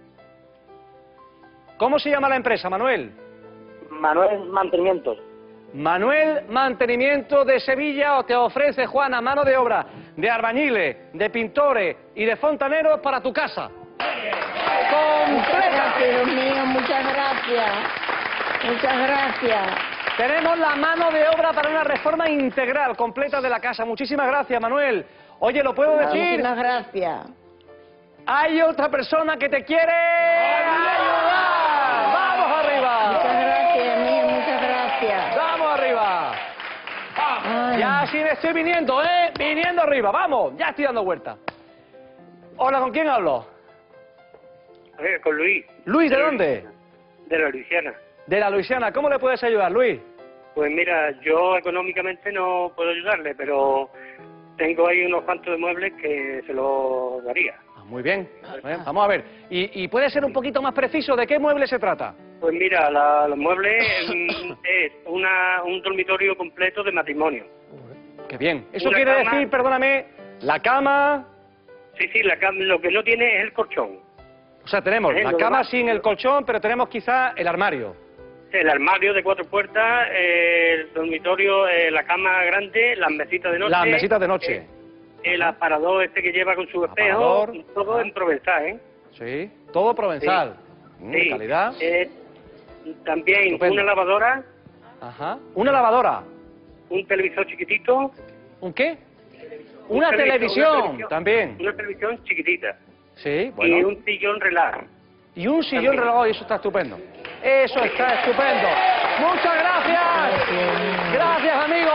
¿Cómo se llama la empresa, Manuel?
Manuel Mantenimientos.
Manuel Mantenimiento de Sevilla te ofrece, Juana, mano de obra de albañiles, de pintores y de fontaneros para tu casa.
Muchas gracias, Dios mío, muchas gracias. Muchas gracias.
Tenemos la mano de obra para una reforma integral, completa de la casa. Muchísimas gracias, Manuel. Oye, ¿lo puedo decir?
Muchísimas gracias.
Hay otra persona que te quiere ayudar. ¡Vamos arriba!
Muchas gracias, mío, muchas gracias.
¡Vamos arriba! Ya sí estoy viniendo, ¿eh? Viniendo arriba, vamos, ya estoy dando vuelta. Hola, ¿con quién hablo?
Con Luis.
Luis, ¿de dónde?
De la Luisiana.
De la Luisiana. ¿Cómo le puedes ayudar, Luis?
Pues mira, yo económicamente no puedo ayudarle, pero tengo ahí unos cuantos de muebles que se los daría.
Muy bien. Vamos a ver. ¿Y puede ser un poquito más preciso de qué mueble se trata?
Pues mira, los muebles es un dormitorio completo de matrimonio.
Qué bien. Eso
Una
quiere
cama.
decir, perdóname, la cama...
Sí, la cama, lo que no tiene es el colchón.
O sea, tenemos
Es
la
lo
cama
demás.
sin el colchón, pero tenemos quizá el armario.
El armario de 4 puertas, el dormitorio, la cama grande, las mesitas de noche.
Las mesitas de noche.
El aparador este que lleva con su espejo,
Aparador.
todo en provenzal, ¿eh?
Sí, todo provenzal.
Sí.
Calidad.
También
Estupendo.
una lavadora,
Ajá. Una lavadora.
un televisor chiquitito.
¿Un qué?
Un
Una
televisor,
televisión, también.
Una televisión chiquitita.
Sí,
Y
bueno.
un sillón relax.
Y un sillón relajado, y eso está estupendo. Eso está estupendo. Muchas gracias. Gracias, amigo.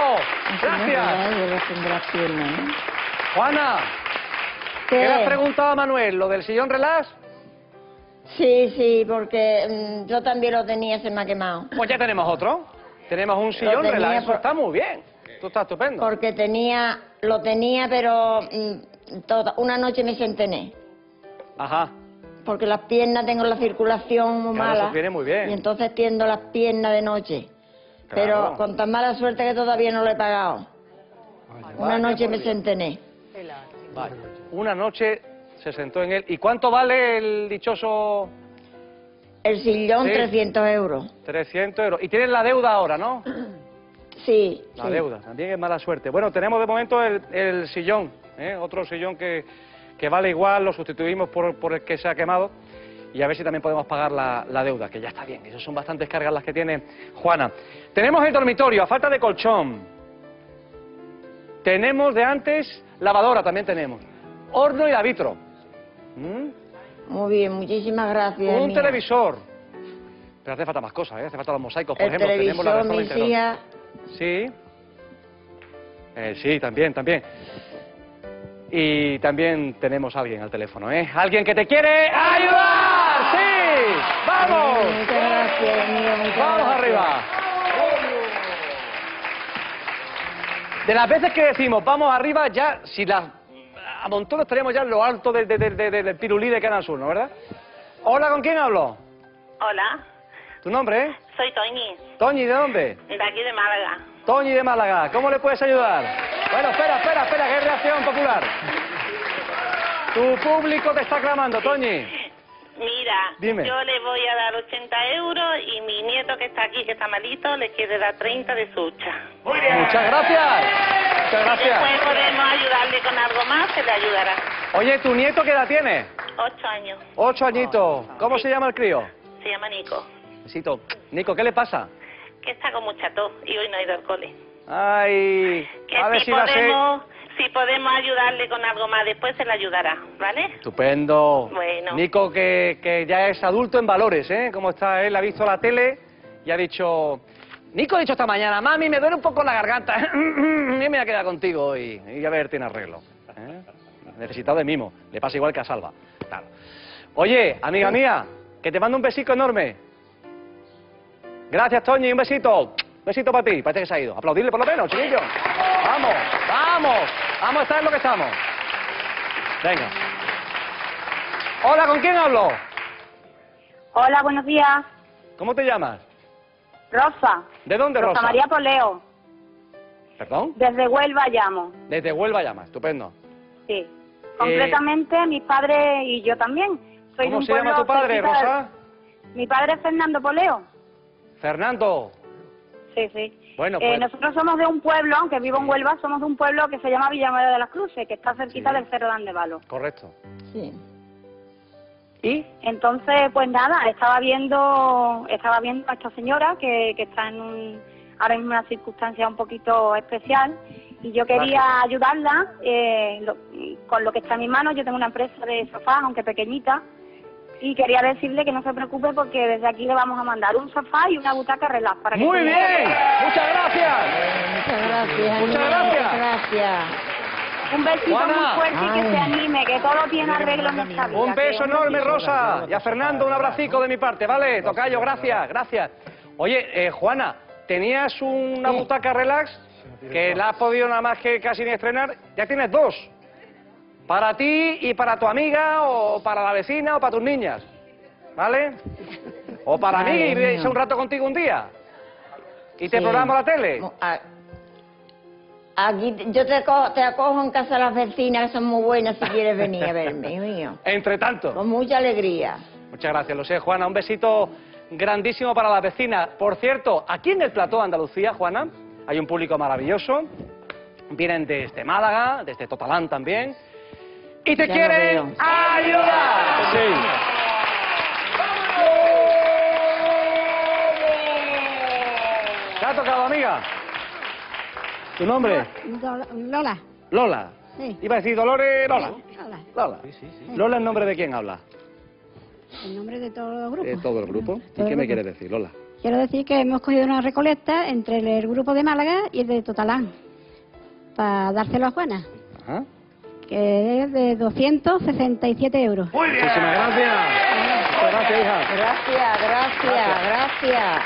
Gracias. Juana, ¿qué le has preguntado a Manuel? ¿Lo del sillón relax?
Sí, porque yo también lo tenía, se me ha quemado.
Pues ya tenemos otro. Tenemos un sillón
tenía
relax. Eso
por-
está muy bien. Esto está estupendo.
Porque lo tenía, pero una noche me sentené.
Ajá.
Porque las piernas, tengo la circulación muy
Claro,
mala.
eso viene muy bien.
Y entonces tiendo las piernas de noche. Pero con tan mala suerte que todavía no lo he pagado. Una noche me sentené.
Vale. Una noche se sentó en él. ¿Y cuánto vale el dichoso...?
El sillón,
Sí.
300 euros.
300 euros. Y tienes la deuda ahora, ¿no?
Sí.
La deuda, también es mala suerte. Bueno, tenemos de momento el sillón, otro sillón que vale igual, lo sustituimos por el que se ha quemado y a ver si también podemos pagar la deuda, que ya está bien. Esas son bastantes cargas las que tiene Juana. Tenemos el dormitorio, a falta de colchón. Tenemos de antes lavadora, también tenemos. Horno y vitro.
Muy bien, muchísimas gracias.
Un
mía.
televisor. Pero hace falta más cosas, hace falta los mosaicos, por
El
ejemplo. Tenemos la
televisor,
reforma
mis
integral.
hijas.
Sí. Sí, también. Y también tenemos a alguien al teléfono, ¿eh? Alguien que te quiere ayudar. ¡Sí! ¡Vamos!
Muchas gracias, amigo, muchas
¡Vamos
gracias.
arriba! De las veces que decimos vamos arriba, ya, si las a montones estaríamos ya en lo alto del pirulí de Canal Sur, ¿no, verdad? Hola, ¿con quién hablo?
Hola,
¿Tu nombre, eh?
soy Toñi,
Toñi, ¿de dónde?
de aquí de Málaga.
Toñi de Málaga, ¿cómo le puedes ayudar? Bueno, espera, que hay reacción popular. Tu público te está clamando, Toñi.
Mira,
Dime.
yo le voy a dar 80 euros y mi nieto que está aquí, que está malito, le quiere dar 30 de su hucha.
Muchas gracias. Muchas gracias.
Después podemos ayudarle con algo más, se le ayudará.
Oye, ¿tu nieto qué edad tiene?
8 años,
8 añitos. ¿Cómo se llama el crío?
se llama Nico,
Besito. Nico, ¿qué le pasa?
que está con mucha tos y hoy no ha ido al cole.
Ay,
Que
a ver
si
si va a ser...
si podemos ayudarle con algo más, después se le ayudará, ¿vale?
Estupendo.
Bueno.
Nico, que ya es adulto en valores, ¿eh? Como está él, ha visto la tele y ha dicho... Nico ha dicho esta mañana, mami, me duele un poco la garganta. Y me voy a quedar contigo hoy. Y a ver, tiene arreglo. ¿eh? Necesitado de mimo. Le pasa igual que a Salva. Claro. Oye, amiga mía, que te mando un besico enorme. Gracias, Toñi, un besito. Un besito para ti. Parece que se ha ido. Aplaudirle por lo menos, chiquillo. Vamos, vamos. Vamos a estar en lo que estamos. Venga. Hola, ¿con quién hablo?
Hola, buenos días.
¿Cómo te llamas?
Rosa.
¿De dónde, Rosa?
María Poleo.
¿Perdón?
Desde Huelva llamo.
Desde Huelva llama. Estupendo.
Sí. Completamente, mis padres y yo también. Soy de
¿Cómo
un
se llama
pueblo
tu padre,
cerquita de-
Rosa?
Mi padre es Fernando Poleo.
Fernando.
Sí, sí.
Bueno, pues...
Nosotros somos de un pueblo, aunque vivo en Huelva, somos de un pueblo que se llama Villanueva de las Cruces, que está cerquita del Cerro de Andevalo.
Correcto.
Sí.
¿Y?
Entonces, pues nada, estaba viendo a esta señora que está ahora en una circunstancia un poquito especial y yo quería ayudarla con lo que está en mis manos. Yo tengo una empresa de sofás, aunque pequeñita, y quería decirle que no se preocupe porque desde aquí le vamos a mandar un sofá y una butaca relax para que
¡Muy
se-
bien! ¡Muchas gracias!
Muchas gracias.
Muchas gracias.
Gracias. Un besito
Juana.
muy fuerte y que se anime, que todo tiene arreglo en esta vida.
Un beso
que-
enorme, Rosa. Y a Fernando un abracico de mi parte, ¿vale? Tocayo, gracias, gracias. Oye, Juana, ¿tenías una butaca relax que la has podido nada más que casi ni estrenar? Ya tienes dos. Para ti y para tu amiga, o para la vecina, o para tus niñas. ¿Vale? O para mí,
Vale,
y
mío.
irse un rato contigo un día. Y te
Sí.
programo la tele.
Aquí yo te acojo en casa de las vecinas, que son muy buenas, si quieres venir a verme, hijo mío.
Entre tanto.
Con mucha alegría.
Muchas gracias, lo sé, Juana. Un besito grandísimo para las vecinas. Por cierto, aquí en el plató Andalucía, Juana, hay un público maravilloso. Vienen desde Málaga, desde Totalán también. Y te
Ya lo
quieren
veo.
ayudar. Sí. ¿Te ha tocado, amiga? ¿Tu nombre?
Lola.
Lola.
Sí.
Iba a decir Dolores, Lola.
Lola.
Lola. Lola, ¿en nombre de quién habla?
En nombre de todo el grupo.
De todo el grupo. ¿Y
Todo
qué
el
me
grupo.
quieres decir, Lola?
Quiero decir que hemos cogido una recolecta entre el grupo de Málaga y el de Totalán para dárselo a Juana,
Ajá.
que es de 267 euros.
Muy bien. Muchísimas gracias. Muchas gracias, hija.
Gracias.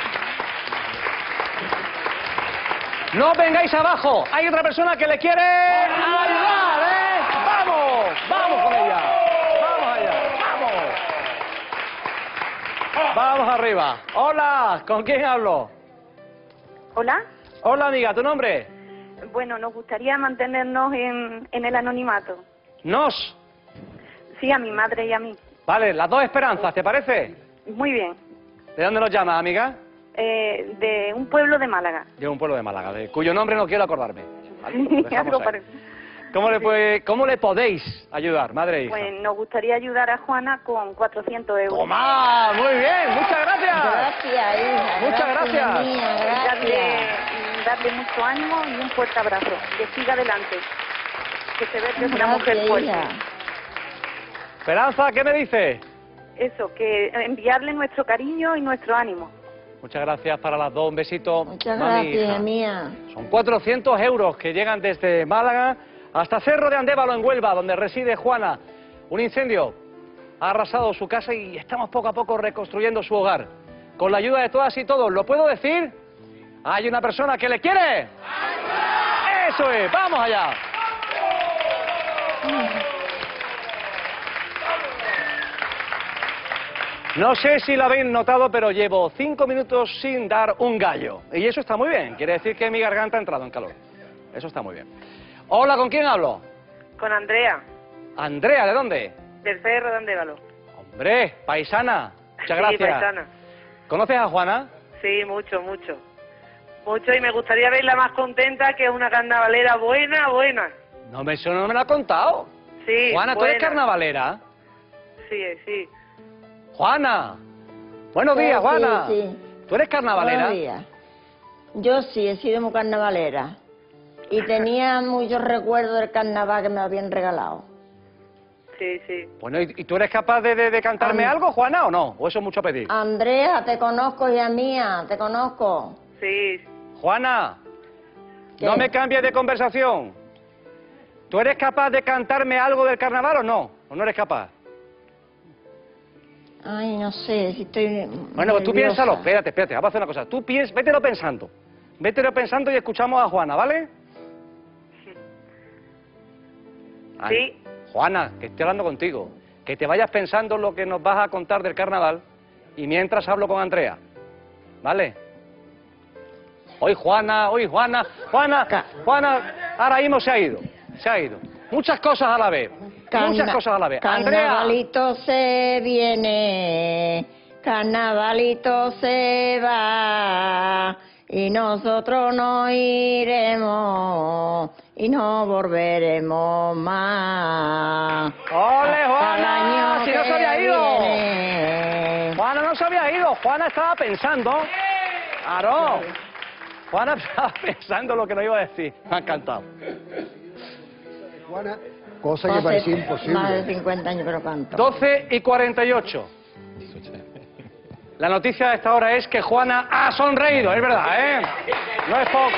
No vengáis abajo. Hay otra persona que le quiere ayudar, ¿eh? ¡Vamos! ¡Vamos con ella! ¡Vamos allá! ¡Vamos! ¡Vamos arriba! Hola, ¿con quién hablo?
Hola.
Hola, amiga, ¿tu nombre?
Bueno, nos gustaría mantenernos en el anonimato.
Nos.
Sí, a mi madre y a mí.
Vale, las dos Esperanzas, ¿te parece?
Muy bien.
¿De dónde nos llamas, amiga?
De un pueblo de Málaga.
De un pueblo de Málaga, de cuyo nombre no quiero acordarme. Vale, lo dejamos
Algo
ahí.
parecido.
¿Cómo le podéis ayudar, madre e hija?
Pues nos gustaría ayudar a Juana con 400 euros.
¡Toma! Muy bien, muchas gracias.
Gracias, hija.
Muchas gracias.
Mía, darle mucho ánimo y un fuerte abrazo. Que siga adelante. Que se ve que es una mujer fuerte.
Esperanza, ¿qué me dice?
Eso, que enviarle nuestro cariño y nuestro ánimo.
Muchas gracias para las dos. Un besito.
Muchas
mami,
gracias,
hija.
mía.
Son 400 euros que llegan desde Málaga hasta Cerro de Andévalo, en Huelva, donde reside Juana. Un incendio ha arrasado su casa y estamos poco a poco reconstruyendo su hogar. Con la ayuda de todas y todos, ¿lo puedo decir? Hay una persona que le quiere. ¡Eso es! ¡Vamos allá! No sé si lo habéis notado, pero llevo 5 minutos sin dar un gallo. Y eso está muy bien. Quiere decir que mi garganta ha entrado en calor. Eso está muy bien. Hola, ¿con quién hablo?
Con Andrea,
Andrea, ¿de dónde?
del Cerro de Andévalo.
Hombre, paisana. Muchas
Sí,
gracias.
paisana.
¿Conoces a Juana?
Sí, mucho, mucho. Mucho, y me gustaría verla más contenta, que es una carnavalera buena, buena.
Eso no me lo ha contado.
Sí,
Juana, ¿tú eres
buena.
carnavalera?
Sí, sí.
Juana. Buenos días,
Sí,
Juana.
sí.
¿Tú eres carnavalera?
Buenos días. Yo sí, he sido muy carnavalera. Y tenía muchos recuerdos del carnaval que me habían regalado.
Sí, sí.
Bueno, ¿y tú eres capaz de cantarme algo, Juana, o no? ¿O eso es mucho pedir?
Andrea, te conozco, hija mía, te conozco.
Sí.
Juana,
¿Qué?
no me cambies de conversación. ¿Tú eres capaz de cantarme algo del carnaval o no? ¿O no eres capaz?
Ay, no sé, si estoy
Bueno, pues tú
nerviosa.
piénsalo. Espérate, vamos a hacer una cosa. Tú vételo pensando. Vételo pensando y escuchamos a Juana, ¿vale?
Sí.
Juana, que estoy hablando contigo. Que te vayas pensando en lo que nos vas a contar del carnaval y mientras hablo con Andrea. ¿Vale? Juana, ahora mismo se ha ido. Muchas cosas a la vez. Muchas cosas a la vez. Andrea.
Carnavalito se viene, carnavalito se va, y nosotros no iremos y no volveremos más.
¡Ole,
Hasta el año
Juana! ¡Si no se
que
había ido!
viene.
Juana no se había ido. Juana estaba pensando. ¡Claro! Juana estaba pensando lo que nos iba a decir. Me ha encantado.
Juana, cosa que parecía imposible.
Más de 50 años que no canto.
12:48. La noticia de esta hora es que Juana ha sonreído, es verdad, ¿eh? No es poco.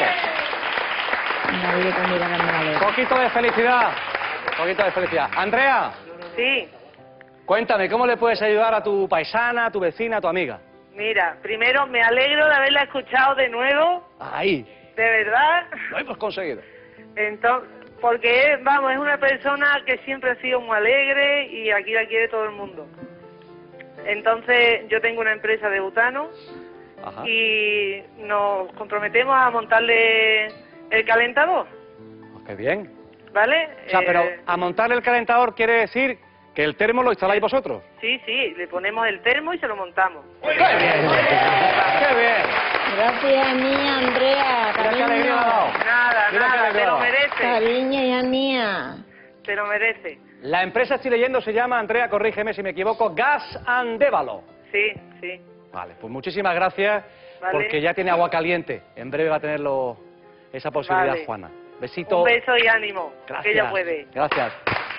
Poquito de felicidad. Andrea.
Sí.
Cuéntame, ¿cómo le puedes ayudar a tu paisana, a tu vecina, a tu amiga?
Mira, primero me alegro de haberla escuchado de nuevo,
Ahí,
de verdad.
lo hemos conseguido.
Entonces, porque es una persona que siempre ha sido muy alegre y aquí la quiere todo el mundo. Entonces, yo tengo una empresa de butano
Ajá.
y nos comprometemos a montarle el calentador,
Qué bien.
¿vale?
O sea, pero a montar el calentador quiere decir que el termo lo instaláis vosotros.
Sí, le ponemos el termo y se lo montamos.
¡Qué bien! ¡Qué bien!
Gracias, mía, Andrea,
Mira qué alegría me ha dado.
Nada,
Mira qué
nada,
alegría
te
me ha
lo
dado.
merece.
Cariño, hija mía.
Te lo merece.
La empresa, estoy leyendo, se llama, Andrea, corrígeme si me equivoco, Gas Andévalo.
Sí, sí.
Vale, pues muchísimas gracias,
Vale.
porque ya tiene agua caliente. En breve va a tener esa posibilidad,
Vale.
Juana. Besito.
Un beso y ánimo,
Gracias.
que ella puede.
Gracias.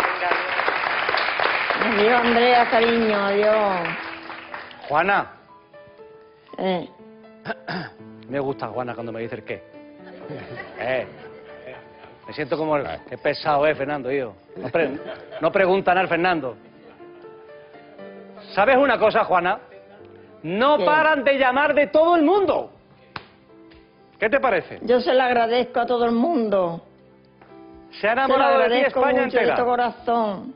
Adiós, Andrea, cariño, adiós.
Juana. Me gusta Juana cuando me dice el qué. Me siento como qué pesado Fernando, yo. No pregunta nada, Fernando. ¿Sabes una cosa, Juana? No
¿Qué?
paran de llamar de todo el mundo. ¿Qué te parece?
Yo se lo agradezco a todo el mundo.
Se ha enamorado de ti
agradezco
España
mucho
entera.
de todo corazón.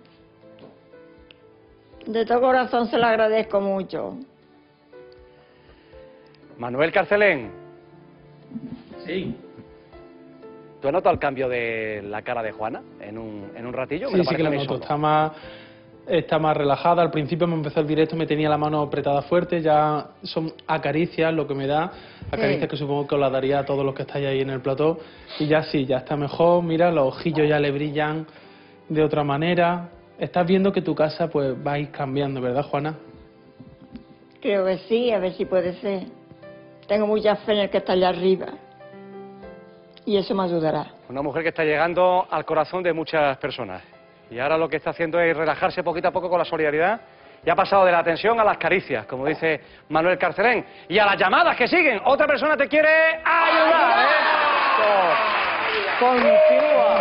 De todo corazón se lo agradezco mucho.
Manuel Carcelén.
Sí.
¿Tú has notado el cambio de la cara de Juana en un ratillo?
Sí, sí que lo noto. Está más relajada. Al principio me empezó el directo, me tenía la mano apretada fuerte. Ya son acaricias lo que me da. Acaricias que supongo que os las daría a todos los que estáis ahí en el plató. Y ya sí, ya está mejor. Mira, los ojillos ya le brillan de otra manera. Estás viendo que tu casa pues va a ir cambiando, ¿verdad, Juana?
Creo que sí, a ver si puede ser. Tengo mucha fe en el que está allá arriba. Y eso me ayudará.
Una mujer que está llegando al corazón de muchas personas. Y ahora lo que está haciendo es relajarse poquito a poco con la solidaridad. Y ha pasado de la tensión a las caricias, como dice Manuel Carcelén. Y a las llamadas que siguen. Otra persona te quiere ayudar, ¿eh? Continúa.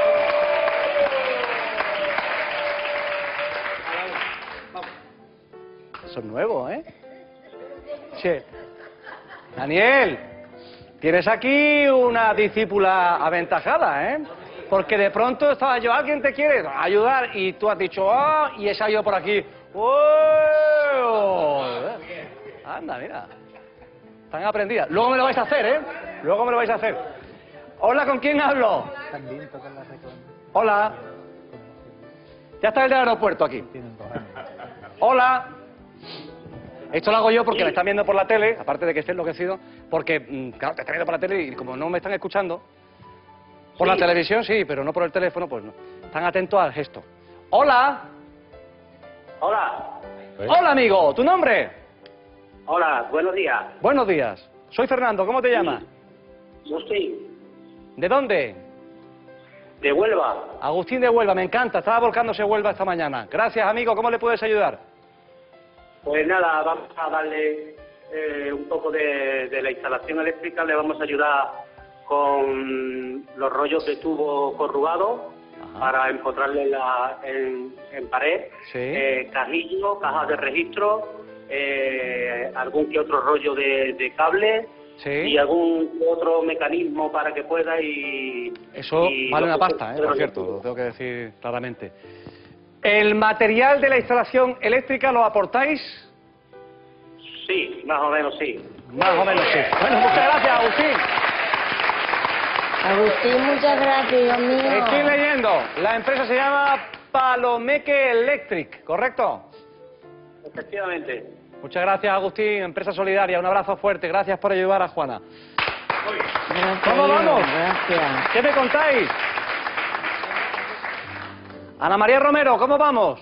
Eso es nuevo, ¿eh? Che. Daniel, tienes aquí una discípula aventajada, ¿eh? Porque de pronto estaba yo, alguien te quiere ayudar y tú has dicho, oh, y he salido por aquí. ¡Oh! Anda, mira. Están aprendidas. Luego me lo vais a hacer, ¿eh? Luego me lo vais a hacer. Hola, ¿con quién hablo? Hola. Ya está el del aeropuerto aquí. Hola. Esto lo hago yo porque me están viendo por la tele, aparte de que esté enloquecido, porque, claro, te están viendo por la tele y como no me están escuchando, por la televisión sí, pero no por el teléfono, pues no. Están atentos al gesto. ¡Hola!
Hola.
¡Hola, amigo! ¿Tu nombre?
Hola, buenos días.
Buenos días. Soy Fernando, ¿cómo te llamas?
Yo sí,
¿De dónde?
de Huelva.
Agustín de Huelva, me encanta. Estaba volcándose Huelva esta mañana. Gracias, amigo. ¿Cómo le puedes ayudar?
Pues nada, vamos a darle un poco de la instalación eléctrica, le vamos a ayudar con los rollos de tubo corrugado para empotrarle en pared, cajillo, cajas de registro, algún que otro rollo de cable y algún otro mecanismo para que pueda
Eso vale una pasta, por cierto, lo tengo que decir claramente. ¿El material de la instalación eléctrica lo aportáis?
Sí, más o menos sí.
Más o menos sí. Bueno, muchas gracias, Agustín.
Agustín, muchas gracias, Dios mío.
Estoy leyendo. La empresa se llama Palomeque Electric, ¿correcto?
Efectivamente.
Muchas gracias, Agustín. Empresa solidaria. Un abrazo fuerte. Gracias por ayudar a Juana.
Gracias,
¿Cómo vamos?
Gracias.
¿Qué me contáis? Ana María Romero, ¿cómo vamos?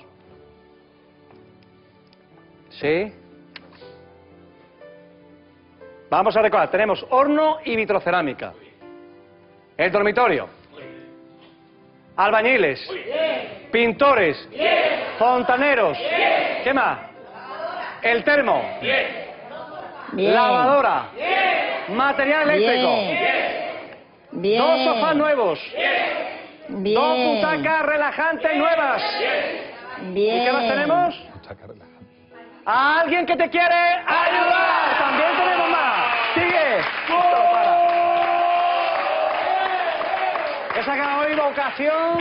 ¿Sí? Vamos a recordar, tenemos horno y vitrocerámica. El dormitorio. Albañiles. Pintores. Fontaneros. ¿Qué más? El termo. Lavadora. Material eléctrico. Dos sofás nuevos. Dos butacas relajantes nuevas. ¿Y qué más tenemos? ¿A alguien que te quiere ayudar? También tenemos más. Sigue. He sacado hoy vocación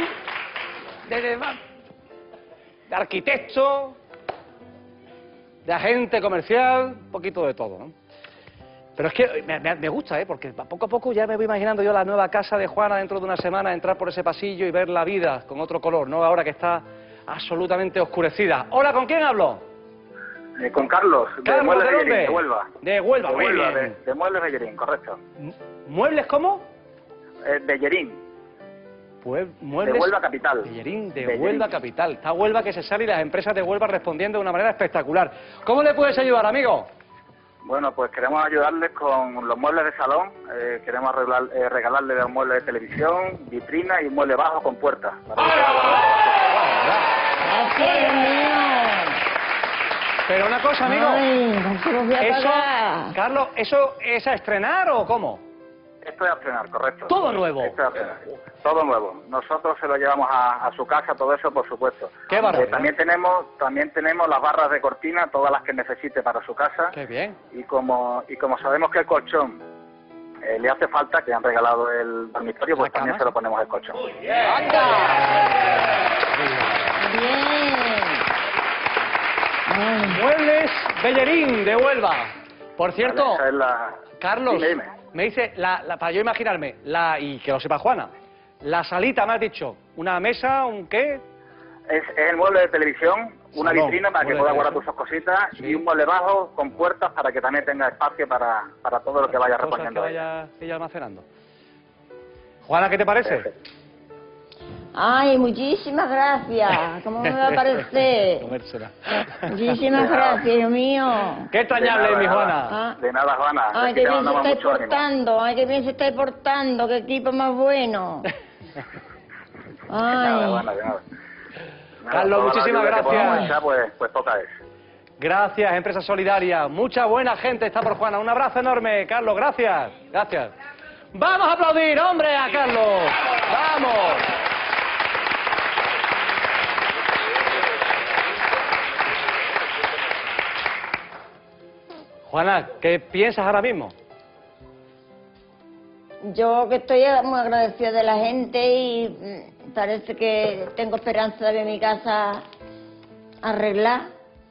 de arquitecto, de agente comercial, un poquito de todo, ¿no? Pero es que me gusta, porque poco a poco ya me voy imaginando yo la nueva casa de Juana dentro de una semana, entrar por ese pasillo y ver la vida con otro color, no ahora que está absolutamente oscurecida. Hola, ¿con quién hablo?
Con Carlos, de Muebles
¿de dónde?
Bellerín, de Huelva.
De Huelva, muy bien.
De Muebles Bellerín, correcto.
¿Muebles cómo?
Bellerín.
Muebles
de Huelva Capital.
Bellerín, de Huelva Capital. Está Huelva que se sale y las empresas de Huelva respondiendo de una manera espectacular. ¿Cómo le puedes ayudar, amigo?
Bueno, pues queremos ayudarles con los muebles de salón, queremos regalarles los muebles de televisión, vitrina y un mueble bajo con puertas.
Gracias, mío.
Pero una cosa, amigo.
Ay, no se los voy a
eso,
pagar.
Carlos, ¿eso es a estrenar o cómo?
Esto es a estrenar, correcto.
¿Todo nuevo?
Esto es a estrenar. Todo nuevo. Nosotros se lo llevamos a su casa, todo eso, por supuesto.
Qué barbaridad.
También tenemos las barras de cortina, todas las que necesite para su casa.
Qué bien.
Y como sabemos que el colchón le hace falta, que han regalado el dormitorio, pues también se lo ponemos el colchón.
Bien.
Muebles Bellerín, de Huelva. Por cierto,
Vale, esa es
Carlos,
Dime.
Me dice, para yo imaginarme, y que lo sepa Juana, la salita, me has dicho, una mesa, ¿un qué?
Es el mueble de televisión, una
Salón,
vitrina para que
mueble de
puedas guardar
televisión.
tus cositas y un mueble bajo con puertas para que también tenga espacio para todo lo que vaya
Cosas que
reponiendo.
vaya ella almacenando. Juana, ¿qué te parece?
Ay, muchísimas gracias. ¿Cómo me va a parecer?
Comérsela.
Muchísimas gracias, Dios mío.
Qué extrañable, mi Juana.
Ah.
De nada, Juana.
Ay,
Aquí
qué
te
bien se
mandamos
estáis
mucho ánimo.
portando. Ay, qué bien se estáis portando. Qué equipo más bueno.
De
Ay.
nada, Juana, de nada.
Carlos,
Toda la
muchísimas
ayuda que podamos
gracias.
echar, pues toca es.
Gracias, Empresa Solidaria. Mucha buena gente está por Juana. Un abrazo enorme, Carlos. Gracias. Gracias. Vamos a aplaudir, hombre, a Carlos. Vamos. Juana, ¿qué piensas ahora mismo?
Yo que estoy muy agradecida de la gente y parece que tengo esperanza de ver mi casa arreglar.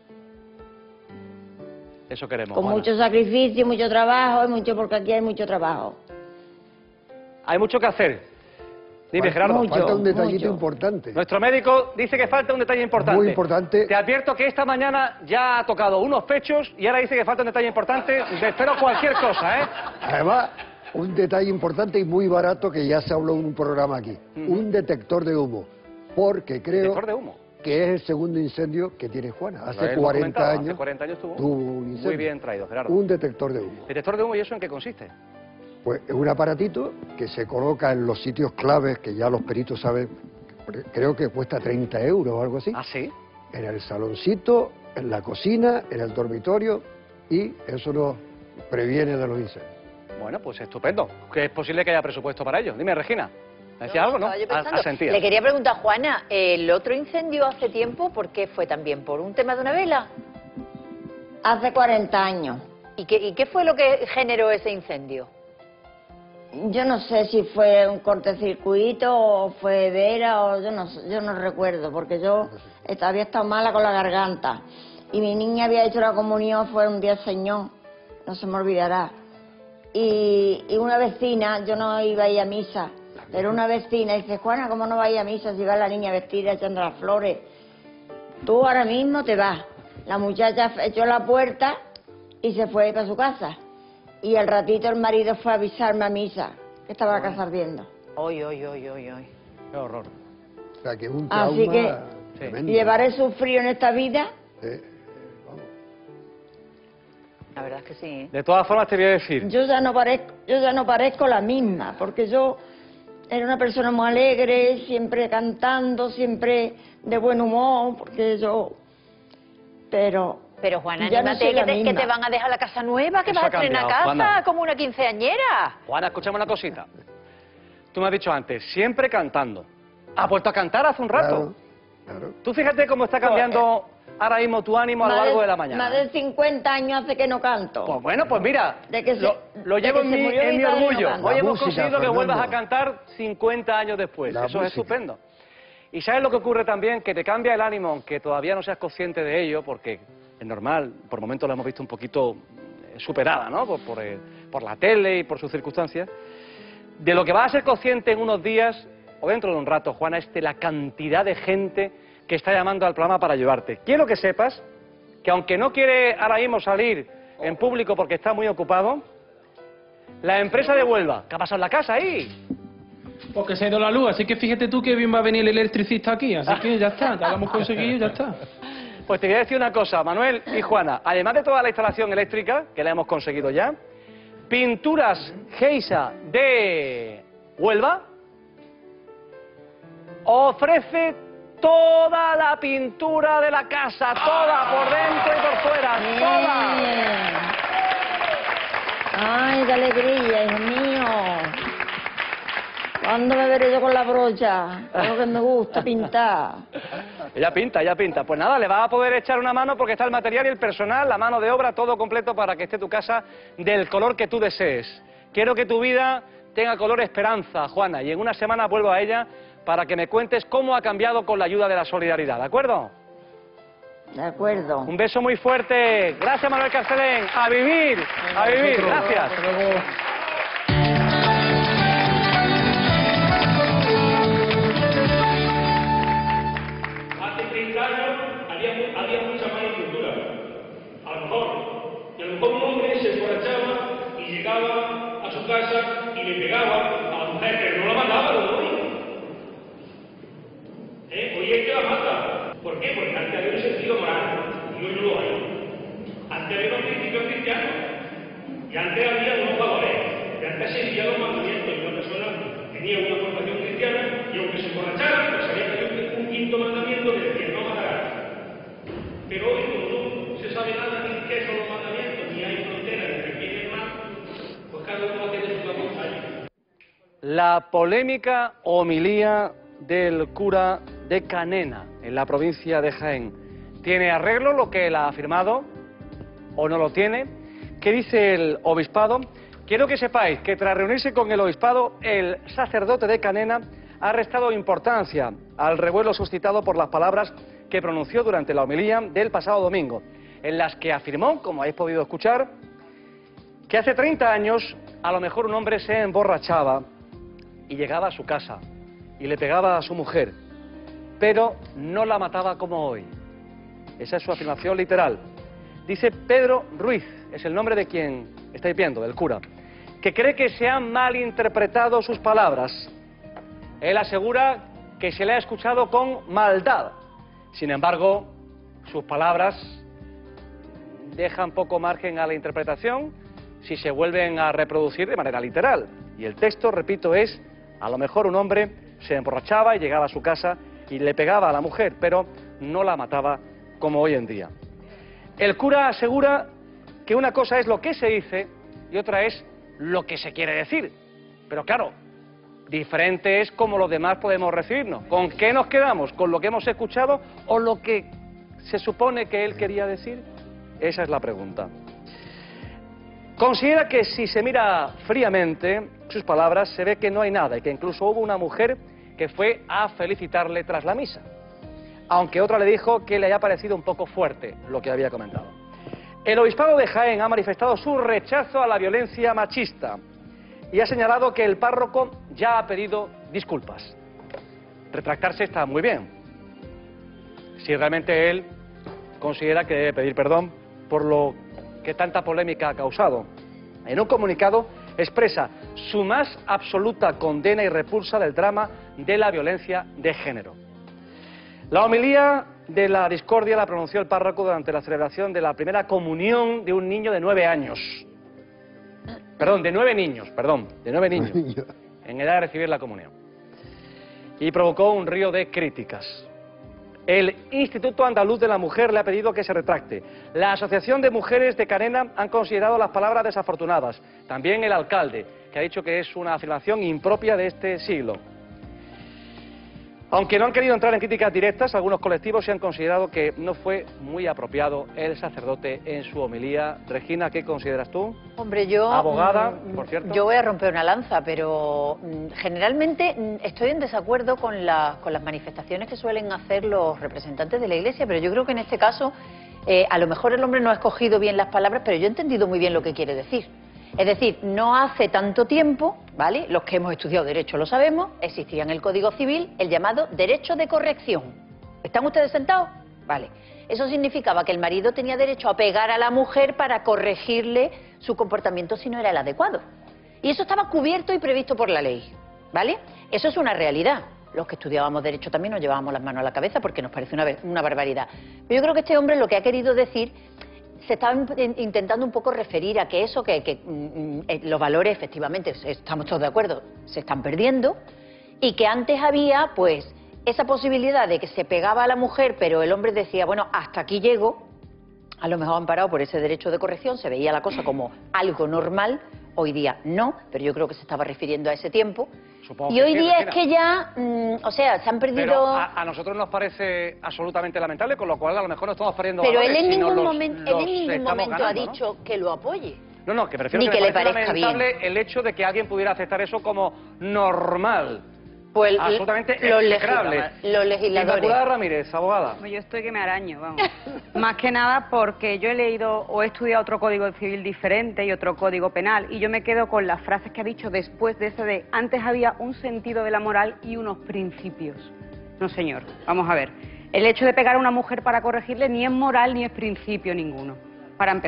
Eso queremos,
Con
Juana.
mucho sacrificio, mucho trabajo, y mucho porque aquí hay mucho trabajo.
Hay mucho que hacer. Dime, Gerardo.
Falta un detallito importante.
Nuestro médico dice que falta un detalle importante.
Muy importante.
Te advierto que esta mañana ya ha tocado unos pechos y ahora dice que falta un detalle importante. Te espero cualquier cosa, ¿eh?
Además, un detalle importante y muy barato que ya se habló en un programa aquí. Un detector de humo. Porque creo
¿Detector de humo?
que es el segundo incendio que tiene Juana.
Lo
Hace
hemos
40
comentado,
años
Hace 40 años tuvo
un incendio.
Muy bien traído, Gerardo.
Un detector de humo.
¿Detector de humo y eso en qué consiste?
Pues es un aparatito que se coloca en los sitios claves que ya los peritos saben, creo que cuesta 30 euros o algo así.
¿Ah, sí?
En el saloncito, en la cocina, en el dormitorio, y eso nos previene de los incendios.
Bueno, pues estupendo. Que es posible que haya presupuesto para ello. Dime, Regina. ¿Me decías algo, no?
Estaba yo pensando.
Asentía.
Le quería preguntar, Juana, el otro incendio hace tiempo, ¿por qué fue también? ¿Por un tema de una vela?
Hace 40 años.
¿Y qué fue lo que generó ese incendio?
Yo no sé si fue un cortocircuito o fue vera o yo no recuerdo, porque yo había estado mala con la garganta. Y mi niña había hecho la comunión, fue un día del Señor, no se me olvidará. Y una vecina, yo no iba a ir a misa, pero una vecina dice, Juana, ¿cómo no vas a ir a misa si va la niña vestida echando las flores? Tú ahora mismo te vas. La muchacha echó la puerta y se fue para su casa. Y al ratito el marido fue a avisarme a misa, que estaba la casa ardiendo.
Oy, oy, oy, oy, oy.
Qué horror.
O sea, que es un trauma
Así que
tremendo.
llevaré sufrido en esta vida.
La verdad es que sí.
De todas formas te voy a decir.
Yo ya no parezco la misma, porque yo era una persona muy alegre, siempre cantando, siempre de buen humor, porque yo... Pero
Juana,
ya no
anímate,
soy la
que
misma.
te van a dejar la casa nueva, que
Eso
vas a
ha
estrenar
cambiado,
casa
Juana.
como una quinceañera.
Juana, escúchame una cosita. Tú me has dicho antes, siempre cantando. ¿Has vuelto a cantar hace un rato?
Claro.
Tú fíjate cómo está cambiando ahora mismo tu ánimo a lo largo de la mañana.
Más de 50 años hace que no canto.
Pues bueno, pues mira,
De que
lo llevo en mi
padre no
orgullo.
canta.
Hoy
La
hemos
música,
conseguido que
Fernando.
vuelvas a cantar 50 años después.
La
Eso es
música.
estupendo. Y ¿sabes lo que ocurre también? Que te cambia el ánimo, aunque todavía no seas consciente de ello, porque es normal, por momentos la hemos visto un poquito superada, ¿no? Por la tele y por sus circunstancias. De lo que vas a ser consciente en unos días, o dentro de un rato, Juana, es de la cantidad de gente que está llamando al programa para ayudarte. Quiero que sepas que aunque no quiere ahora mismo salir en público porque está muy ocupado, la empresa de Huelva, ¿qué ha pasado en la casa ahí?
Porque se ha ido la luz, así que fíjate tú que bien va a venir el electricista aquí, así que ya está, ya lo hemos conseguido y ya está.
Pues te voy a decir una cosa, Manuel y Juana, además de toda la instalación eléctrica, que la hemos conseguido ya, Pinturas Geisa de Huelva ofrece toda la pintura de la casa, toda, por dentro y por fuera, toda.
Ay, qué alegría, hijo mío. ¿Cuándo me veré yo con la brocha? Es lo que me gusta pintar.
Ella pinta, ella pinta. Pues nada, le vas a poder echar una mano porque está el material y el personal, la mano de obra, todo completo para que esté tu casa del color que tú desees. Quiero que tu vida tenga color esperanza, Juana, y en una semana vuelvo a ella para que me cuentes cómo ha cambiado con la ayuda de la solidaridad, ¿de acuerdo?
De acuerdo.
Un beso muy fuerte. Gracias, Manuel Carcelén. A vivir, a vivir. Gracias.
le pegaba a la mujer, pero no la mataba, lo hoy. Hoy es que la mata. ¿Por qué? Porque antes había un sentido moral, y hoy no lo hay. Antes había unos principios cristianos, y antes había unos valores, y antes se seguían los mandamientos, y una persona tenía una formación cristiana, y aunque se emborrachara, pues sabía que había un quinto mandamiento que decía no matarás. Pero hoy, como no se sabe nada ni qué son los mandamientos, ni hay fronteras entre bien y el mal, pues cada uno va a tener su montaña.
La polémica homilía del cura de Canena, en la provincia de Jaén. ¿Tiene arreglo lo que él ha afirmado o no lo tiene? ¿Qué dice el obispado? Quiero que sepáis que tras reunirse con el obispado, el sacerdote de Canena ha restado importancia al revuelo suscitado por las palabras que pronunció durante la homilía del pasado domingo, en las que afirmó, como habéis podido escuchar, que hace 30 años a lo mejor un hombre se emborrachaba y llegaba a su casa y le pegaba a su mujer, pero no la mataba como hoy. Esa es su afirmación literal. Dice Pedro Ruiz, es el nombre de quien estáis viendo, del cura, que cree que se han malinterpretado sus palabras. Él asegura que se le ha escuchado con maldad. Sin embargo, sus palabras dejan poco margen a la interpretación si se vuelven a reproducir de manera literal. Y el texto, repito, es: a lo mejor un hombre se emborrachaba y llegaba a su casa y le pegaba a la mujer, pero no la mataba como hoy en día. El cura asegura que una cosa es lo que se dice y otra es lo que se quiere decir. Pero claro, diferente es cómo los demás podemos recibirnos. ¿Con qué nos quedamos? ¿Con lo que hemos escuchado o lo que se supone que él quería decir? Esa es la pregunta. Considera que si se mira fríamente sus palabras, se ve que no hay nada y que incluso hubo una mujer que fue a felicitarle tras la misa, aunque otra le dijo que le haya parecido un poco fuerte lo que había comentado. El obispado de Jaén ha manifestado su rechazo a la violencia machista y ha señalado que el párroco ya ha pedido disculpas. Retractarse está muy bien, si realmente él considera que debe pedir perdón por lo que tanta polémica ha causado. En un comunicado expresa su más absoluta condena y repulsa del drama de la violencia de género. La homilía de la discordia la pronunció el párroco durante la celebración de la primera comunión de un niño de 9 años. De 9 niños, en edad de recibir la comunión. Y provocó un río de críticas. El Instituto Andaluz de la Mujer le ha pedido que se retracte. La Asociación de Mujeres de Canena han considerado las palabras desafortunadas. También el alcalde, que ha dicho que es una afirmación impropia de este siglo. Aunque no han querido entrar en críticas directas, algunos colectivos se han considerado que no fue muy apropiado el sacerdote en su homilía. Regina, ¿qué consideras tú?
Hombre, yo...
Abogada, por cierto.
Yo voy a romper una lanza, pero generalmente estoy en desacuerdo con las manifestaciones que suelen hacer los representantes de la Iglesia, pero yo creo que en este caso, a lo mejor el hombre no ha escogido bien las palabras, pero yo he entendido muy bien lo que quiere decir. Es decir, no hace tanto tiempo, ¿vale?, los que hemos estudiado Derecho lo sabemos, existía en el Código Civil el llamado derecho de corrección. ¿Están ustedes sentados? Vale. Eso significaba que el marido tenía derecho a pegar a la mujer para corregirle su comportamiento si no era el adecuado. Y eso estaba cubierto y previsto por la ley, ¿vale? Eso es una realidad. Los que estudiábamos Derecho también nos llevábamos las manos a la cabeza porque nos parece una barbaridad. Pero yo creo que este hombre lo que ha querido decir... se estaba intentando un poco referir a que eso, que los valores efectivamente, estamos todos de acuerdo, se están perdiendo, y que antes había pues esa posibilidad de que se pegaba a la mujer, pero el hombre decía, bueno, hasta aquí llego, a lo mejor amparado por ese derecho de corrección, se veía la cosa como algo normal, hoy día no, pero yo creo que se estaba refiriendo a ese tiempo. Supongo y hoy día es que ya, o sea, se han perdido...
Pero a nosotros nos parece absolutamente lamentable, con lo cual a lo mejor no estamos perdiendo
pero
valores,
él en ningún momento ha dicho, ¿no?, que lo apoye.
No, que prefiero
ni
que
le
parece
parezca
lamentable
bien
el hecho de que alguien pudiera aceptar eso como normal.
Pues
absolutamente
los
execrable.
legisladores.
Inmaculada Ramírez, abogada.
Pues yo estoy que me araño, vamos. Más que nada porque yo he leído o he estudiado otro código civil diferente y otro código penal, y yo me quedo con las frases que ha dicho después de ese de antes había un sentido de la moral y unos principios. No, señor, vamos a ver. El hecho de pegar a una mujer para corregirle ni es moral ni es principio ninguno, para empezar.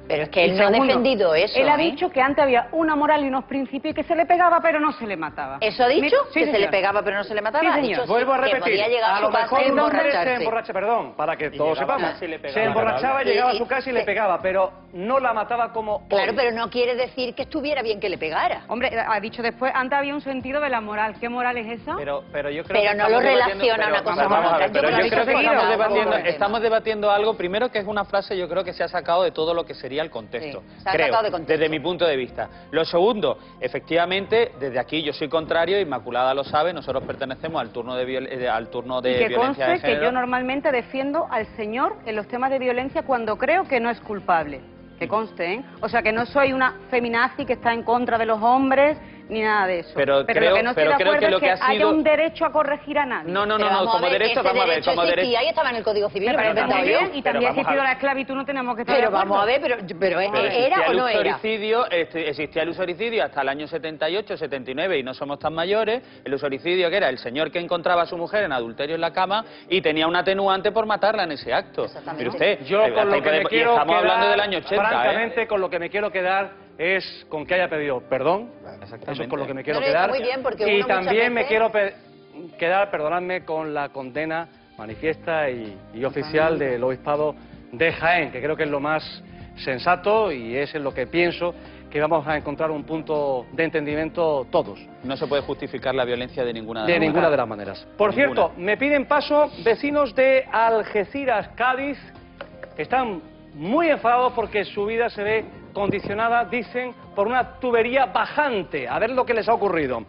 Pero es que él no ha defendido eso.
Él ha dicho que antes había una moral y unos principios y que se le pegaba pero no se le mataba.
¿Eso ha dicho?
Sí,
¿Que
señor.
se le pegaba pero no se le mataba?
Sí,
Ha
señor.
dicho,
Vuelvo a
que
repetir,
podía llegar
a
a
lo
su casa
mejor
y
no se
emborracharse.
emborracha, perdón, para que todos
llegaba a
sepamos.
casa y le pegaba.
Se emborrachaba,
Claro.
llegaba a su casa y le pegaba, pero no la mataba como...
Claro,
hoy.
pero no quiere decir que estuviera bien que le pegara.
Hombre, ha dicho después, antes había un sentido de la moral. ¿Qué moral es esa?
Pero yo creo
Pero
que
no lo
estamos debatiendo-
relaciona una cosa
vamos
con
a ver,
otra.
pero
Yo
yo creo que
creo que
estamos debatiendo algo, primero que es una frase, yo creo que se ha sacado de todo lo que sería el contexto.
Sí, se ha
creo,
sacado de contexto.
desde mi punto de vista. Lo segundo, efectivamente, desde aquí yo soy contrario, Inmaculada lo sabe, nosotros pertenecemos al turno de,
Y que
violencia de
conste que
género.
yo normalmente defiendo al señor en los temas de violencia cuando creo que no es culpable. Que conste, ¿eh? O sea, que no soy una feminazi que está en contra de los hombres ni nada de eso.
Pero
lo
creo-
que no estoy
pero
de
creo
acuerdo
que lo
es que
que ha
haya
sido-
un derecho a corregir a nadie.
No,
Pero vamos
como
a ver,
derecho,
ese
vamos a ver,
derecho
como
existía
derecho.
y estaba en el Código Civil.
Me
lo
parece
inventado
muy
yo.
bien, y también ha existido la esclavitud, no tenemos que estar de
Pero
acuerdo.
vamos a ver, pero ¿era o no era?
Existía el usoricidio hasta el año 78, 79 y no somos tan mayores. El usoricidio que era el señor que encontraba a su mujer en adulterio en la cama y tenía un atenuante por matarla en ese acto. Mire usted,
Yo con lo que me
y
quiero
estamos
quedar,
hablando del año 80,
francamente, con lo que me quiero quedar es con que haya pedido perdón. Eso es con lo que me quiero
No, no, está
quedar.
muy bien, porque
Y
uno muchas
también me
veces-
quiero quedar, perdonadme, con la condena manifiesta y oficial del obispado de Jaén, que creo que es lo más sensato y es en lo que pienso que vamos a encontrar un punto de entendimiento todos.
No se puede justificar la violencia de ninguna de
De
las
ninguna
maneras.
de las maneras. Por
Ninguna.
cierto, me piden paso vecinos de Algeciras, Cádiz, que están muy enfadados porque su vida se ve condicionada, dicen, por una tubería bajante. A ver lo que les ha ocurrido.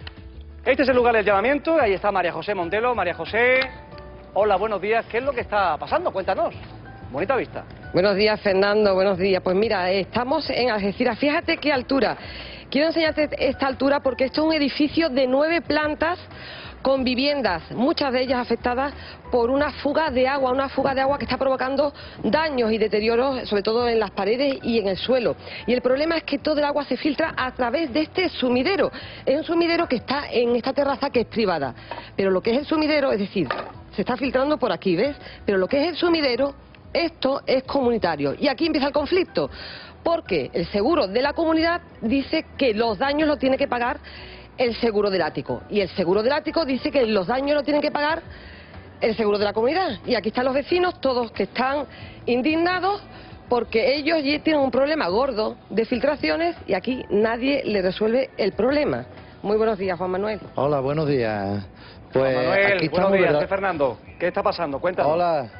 Este es el lugar del llamamiento, ahí está María José Montelo. María José, hola, buenos días. ¿Qué es lo que está pasando? Cuéntanos. Bonita vista.
Buenos días, Fernando, buenos días. Pues mira, estamos en Algeciras. Fíjate qué altura. Quiero enseñarte esta altura porque esto es un edificio de 9 plantas con viviendas, muchas de ellas afectadas por una fuga de agua que está provocando daños y deterioros, sobre todo en las paredes y en el suelo. Y el problema es que todo el agua se filtra a través de este sumidero. Es un sumidero que está en esta terraza que es privada. Pero lo que es el sumidero, es decir, se está filtrando por aquí, ¿ves? Pero lo que es el sumidero, esto es comunitario. Y aquí empieza el conflicto, porque el seguro de la comunidad dice que los daños los tiene que pagar el seguro del ático. Y el seguro del ático dice que los daños los tienen que pagar el seguro de la comunidad. Y aquí están los vecinos, todos que están indignados, porque ellos ya tienen un problema gordo de filtraciones y aquí nadie le resuelve el problema. Muy buenos días, Juan Manuel.
Hola, buenos días. Pues
Juan Manuel,
aquí
buenos
estamos,
días.
¿verdad?
Soy Fernando. ¿Qué está pasando? Cuéntanos.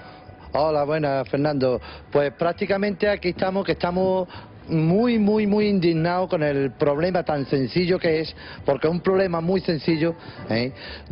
Hola, buenas, Fernando. Pues prácticamente aquí estamos, que estamos muy indignados con el problema tan sencillo que es, porque es un problema muy sencillo, ¿eh?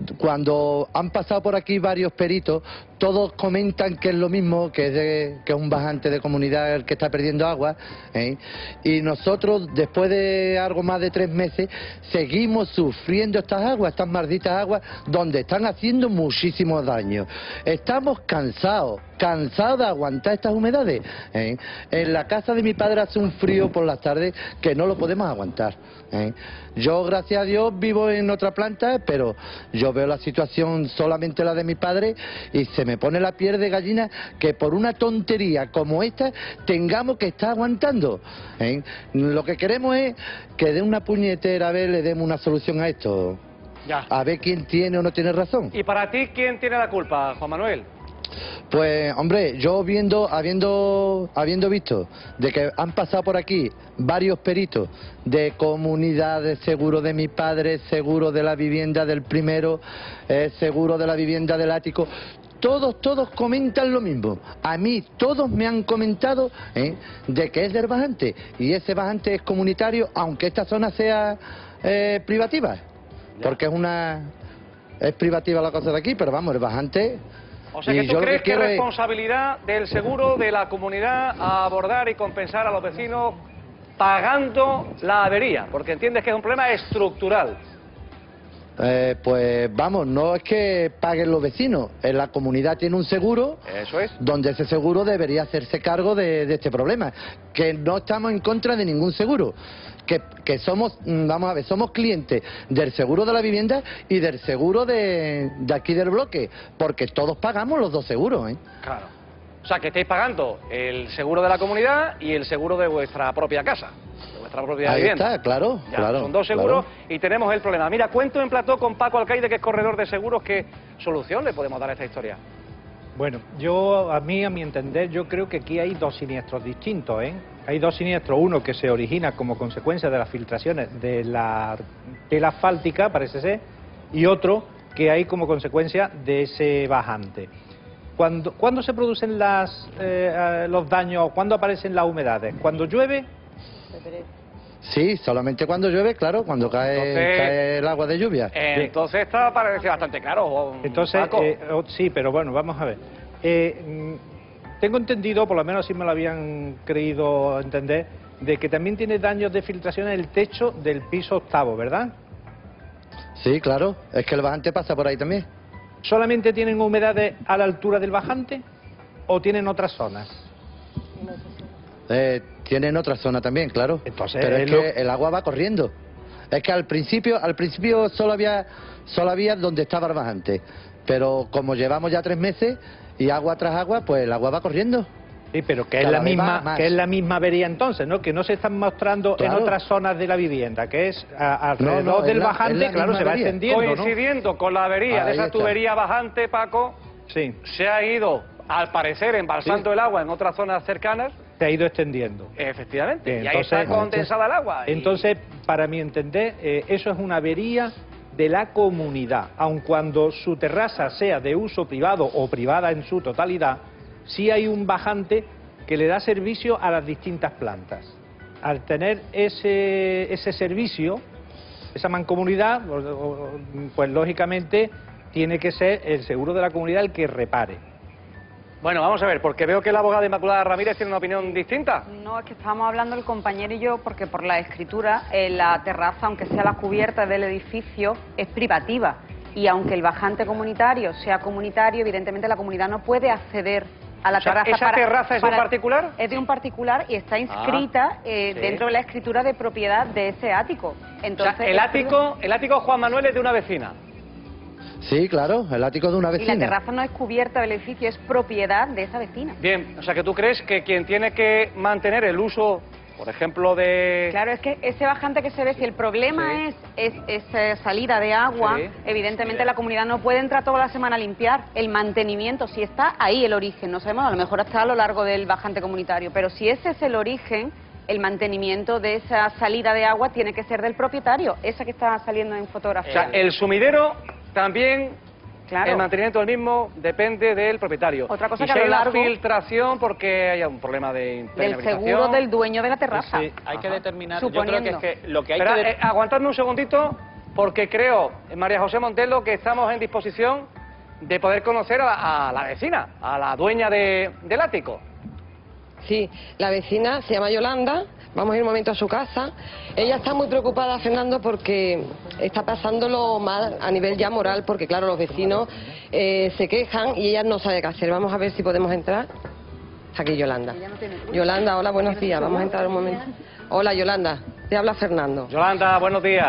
Cuando han pasado por aquí varios peritos, todos comentan que es lo mismo, que es un bajante de comunidad el que está perdiendo agua, ¿eh? Y nosotros, después de algo más de 3 meses, seguimos sufriendo estas aguas, estas malditas aguas, donde están haciendo muchísimo daño. Estamos cansados de aguantar estas humedades, ¿eh? En la casa de mi padre hace un frío por las tardes que no lo podemos aguantar, ¿eh? Yo, gracias a Dios, vivo en otra planta, pero yo veo la situación solamente la de mi padre y se me pone la piel de gallina que por una tontería como esta tengamos que estar aguantando, ¿eh? Lo que queremos es que de una puñetera vez le demos una solución a esto.
Ya.
A ver quién tiene o no tiene razón.
¿Y para ti quién tiene la culpa, Juan Manuel?
Pues, hombre, yo habiendo visto de que han pasado por aquí varios peritos de comunidad, de seguro de mi padre, seguro de la vivienda del primero, seguro de la vivienda del ático, todos comentan lo mismo. A mí todos me han comentado de que es del bajante, y ese bajante es comunitario, aunque esta zona sea privativa, porque es privativa la cosa de aquí, pero vamos, el bajante...
O sea, que
Y
tú
yo lo
crees que es
quiero es-
responsabilidad del seguro de la comunidad a abordar y compensar a los vecinos pagando la avería, porque entiendes que es un problema estructural.
Pues vamos, no es que paguen los vecinos, la comunidad tiene un seguro,
eso es,
donde ese seguro debería hacerse cargo de este problema, que no estamos en contra de ningún seguro, que somos, vamos a ver, somos clientes del seguro de la vivienda y del seguro de aquí del bloque, porque todos pagamos los dos seguros, ¿eh?
Claro. O sea, que estáis pagando el seguro de la comunidad y el seguro de vuestra propia casa, de vuestra propia
Ahí
vivienda.
está, claro,
Ya,
claro.
son dos seguros
claro.
y tenemos el problema. Mira, cuento en plató con Paco Alcaide, que es corredor de seguros. ¿Qué solución le podemos dar a esta historia?
Bueno, a mi entender, yo creo que aquí hay dos siniestros distintos, ¿eh? Hay dos siniestros, uno que se origina como consecuencia de las filtraciones de la tela asfáltica, parece ser, y otro que hay como consecuencia de ese bajante. ¿Cuándo se producen los daños, cuándo aparecen las humedades? ¿Cuando llueve?
Sí, solamente cuando llueve, claro, cuando cae el agua de lluvia.
Entonces esto parece bastante claro.
Entonces,
Paco.
sí, pero bueno, vamos a ver. Tengo entendido, por lo menos así me lo habían creído entender, de que también tiene daños de filtración en el techo del piso octavo, ¿verdad?
Sí, claro, es que el bajante pasa por ahí también.
¿Solamente tienen humedades a la altura del bajante o tienen otras zonas?
Tienen otra zona también, claro.
Entonces,
pero es que el agua va corriendo. Es que al principio solo había donde estaba el bajante. Pero como llevamos ya 3 meses y agua tras agua, pues el agua va corriendo.
Sí, pero que es la misma avería entonces, ¿no? Que no se están mostrando en otras zonas de la vivienda, que es alrededor del bajante, claro, se va extendiendo, ¿no?
Coincidiendo con la avería de esa tubería bajante, Paco,
sí,
se ha ido, al parecer, embalsando el agua en otras zonas cercanas.
Se ha ido extendiendo.
Efectivamente,
Bien,
y ahí está condensada el agua.
Entonces, para mi entender, eso es una avería de la comunidad, aun cuando su terraza sea de uso privado o privada en su totalidad, sí hay un bajante que le da servicio a las distintas plantas. Al tener ese servicio, esa mancomunidad, pues lógicamente tiene que ser el seguro de la comunidad el que repare.
Bueno, vamos a ver, porque veo que la abogada Inmaculada Ramírez tiene una opinión distinta.
No, es que estábamos hablando el compañero y yo, porque por la escritura, la terraza, aunque sea la cubierta del edificio, es privativa. Y aunque el bajante comunitario sea comunitario, evidentemente la comunidad no puede acceder a la terraza.
¿Esa terraza es de un particular?
Es de un particular y está inscrita dentro de la escritura de propiedad de ese ático. Entonces,
o sea, el ático Juan Manuel es de una vecina.
Sí, claro, el ático de una vecina.
Y la terraza no es cubierta del edificio, es propiedad de esa vecina.
Bien, o sea que tú crees que quien tiene que mantener el uso, por ejemplo, de...
Claro, es que ese bajante que se ve, si el problema es esa salida de agua, evidentemente la comunidad no puede entrar toda la semana a limpiar. El mantenimiento, si está ahí el origen, no sabemos, a lo mejor está a lo largo del bajante comunitario, pero si ese es el origen, el mantenimiento de esa salida de agua tiene que ser del propietario, esa que está saliendo en fotografía.
O sea, el sumidero también,
claro,
el mantenimiento del mismo depende del propietario.
Otra cosa
y
que
si
a lo
hay
largo
una filtración porque haya un problema de
del
impermeabilización.
seguro del dueño de la terraza.
Sí, hay que determinar,
suponiendo.
yo creo que es que lo que hay
Pero,
que...
aguantadme un segundito, porque creo, María José Montelo, que estamos en disposición de poder conocer a la vecina, a la dueña del ático.
Sí, la vecina se llama Yolanda, vamos a ir un momento a su casa. Ella está muy preocupada, Fernando, porque está pasándolo mal a nivel ya moral, porque claro, los vecinos se quejan y ella no sabe qué hacer. Vamos a ver si podemos entrar. Aquí Yolanda. Yolanda, hola, buenos días. Vamos a entrar un momento. Hola, Yolanda, te habla Fernando.
Yolanda, buenos días.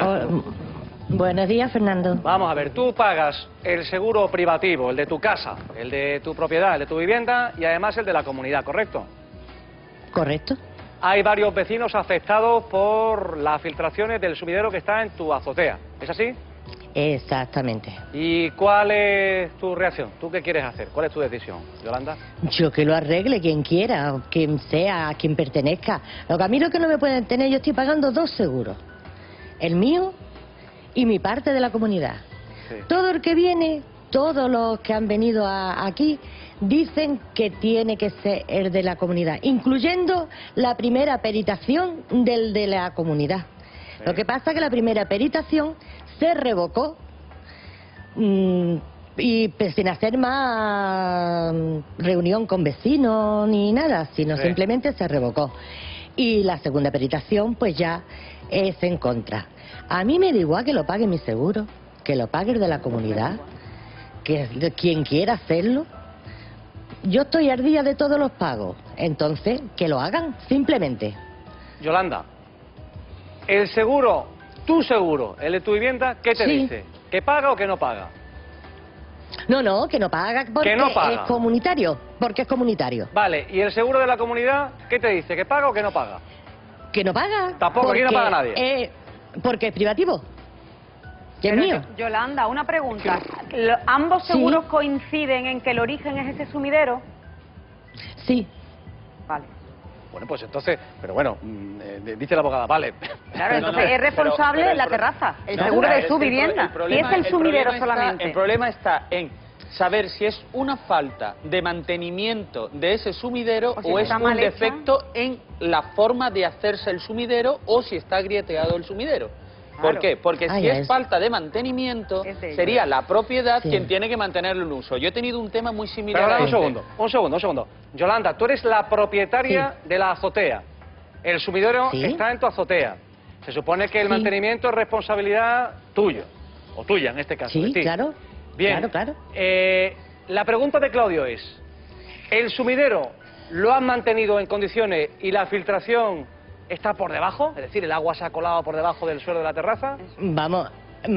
Buenos días, Fernando.
Vamos a ver, tú pagas el seguro privativo, el de tu casa, el de tu propiedad, el de tu vivienda y además el de la comunidad, ¿correcto?
Correcto.
Hay varios vecinos afectados por las filtraciones del sumidero que está en tu azotea, ¿es así?
Exactamente.
¿Y cuál es tu reacción? ¿Tú qué quieres hacer? ¿Cuál es tu decisión, Yolanda?
Yo que lo arregle quien quiera, o quien sea, a quien pertenezca. Lo que a mí lo que no me pueden tener, yo estoy pagando 2 seguros. El mío y mi parte de la comunidad.
Sí.
Todo el que viene, todos los que han venido aquí, dicen que tiene que ser el de la comunidad, incluyendo la primera peritación del de la comunidad. Sí. Lo que pasa es que la primera peritación se revocó y pues, sin hacer más reunión con vecinos ni nada, sino simplemente se revocó. Y la segunda peritación pues ya es en contra. A mí me da igual que lo pague mi seguro, que lo pague el de la comunidad, que quien quiera hacerlo. Yo estoy al día de todos los pagos, entonces que lo hagan, simplemente.
Yolanda, el seguro, tu seguro, el de tu vivienda, ¿qué te dice? ¿Que paga o que no paga?
No, que no paga porque
no paga.
es comunitario. porque es comunitario.
Vale, ¿y el seguro de la comunidad qué te dice? ¿Que paga o que no paga?
Que no paga.
Tampoco, aquí no paga nadie.
Porque es privativo. Que es mío.
Yolanda, una pregunta. ¿Ambos seguros coinciden en que el origen es ese sumidero?
Sí.
Vale.
Bueno, pues entonces, pero bueno, dice la abogada, vale.
Claro, entonces es responsable la terraza, el seguro de su vivienda. Y es el sumidero solamente.
El problema está en saber si es una falta de mantenimiento de ese sumidero o es un defecto en la forma de hacerse el sumidero o si está grieteado el sumidero. ¿Por qué? Porque si es falta de mantenimiento, sería la propiedad quien tiene que mantenerlo en uso. Yo he tenido un tema muy similar
Pero
a
un segundo. Yolanda, tú eres la propietaria de la azotea. El sumidero está en tu azotea. Se supone que el mantenimiento es responsabilidad tuya, o tuya en este caso.
Sí,
de ti.
claro.
Bien.
Claro.
La pregunta de Claudio es, ¿el sumidero lo han mantenido en condiciones y la filtración está por debajo? Es decir, ¿el agua se ha colado por debajo del suelo de la terraza?
Vamos,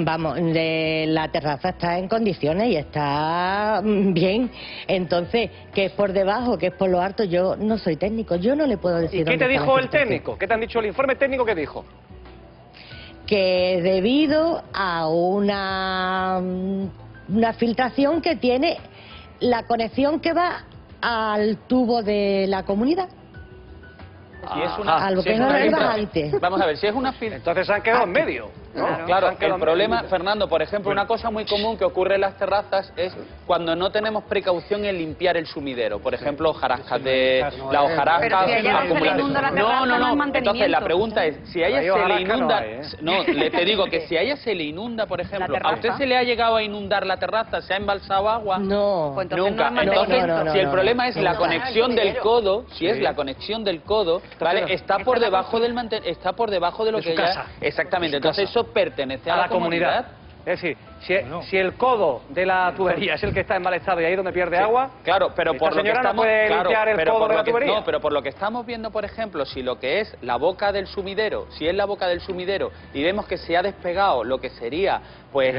la terraza está en condiciones y está bien. Entonces, que es por debajo, que es por lo alto, yo no soy técnico, yo no le puedo decir.
¿Y qué te dijo el técnico? ¿Qué te han dicho el informe técnico que dijo?
Que debido a una filtración que tiene la conexión que va al tubo de la comunidad.
Si es
Algo que no era antes.
Vamos a ver, si es una filtración...
Entonces se han quedado en medio.
Claro, el problema, Fernando, por ejemplo, una cosa muy común que ocurre en las terrazas es cuando no tenemos precaución en limpiar el sumidero. Por ejemplo, hojarascas de... La hojarasca acumulada. No. Entonces la pregunta es, si a ella se le inunda... No, te digo que si a ella se le inunda, por ejemplo, ¿a usted se le ha llegado a inundar la terraza? ¿Se ha embalsado agua?
No.
Nunca. Entonces, si el problema es la conexión del codo, si es la conexión del codo, ¿vale? Está por debajo del está por debajo de lo que ella... Exactamente. Entonces eso pertenece a la comunidad.
Es decir, si el codo de la tubería es el que está en mal estado y ahí es donde pierde agua,
claro, pero por lo que estamos,
no puede limpiar el codo de la tubería.
No, pero por lo que estamos viendo, por ejemplo, si lo que es la boca del sumidero, si es la boca del sumidero y vemos que se ha despegado lo que sería, pues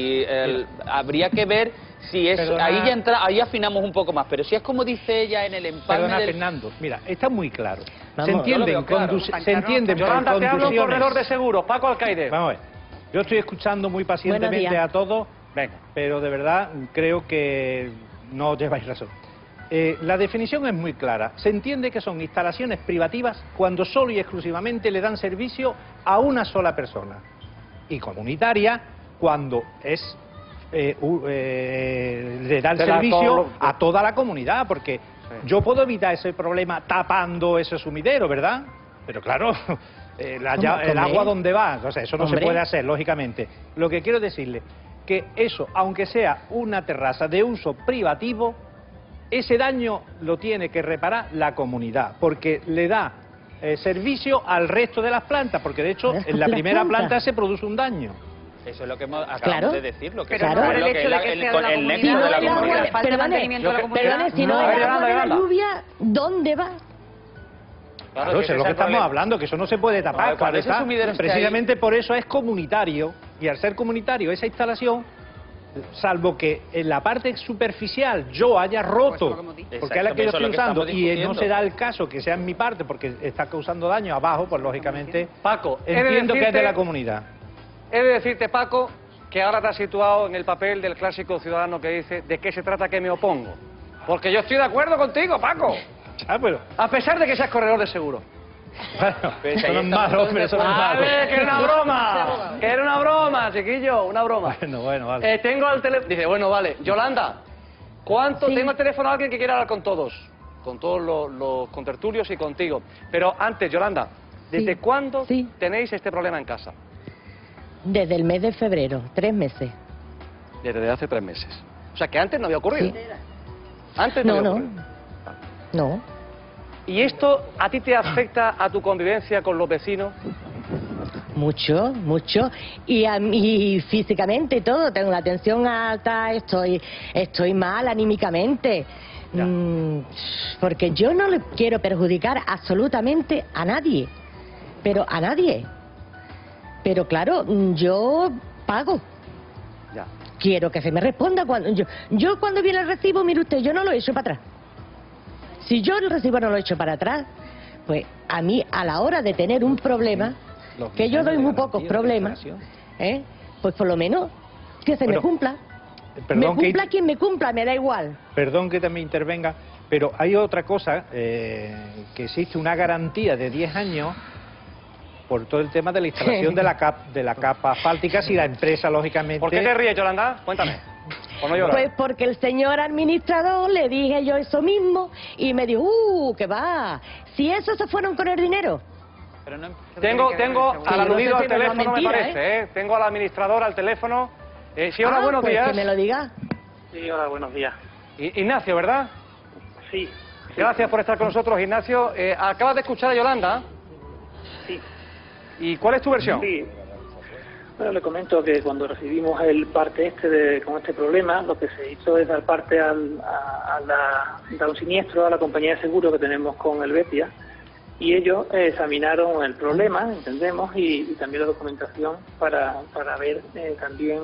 habría que ver si es... Ahí afinamos un poco más, pero si es como dice ella en el empalme
Fernando, mira, está muy claro.
Vamos,
se entienden
Yolanda, te hablo un corredor de seguros, Paco Alcaide.
Vamos a ver. Yo estoy escuchando muy pacientemente a todos, pero de verdad creo que no lleváis razón. La definición es muy clara. Se entiende que son instalaciones privativas cuando solo y exclusivamente le dan servicio a una sola persona. Y comunitaria cuando le da el servicio a toda la comunidad, porque yo puedo evitar ese problema tapando ese sumidero, ¿verdad? Pero claro... el agua dónde va, o sea, eso no se puede hacer, lógicamente. Lo que quiero decirle, que eso, aunque sea una terraza de uso privativo, ese daño lo tiene que reparar la comunidad, porque le da servicio al resto de las plantas, porque de hecho en la primera planta se produce un daño.
Eso es lo que acabamos de decir, lo que
pero no por el hecho de que sea el nexo de la comunidad.
Perdone, si no hay agua de la lluvia, ¿dónde va?
Claro, eso es lo que estamos hablando, que eso no se puede tapar. Precisamente por eso es comunitario, y al ser comunitario esa instalación, salvo que en la parte superficial yo haya roto, porque es la que yo estoy usando, y no se da el caso que sea en mi parte porque está causando daño abajo, pues lógicamente
Paco,
entiendo que es de la comunidad.
He de decirte, Paco, que ahora te has situado en el papel del clásico ciudadano que dice ¿de qué se trata que me opongo? Porque yo estoy de acuerdo contigo, Paco. A pesar de que seas corredor de seguro.
Bueno, eso no es malo, pero eso no es malo.
Que era una broma. Que era una broma, chiquillo, una broma.
Bueno, vale.
Tengo al teléfono... Dice, bueno, vale. Yolanda, tengo al teléfono a alguien que quiera hablar con todos. Con todos los contertulios y contigo. Pero antes, Yolanda, ¿desde cuándo tenéis este problema en casa?
Desde el mes de febrero, 3 meses.
Desde hace 3 meses. O sea, que antes no había ocurrido. Antes no había ocurrido.
No.
¿Y esto a ti te afecta a tu convivencia con los vecinos?
Mucho, mucho. Y a mí físicamente todo. Tengo la tensión alta, estoy mal anímicamente. Porque yo no le quiero perjudicar absolutamente a nadie. Pero a nadie. Pero claro, yo pago. Quiero que se me responda cuando yo cuando viene el recibo, mire usted, yo no lo echo para atrás. Si yo el recibo no lo echo para atrás, pues a mí, a la hora de tener un problema, que yo doy muy pocos problemas, pues por lo menos que se me cumpla. Me cumpla quien me cumpla, me da igual.
Perdón que también intervenga, pero hay otra cosa, que existe una garantía de 10 años por todo el tema de la instalación de la capa asfáltica, si la empresa, lógicamente...
¿Por qué te ríes, Yolanda? Cuéntame. ¿O no lloras?
Pues porque el señor administrador le dije yo eso mismo y me dijo, que va, si eso se fueron con el dinero.
Pero no,
Tengo al aludido al teléfono,
mentira,
me parece, Tengo al administrador al teléfono. Sí, hola, buenos
pues
días.
que me lo diga.
Sí, hola, buenos días.
Ignacio, ¿verdad?
Sí.
Gracias por estar con nosotros, Ignacio. Acabas de escuchar a Yolanda.
Sí.
¿Y cuál es tu versión?
Sí. Bueno, le comento que cuando recibimos el parte con este problema, lo que se hizo es dar parte dar un siniestro a la compañía de seguro que tenemos con el Betia, y ellos examinaron el problema, entendemos, y también la documentación para ver también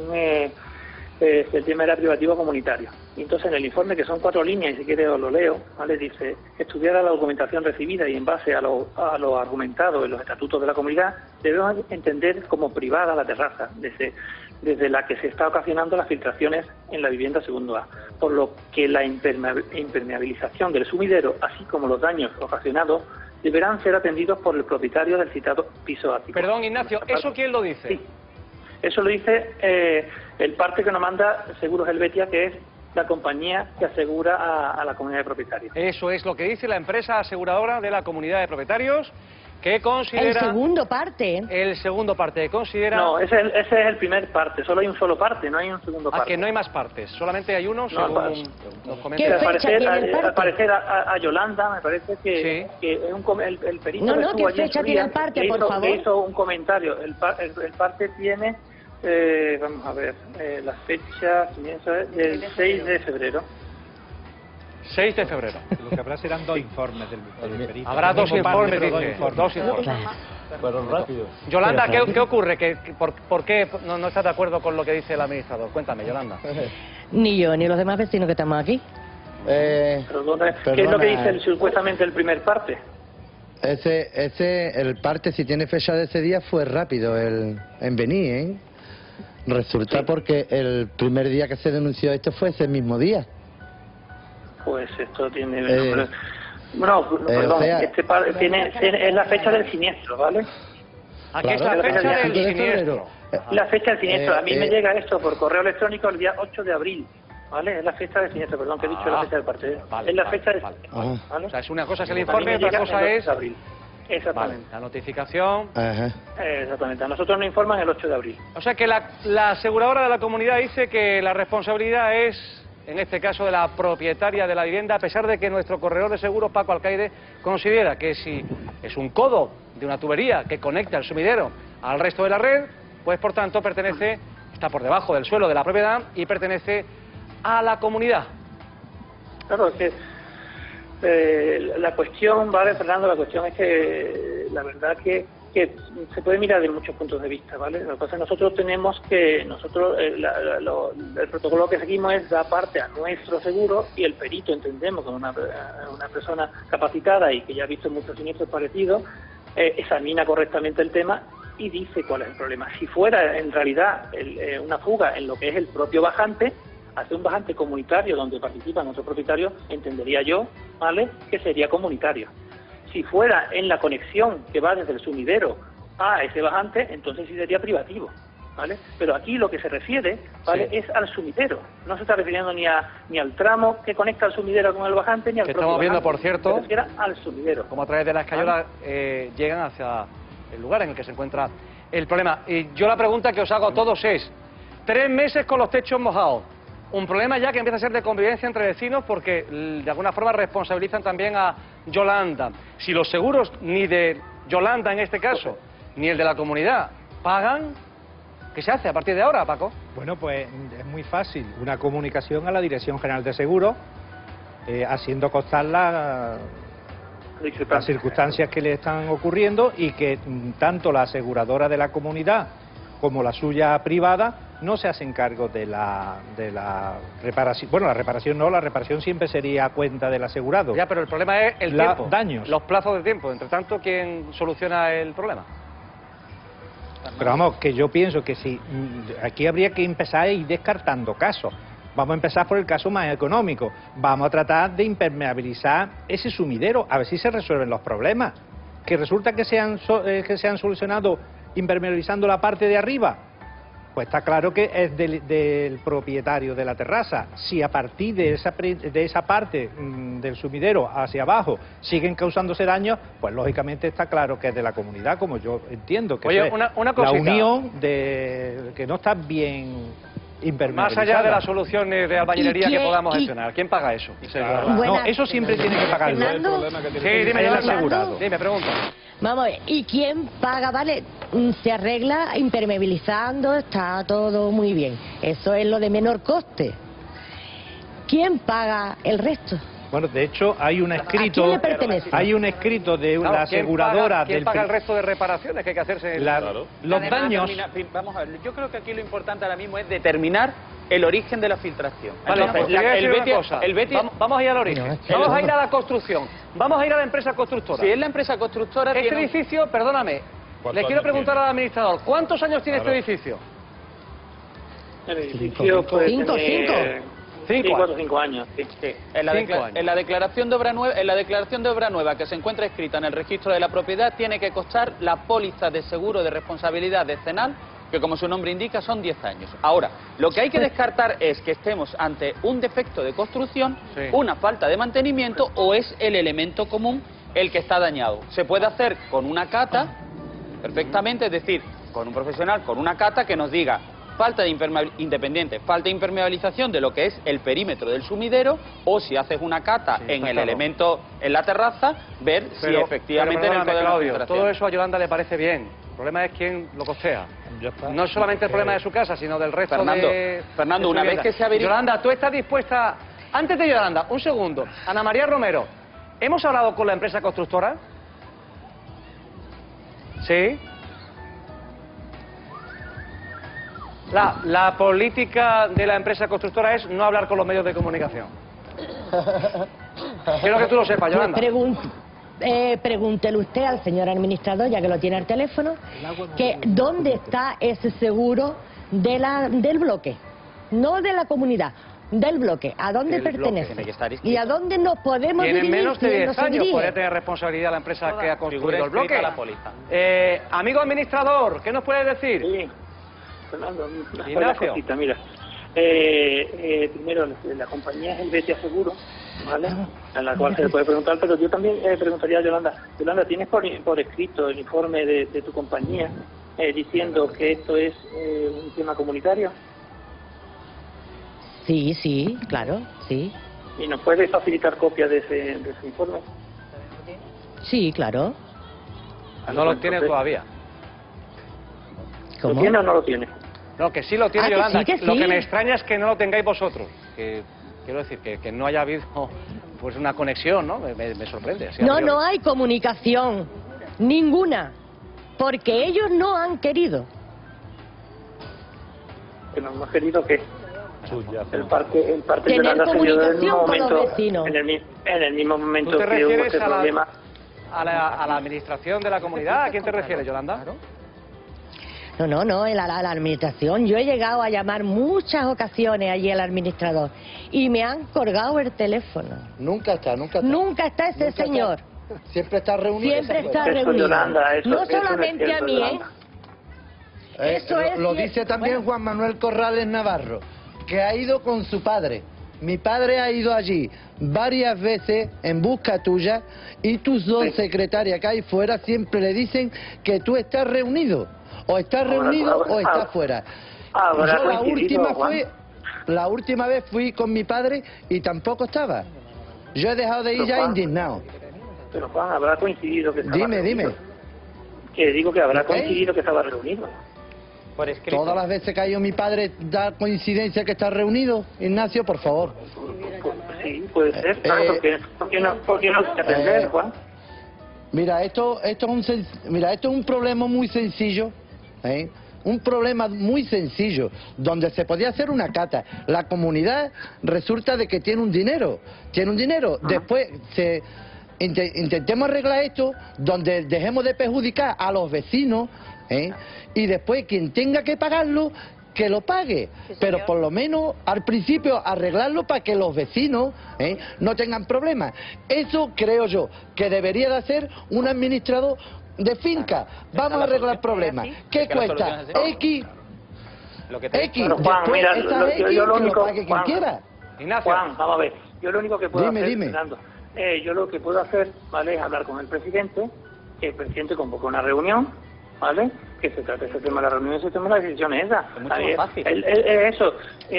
si el tema era privativo comunitario. Y entonces en el informe, que son 4 líneas, y si quiere os lo leo, ¿vale? Dice: estudiada la documentación recibida y en base a lo argumentado en los estatutos de la comunidad, debemos entender como privada la terraza, desde la que se está ocasionando las filtraciones en la vivienda segundo A, por lo que la impermeabilización del sumidero, así como los daños ocasionados, deberán ser atendidos por el propietario del citado piso ático.
Perdón, Ignacio, ¿eso quién lo dice?
Sí, eso lo dice el parte que nos manda Seguros Helvetia, que es la compañía que asegura a la comunidad de propietarios.
Eso es lo que dice la empresa aseguradora de la comunidad de propietarios, que considera...
El segundo parte.
El segundo parte, considera...
No, ese es el primer parte, solo hay un solo parte, no hay un segundo parte.
Que no hay más partes, solamente hay uno,
no,
según nos comenta.
Al parecer a Yolanda, me parece que es el perito
no,
que estuvo
¿qué
allí en
fecha
su
tiene
día,
el parte,
que
por
hizo,
favor?
que hizo un comentario. El parte tiene, vamos a ver, la fecha del 6 de febrero.
6 de febrero.
Lo que habrá serán 2 informes del perito.
Habrá 2 informes,
pero
dice.
2 informes.
Pero rápido.
Yolanda, ¿qué ocurre? ¿Por qué no estás de acuerdo con lo que dice el administrador? Cuéntame, Yolanda.
Ni yo, ni los demás vecinos que estamos aquí.
¿Qué es lo que dice supuestamente el primer parte?
El parte, si tiene fecha de ese día, fue rápido en venir, ¿eh? Resulta porque el primer día que se denunció esto fue ese mismo día.
Pues esto tiene... perdón, es la fecha del siniestro, ¿vale?
Aquí es la fecha del siniestro.
La fecha del siniestro. A mí me llega esto por correo electrónico el día 8 de abril. ¿Vale? Es la fecha del siniestro, perdón, que he dicho la fecha del parte. Es la fecha del siniestro. ¿Vale?
O sea, es una cosa es el informe y otra cosa es...
Exactamente.
La notificación.
Exactamente. A nosotros nos informan el 8 de abril.
O sea que la aseguradora de la comunidad dice que la responsabilidad es, en este caso, de la propietaria de la vivienda, a pesar de que nuestro corredor de seguros, Paco Alcaide, considera que si es un codo de una tubería que conecta el sumidero al resto de la red, pues por tanto está por debajo del suelo de la propiedad y pertenece a la comunidad.
Claro, es que la cuestión, ¿vale, Fernando? La cuestión es que la verdad que se puede mirar de muchos puntos de vista, ¿vale? Lo que pasa es que nosotros tenemos que, el protocolo que seguimos es dar parte a nuestro seguro, y el perito, entendemos, con una persona capacitada y que ya ha visto muchos siniestros parecidos, examina correctamente el tema y dice cuál es el problema. Si fuera en realidad una fuga en lo que es el propio bajante, hacer un bajante comunitario donde participan otros propietarios, entendería yo, ¿vale?, que sería comunitario. Si fuera en la conexión que va desde el sumidero a ese bajante, entonces sí sería privativo, ¿vale? Pero aquí lo que se refiere, ¿vale?, es al sumidero. No se está refiriendo ni al tramo que conecta el sumidero con el bajante, ni al propio
estamos viendo,
bajante.
por cierto,
se refiere al sumidero.
Como a través de la escayola llegan hacia el lugar en el que se encuentra el problema. Y yo la pregunta que os hago a todos es: 3 meses con los techos mojados. Un problema ya que empieza a ser de convivencia entre vecinos, porque de alguna forma responsabilizan también a Yolanda. Si los seguros, ni de Yolanda en este caso, ni el de la comunidad, pagan, ¿qué se hace a partir de ahora, Paco?
Bueno, pues es muy fácil. Una comunicación a la Dirección General de Seguros, haciendo constar las circunstancias que le están ocurriendo, y que tanto la aseguradora de la comunidad como la suya privada no se hacen cargo de la reparación. Bueno, la reparación no, la reparación siempre sería a cuenta del asegurado.
Ya, pero el problema es el tiempo.
Daños.
Los plazos de tiempo. Entre tanto, ¿quién soluciona el problema?
Pero vamos, que yo pienso que si aquí habría que empezar a ir descartando casos. Vamos a empezar por el caso más económico. Vamos a tratar de impermeabilizar ese sumidero, a ver si se resuelven los problemas. Que resulta que se han solucionado impermeabilizando la parte de arriba. Pues está claro que es del propietario de la terraza. Si a partir de esa parte del sumidero hacia abajo siguen causándose daños, pues lógicamente está claro que es de la comunidad, como yo entiendo que
Oye,
es
una
la
cosita.
unión de que no está bien impermeabilizada.
Más allá de las soluciones de albañilería que podamos gestionar, ¿quién paga eso?
No, eso siempre tiene que pagarlo.
Fernando,
Sí, dime,
el
Yolanda.
asegurado.
Dime, pregunta.
Vamos a ver, ¿y quién paga? Vale, se arregla impermeabilizando, está todo muy bien. Eso es lo de menor coste. ¿Quién paga el resto?
Bueno, de hecho hay un escrito.
¿A quién le pertenece?
Hay un escrito de
Claro,
la aseguradora
¿quién paga el resto de reparaciones que hay que hacerse?
Los daños.
Vamos a ver, yo creo que aquí lo importante ahora mismo es determinar el origen de la filtración.
Vale,
Entonces,
pues te voy a decir una
Betis-
cosa.
el Betis-
Vamos a ir al origen. Vamos a ir a la construcción. Vamos a ir a la empresa constructora.
Si es la empresa constructora,
Este
tiene un-
edificio, perdóname, le quiero preguntar al administrador, ¿cuántos años tiene este edificio?
El edificio puede tener 4 o 5 años. Sí.
En la declaración de obra nueva que se encuentra escrita en el registro de la propiedad tiene que constar la póliza de seguro de responsabilidad decenal, que como su nombre indica son 10 años. Ahora, lo que hay que descartar es que estemos ante un defecto de construcción, una falta de mantenimiento o es el elemento común el que está dañado. Se puede hacer con una cata perfectamente, es decir, con un profesional, con una cata que nos diga falta de falta de impermeabilización de lo que es el perímetro del sumidero, o si haces una cata en el elemento, en la terraza, ver si efectivamente en el código de
Claudio,
filtración.
todo eso a Yolanda le parece bien. El problema es quién lo costea. No es solamente el problema de su casa, sino del resto
Fernando,
de
Fernando,
su
una vez
vivienda.
que se averigua...
Yolanda, ¿tú estás dispuesta...? Antes de Yolanda, un segundo. Ana María Romero, ¿hemos hablado con la empresa constructora? ¿Sí? La política de la empresa constructora es no hablar con los medios de comunicación. Quiero que tú lo sepas, Yolanda.
Pregúntele usted al señor administrador, ya que lo tiene al teléfono, que dónde está ese seguro del bloque, no de la comunidad, del bloque, a dónde pertenece y a dónde nos podemos
Tienen
dirigir.
menos de
quién
10
nos
años,
dirige.
puede tener responsabilidad la empresa que ha construido el bloque.
La póliza.
Amigo administrador, ¿qué nos puedes decir?
Sí, Fernando, una
Ignacio.
cosita, mira. Primero, la compañía es el Betis Seguro, ¿vale? A la cual se le puede preguntar, pero yo también preguntaría a Yolanda. Yolanda, ¿tienes por escrito el informe de tu compañía diciendo que esto es un tema comunitario?
Sí, claro, sí.
¿Y nos puedes facilitar copia de ese informe?
Sí, claro.
No lo tiene todavía.
¿Lo tiene o no lo tiene?
No, que sí lo tiene
Ah, que
Yolanda.
sí, que
Lo
sí.
que me extraña es que no lo tengáis vosotros. Quiero decir, que no haya habido pues una conexión, ¿no? Me sorprende. así a
No,
priori.
no hay comunicación, ninguna, porque ellos no han querido.
Que no hemos querido que el parque
Tener
Yolanda se dio en el mismo
comunicación con los
momento,
vecinos.
en el mismo momento
¿Tú te
que hubo
refieres
ese problema.
a la administración de la comunidad? ¿A quién te refieres, Yolanda?
No, a la administración. Yo he llegado a llamar muchas ocasiones allí al administrador y me han colgado el teléfono.
Nunca está.
Nunca está ese señor.
Siempre está reunido.
Siempre está
Eso,
reunido.
Yolanda, eso-
no
eso no es
solamente
cierto,
a mí,
Yolanda.
Eso es
lo
cier-
dice también
bueno.
Juan Manuel Corrales Navarro, que ha ido con su padre. Mi padre ha ido allí varias veces en busca tuya y tus dos secretarias que hay fuera siempre le dicen que tú estás reunido. O estás reunido o estás fuera.
habrá
Yo
coincidido, Juan.
la última vez fui con mi padre y tampoco estaba. Yo he dejado de ir
Pero,
ya
Juan,
indignado.
Pero Juan, habrá coincidido que estaba
Dime.
reunido. Que digo que habrá
¿Ok?
coincidido que estaba reunido.
Por escrito.
Todas las veces que ha ido mi padre da coincidencia que está reunido. Ignacio, por favor.
Sí, puede ser. Claro, ¿por qué no atender, Juan?
Mira, esto es un problema muy sencillo, ¿eh? un problema muy sencillo, donde se podía hacer una cata. La comunidad resulta de que tiene un dinero. Después intentemos arreglar esto, donde dejemos de perjudicar a los vecinos, y después quien tenga que pagarlo, que lo pague, pero por lo menos al principio arreglarlo para que los vecinos no tengan problemas. Eso creo yo que debería de hacer un administrador de finca. Vamos a arreglar problemas. ¿Qué cuesta? X.
Pero, Juan, mira, yo lo único
que Juan, quiera.
Juan, vamos a ver, yo lo único que puedo hacer,
dime.
Fernando, yo lo que puedo hacer, ¿vale?, es hablar con el presidente, que el presidente convocó una reunión, ¿vale?, que se trate ese tema de la reunión y se tome la decisión esa.
Es mucho más fácil.
Eso,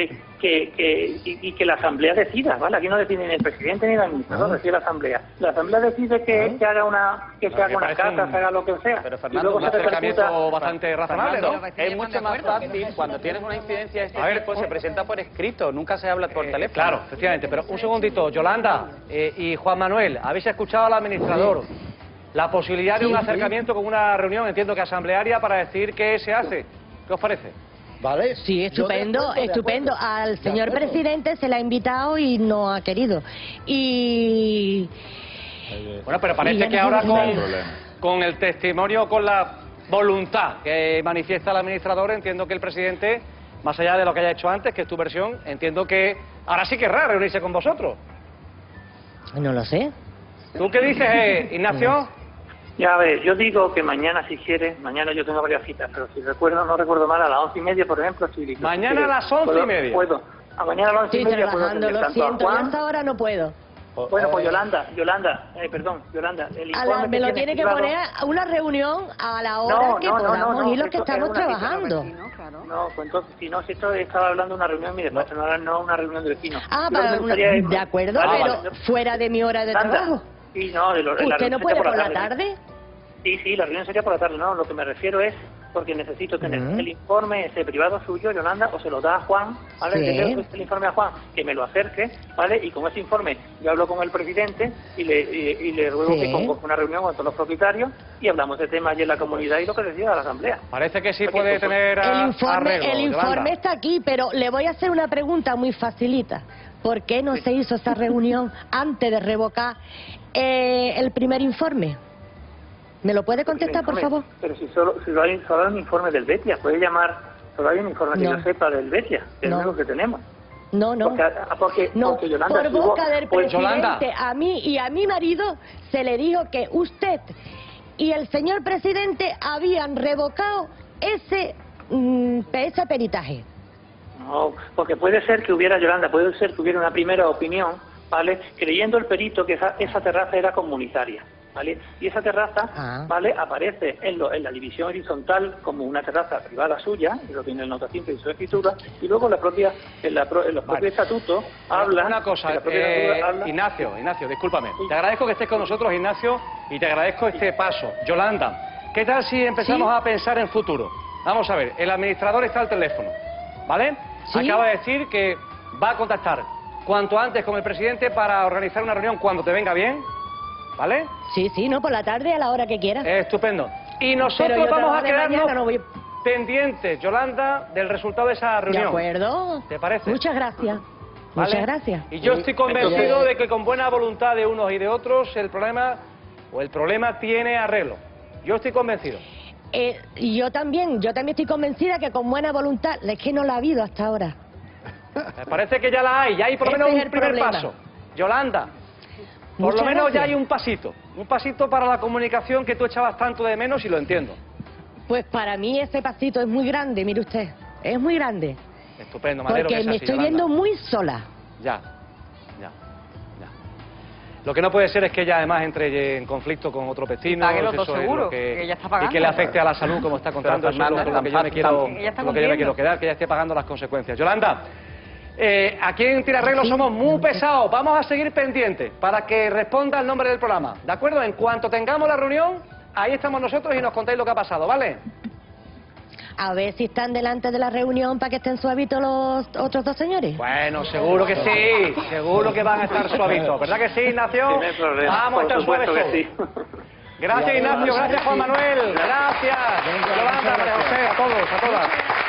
y que la asamblea decida, ¿vale? Aquí no decide ni el presidente ni el administrador, decide la asamblea. La asamblea decide que se haga una carta, se haga lo que sea.
Pero Fernando,
un
acercamiento bastante razonable, ¿no?
Es mucho más fácil cuando tienes una incidencia de este tipo, se presenta por escrito, nunca se habla por teléfono.
Claro, efectivamente, pero un segundito, Yolanda y Juan Manuel, ¿habéis escuchado al administrador? La posibilidad de un acercamiento con una reunión, entiendo que asamblearia, para decir qué se hace. ¿Qué os parece?
¿Vale?
Sí, estupendo, estupendo. Al señor presidente se le ha invitado y no ha querido. Y...
Bueno, pero parece que ahora con el testimonio, con la voluntad que manifiesta el administrador, entiendo que el presidente, más allá de lo que haya hecho antes, que es tu versión, entiendo que ahora sí querrá reunirse con vosotros.
No lo sé.
¿Tú qué dices, Ignacio?
Ya ves, yo digo que mañana, si quieres, mañana yo tengo varias citas, pero si no recuerdo mal, a las 11:30, por ejemplo, estoy listo.
Mañana a las 11:30.
Puedo. Mañana a las 11:30 puedo
trabajando,
atender
lo
tanto a
siento, yo
Juan.
hasta ahora no puedo.
Bueno, pues Yolanda, el informe
Me lo tiene que poner a una reunión a la hora que podamos ir los que estamos trabajando.
No, pues entonces, si esto estaba hablando de una reunión en mi despacho, no una reunión de vecinos.
De acuerdo, pero fuera de mi hora de trabajo.
Sí, no,
¿Usted no puede por la tarde?
Sí, la reunión sería por la tarde, no, lo que me refiero es porque necesito tener el informe ese privado suyo, Yolanda, o se lo da a Juan, ¿vale? Sí. El informe a Juan, que me lo acerque, ¿vale? Y con ese informe yo hablo con el presidente y le ruego que convoque una reunión con todos los propietarios y hablamos de temas allí en la comunidad y lo que decida la asamblea.
Parece que sí puede tener arreglo,
el informe está aquí, pero le voy a hacer una pregunta muy facilita. ¿Por qué no se hizo esa reunión antes de revocar el primer informe? ¿Me lo puede contestar, por favor?
Pero si solo hay un informe del Betia, puede llamar, solo hay un informe que yo sepa del Betia, que es lo único que tenemos.
No.
Porque Yolanda,
por boca del
pues,
presidente, a mí y a mi marido se le dijo que usted y el señor presidente habían revocado ese peritaje.
No, porque puede ser que hubiera, Yolanda, puede ser que hubiera una primera opinión, ¿vale? Creyendo el perito que esa terraza era comunitaria, ¿vale? Y esa terraza, ¿vale?, aparece en la división horizontal como una terraza privada suya, y lo tiene el nota simple y su escritura, y luego en los propios estatutos habla...
Una cosa, Ignacio, discúlpame. Te agradezco que estés con nosotros, Ignacio, y te agradezco este paso. Yolanda, ¿qué tal si empezamos a pensar en futuro? Vamos a ver, el administrador está al teléfono, ¿vale? ¿Sí? Acaba de decir que va a contactar cuanto antes con el presidente para organizar una reunión cuando te venga bien, ¿vale?
Sí, no, por la tarde a la hora que quieras.
Estupendo. Y nosotros vamos a quedarnos pendientes, Yolanda, del resultado de esa reunión.
De acuerdo.
¿Te parece?
Muchas gracias.
¿Vale?
Muchas gracias.
Y yo estoy convencido de que con buena voluntad de unos y de otros el problema tiene arreglo. Yo estoy convencido.
Yo también estoy convencida que con buena voluntad, es que no la ha habido hasta ahora.
Me parece que ya la hay, ya hay por lo menos un primer paso. Yolanda, por lo menos ya hay un pasito para la comunicación que tú echabas tanto de menos y lo entiendo.
Pues para mí ese pasito es muy grande, mire usted, es muy grande.
Estupendo, me alegro que sea así,
porque me estoy
Yolanda.
viendo muy sola.
Ya. Lo que no puede ser es que ella además entre en conflicto con otro vecino.
Pague los dos seguros, que ella está pagando.
Y que le afecte a la salud, como está contando. Eso es lo que yo me quiero quedar, que ella esté pagando las consecuencias. Yolanda, aquí en Tira Arreglo somos muy pesados. Vamos a seguir pendientes para que responda el nombre del programa. ¿De acuerdo? En cuanto tengamos la reunión, ahí estamos nosotros y nos contáis lo que ha pasado, ¿vale?
A ver si están delante de la reunión para que estén suavitos los otros dos señores.
Bueno, seguro que sí, seguro que van a estar suavitos. ¿Verdad que sí, Ignacio?
No hay problema,
vamos a estar suaves todos.
Sí.
Gracias, Ignacio. Gracias, Juan Manuel. Gracias. Yolanda, María José, a todos, a todas.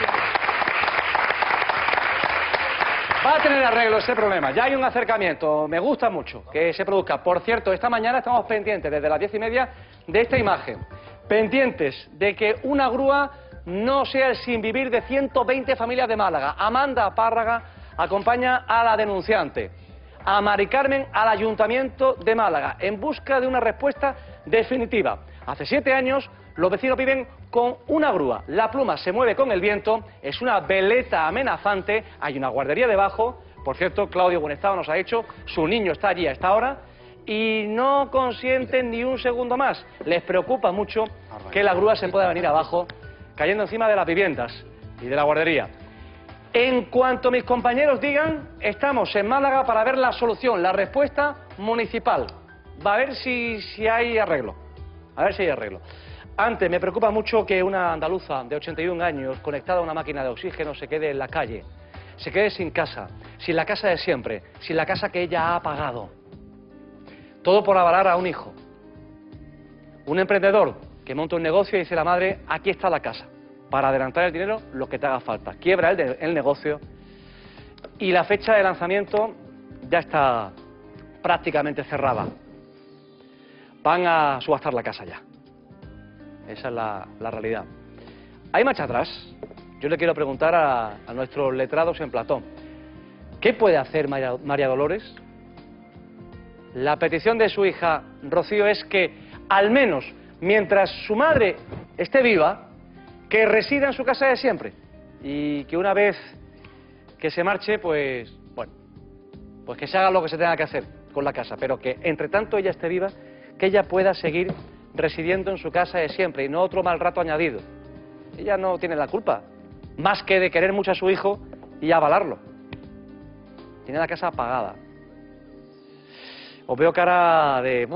Va a tener arreglo ese problema. Ya hay un acercamiento. Me gusta mucho que se produzca. Por cierto, esta mañana estamos pendientes, desde las 10:30, de esta imagen. Pendientes de que una grúa no sea el sinvivir de 120 familias de Málaga. Amanda Párraga acompaña a la denunciante, a Mari Carmen, al Ayuntamiento de Málaga, en busca de una respuesta definitiva. Hace 7 años los vecinos viven con una grúa. La pluma se mueve con el viento, es una veleta amenazante, hay una guardería debajo. Por cierto, Claudio Buenestado nos ha dicho, su niño está allí a esta hora y no consienten ni un segundo más. Les preocupa mucho que la grúa se pueda venir abajo, cayendo encima de las viviendas y de la guardería. En cuanto mis compañeros digan, estamos en Málaga para ver la solución, la respuesta municipal. Va a ver si hay arreglo. A ver si hay arreglo. Antes, me preocupa mucho que una andaluza de 81 años, conectada a una máquina de oxígeno, se quede en la calle. Se quede sin casa, sin la casa de siempre, sin la casa que ella ha pagado. Todo por avalar a un hijo. Un emprendedor que monta un negocio y dice a la madre, aquí está la casa, para adelantar el dinero lo que te haga falta. Quiebra el negocio y la fecha de lanzamiento ya está prácticamente cerrada. Van a subastar la casa ya. Esa es la realidad. ¿Hay marcha atrás? Yo le quiero preguntar a nuestros letrados en Platón. ¿Qué puede hacer María Dolores? La petición de su hija Rocío es que, al menos mientras su madre esté viva, que resida en su casa de siempre. Y que una vez que se marche, pues, bueno, pues que se haga lo que se tenga que hacer con la casa. Pero que, entre tanto ella esté viva, que ella pueda seguir residiendo en su casa de siempre y no otro mal rato añadido. Ella no tiene la culpa, más que de querer mucho a su hijo y avalarlo. Tiene la casa pagada. Os veo cara de...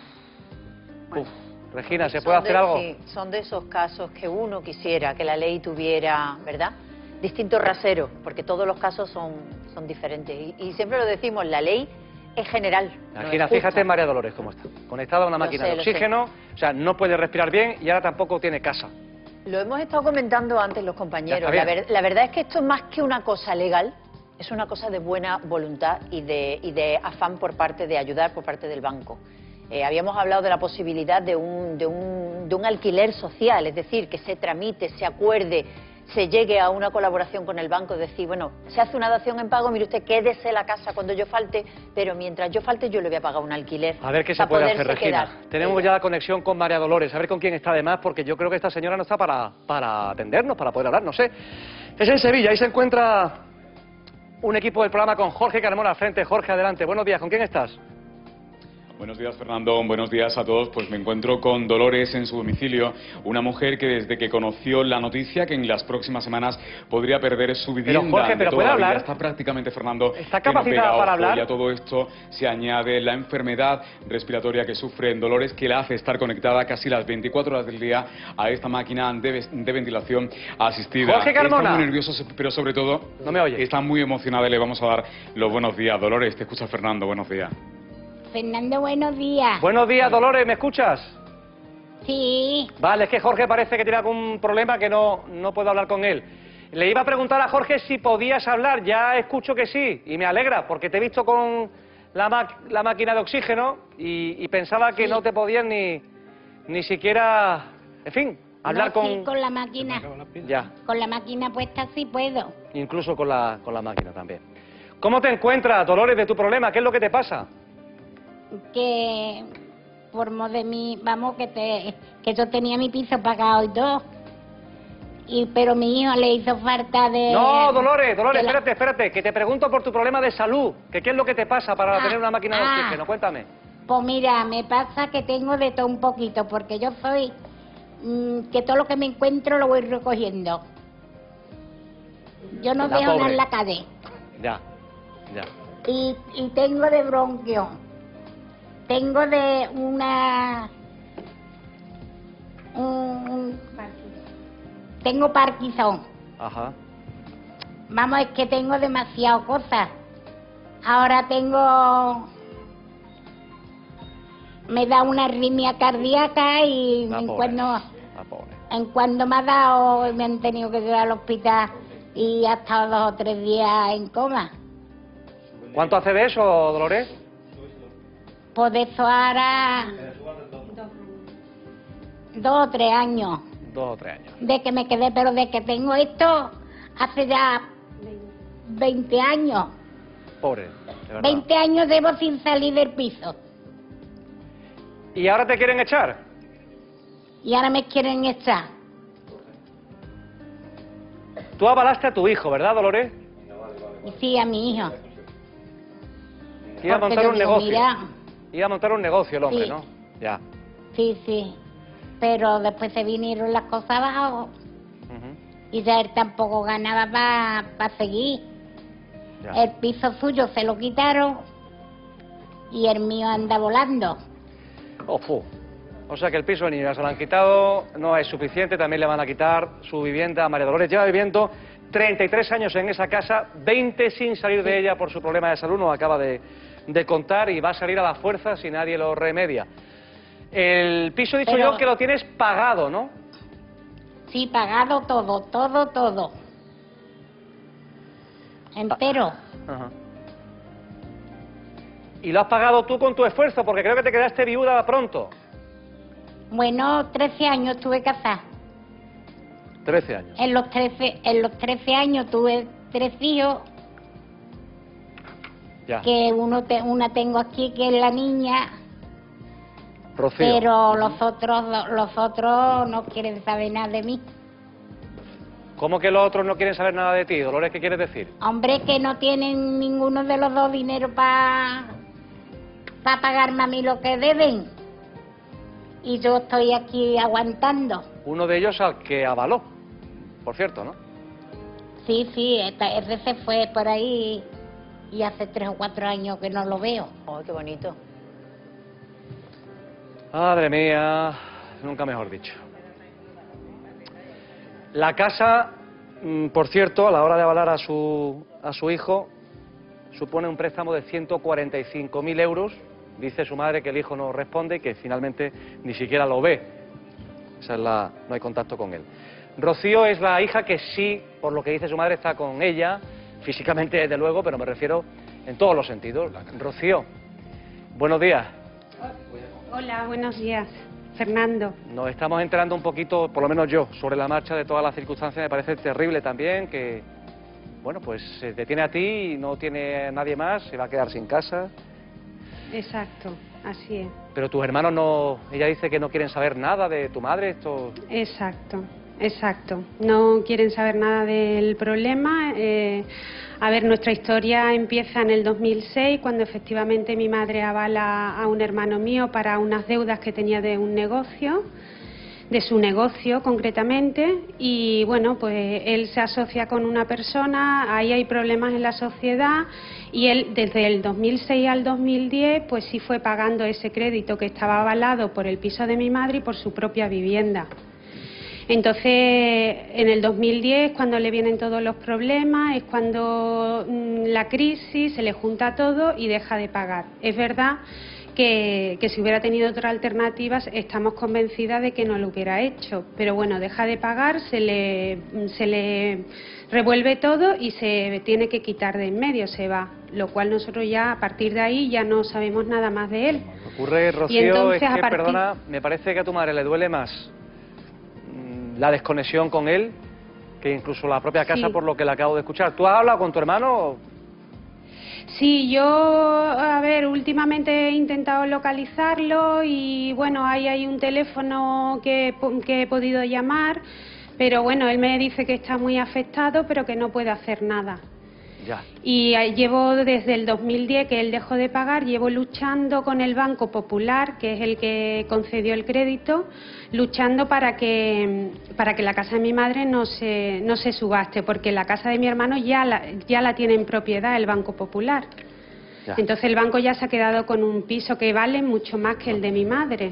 Regina, ¿se puede hacer algo?
Sí, son de esos casos que uno quisiera que la ley tuviera, ¿verdad?, distintos raseros, porque todos los casos son diferentes. Y siempre lo decimos, la ley es general.
Regina, fíjate María Dolores cómo está. Conectada a una máquina de oxígeno, o sea, no puede respirar bien y ahora tampoco tiene casa.
Lo hemos estado comentando antes los compañeros. La verdad es que esto es más que una cosa legal, es una cosa de buena voluntad y de afán por parte de ayudar por parte del banco. Habíamos hablado de la posibilidad de un alquiler social, es decir, que se tramite, se acuerde, se llegue a una colaboración con el banco, decir, bueno, se hace una dación en pago, mire usted, quédese la casa cuando yo falte, pero mientras yo falte yo le voy a pagar un alquiler.
A ver qué se puede hacer, Regina. Tenemos ya la conexión con María Dolores, a ver con quién está además, porque yo creo que esta señora no está para atendernos, para poder hablar, no sé. Es en Sevilla, ahí se encuentra un equipo del programa con Jorge Carmona al frente. Jorge, adelante. Buenos días, ¿con quién estás?
Buenos días, Fernando. Buenos días a todos. Pues me encuentro con Dolores en su domicilio, una mujer que desde que conoció la noticia que en las próximas semanas podría perder su vivienda.
Pero Jorge, ¿pero puede hablar?
Está prácticamente, Fernando,
¿está capacitada para hablar?
Y a todo esto se añade la enfermedad respiratoria que sufre en Dolores, que la hace estar conectada casi las 24 horas del día a esta máquina de ventilación asistida.
Jorge Carmona.
Está muy nervioso, pero sobre todo
no me oye.
Está muy emocionada y le vamos a dar los buenos días. Dolores, te escucha Fernando. Buenos días.
Fernando, buenos días.
Buenos días, Dolores, ¿me escuchas?
Sí.
Vale, es que Jorge parece que tiene algún problema que no puedo hablar con él. Le iba a preguntar a Jorge si podías hablar, ya escucho que sí, y me alegra, porque te he visto con la máquina de oxígeno y pensaba que no te podías ni siquiera, en fin, hablar
no, sí, con la máquina.
Ya.
Con la máquina puesta sí puedo.
Incluso con la máquina también. ¿Cómo te encuentras, Dolores, de tu problema? ¿Qué es lo que te pasa?
Que formo de mí, vamos, que yo tenía mi piso pagado y todo, pero mi hijo le hizo falta de...
No, Dolores, espérate, que te pregunto por tu problema de salud, que qué es lo que te pasa para tener una máquina de oxígeno, cuéntame.
Pues mira, me pasa que tengo de todo un poquito, porque yo soy, que todo lo que me encuentro lo voy recogiendo. Yo no dejo nada en la calle.
Ya.
Y tengo de bronquio. Tengo de tengo Parkinson.
Ajá.
Vamos, es que tengo demasiadas cosas. Ahora tengo me da una arritmia cardíaca y
La
en
pobre,
cuando,
la pobre.
en cuando me ha dado, me han tenido que llevar al hospital y ha estado 2 o 3 días en coma.
¿Cuánto hace de eso, Dolores?
Pues de eso ahora 2 o 3 años.
2 o 3 años.
De que me quedé, pero de que tengo esto hace ya 20 años.
Pobre, de verdad.
20 años llevo sin salir del piso.
¿Y ahora te quieren echar?
Y ahora me quieren echar.
Tú avalaste a tu hijo, ¿verdad, Dolores?
Y sí, a mi hijo.
Iba a
Porque
montar
yo
un
digo,
negocio.
mira,
Iba a montar un negocio el hombre,
Sí.
¿no? Ya.
sí, sí. Pero después se vinieron las cosas abajo. Y ya él tampoco ganaba para seguir.
Ya.
El piso suyo se lo quitaron y el mío anda volando.
O sea que el piso de niña se lo han quitado, no es suficiente, también le van a quitar su vivienda. María Dolores lleva viviendo 33 años en esa casa, 20 sin salir de ella por su problema de salud, nos acaba de contar, y va a salir a la fuerza si nadie lo remedia. El piso, he dicho
Pero-
yo, que lo tienes pagado, ¿no?
Sí, pagado todo, todo, todo. Entero.
Ajá. Y lo has pagado tú con tu esfuerzo, porque creo que te quedaste viuda pronto.
Bueno, 13 años tuve casada.
13 años.
En los 13 años tuve 3 hijos,
Ya.
que una tengo aquí, que es la niña,
Rocío.
pero los otros no quieren saber nada de mí.
¿Cómo que los otros no quieren saber nada de ti, Dolores? ¿Qué quieres decir?
Hombre, que no tienen ninguno de los dos dinero para pagarme a mí lo que deben. Y yo estoy aquí aguantando.
Uno de ellos al que avaló, por cierto, ¿no?
Sí, sí, ese se fue por ahí y hace 3 o 4 años que no lo veo.
Oh, qué bonito.
Madre mía, nunca mejor dicho. La casa, por cierto, a la hora de avalar a su hijo, supone un préstamo de 145.000 euros. Dice su madre que el hijo no responde y que finalmente ni siquiera lo ve. No hay contacto con él. Rocío es la hija que sí, por lo que dice su madre, está con ella, físicamente desde luego, pero me refiero en todos los sentidos. Rocío, buenos días.
Hola, buenos días, Fernando.
Nos estamos enterando un poquito, por lo menos yo, sobre la marcha de todas las circunstancias. Me parece terrible también que, bueno, pues se detiene a ti y no tiene nadie más, se va a quedar sin casa.
Exacto, así es.
Pero tus hermanos no, ella dice que no quieren saber nada de tu madre, esto...
Exacto, exacto. No quieren saber nada del problema. A ver, nuestra historia empieza en el 2006, cuando efectivamente mi madre avala a un hermano mío para unas deudas que tenía de un negocio, de su negocio concretamente, y bueno, pues él se asocia con una persona, ahí hay problemas en la sociedad, y él desde el 2006 al 2010 pues sí fue pagando ese crédito que estaba avalado por el piso de mi madre y por su propia vivienda. Entonces, en el 2010, cuando le vienen todos los problemas, es cuando la crisis, se le junta todo y deja de pagar. Es verdad que si hubiera tenido otra alternativa, estamos convencidas de que no lo hubiera hecho. Pero bueno, deja de pagar, se le revuelve todo y se tiene que quitar de en medio, se va. Lo cual nosotros ya, a partir de ahí, ya no sabemos nada más de él.
Lo que ocurre, Rocío,
entonces,
es que,
a partir-
perdona, me parece que a tu madre le duele más la desconexión con él que incluso la propia casa,
Sí.
por lo que le acabo de escuchar. ¿Tú has hablado con tu hermano?
Sí, yo, a ver, últimamente he intentado localizarlo y bueno, ahí hay un teléfono que he podido llamar, pero bueno, él me dice que está muy afectado, pero que no puede hacer nada.
Ya.
Y llevo desde el 2010 que él dejó de pagar, llevo luchando con el Banco Popular, que es el que concedió el crédito, luchando para que la casa de mi madre no se subaste, porque la casa de mi hermano ya la tiene en propiedad el Banco Popular.
Ya.
Entonces el banco ya se ha quedado con un piso que vale mucho más que el de mi madre,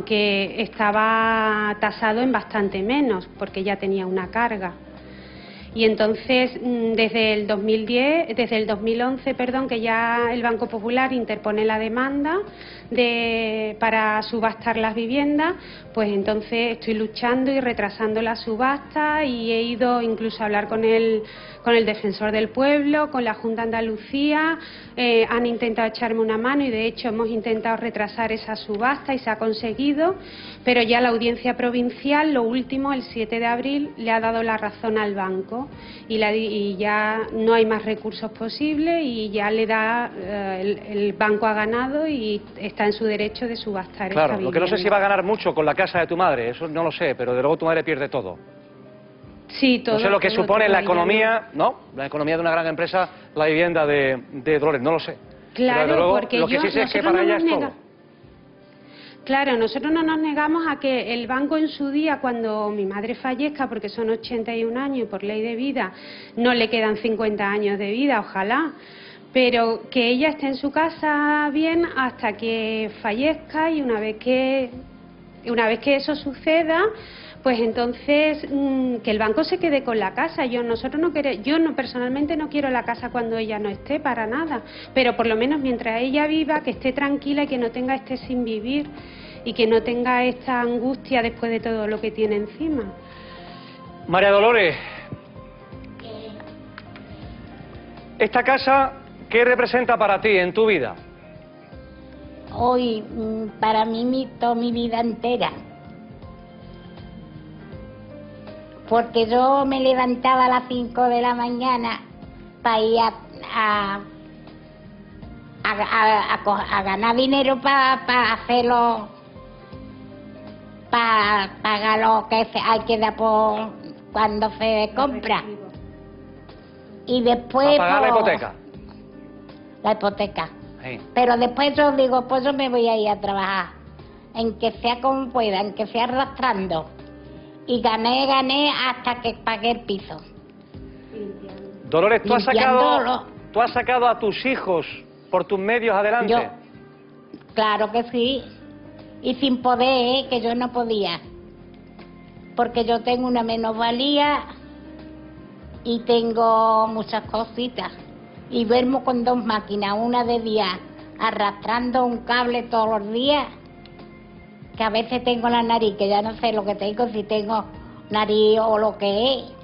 aunque estaba tasado en bastante menos, porque ya tenía una carga. Y entonces, desde el 2011, que ya el Banco Popular interpone la demanda para subastar las viviendas, pues entonces estoy luchando y retrasando la subasta, y he ido incluso a hablar con el Defensor del Pueblo, con la Junta de Andalucía. Han intentado echarme una mano y de hecho hemos intentado retrasar esa subasta y se ha conseguido, pero ya la Audiencia Provincial, lo último, el 7 de abril, le ha dado la razón al banco y ya no hay más recursos posibles, y ya le da, el banco ha ganado y está en su derecho de subastar esta
Claro,
vivienda.
lo que no sé si va a ganar mucho con la casa de tu madre, eso no lo sé, pero de luego tu madre pierde todo.
Sí, todo.
No sé lo que supone la
todo,
economía, ¿no? La economía de una gran empresa, la vivienda de Dolores, no lo sé.
Claro,
pero desde luego,
porque
lo que sí sé es que para ella es todo.
Claro, nosotros no nos negamos a que el banco en su día, cuando mi madre fallezca, porque son 81 años y por ley de vida no le quedan 50 años de vida, ojalá, pero que ella esté en su casa bien hasta que fallezca, y una vez que eso suceda, pues entonces que el banco se quede con la casa. Yo personalmente no quiero la casa cuando ella no esté, para nada, pero por lo menos mientras ella viva, que esté tranquila y que no tenga este sin vivir y que no tenga esta angustia después de todo lo que tiene encima.
María Dolores, esta casa, ¿qué representa para ti en tu vida?
Hoy, para mí, toda mi vida entera. Porque yo me levantaba a las 5 de la mañana para ir a ganar dinero para hacerlo, para pagar lo que hay que dar por cuando se compra. Y después...
¿Para pagar la hipoteca?
La hipoteca.
Sí.
Pero después yo digo, pues yo me voy a ir a trabajar, en que sea como pueda, en que sea arrastrando. Y gané hasta que pagué el piso.
Dolores, ¿tú has sacado a tus hijos por tus medios adelante?
Claro que sí. Y sin poder, que yo no podía. Porque yo tengo una menosvalía y tengo muchas cositas. Y duermo con 2 máquinas, una de día, arrastrando un cable todos los días, que a veces tengo la nariz, que ya no sé lo que tengo, si tengo nariz o lo que es.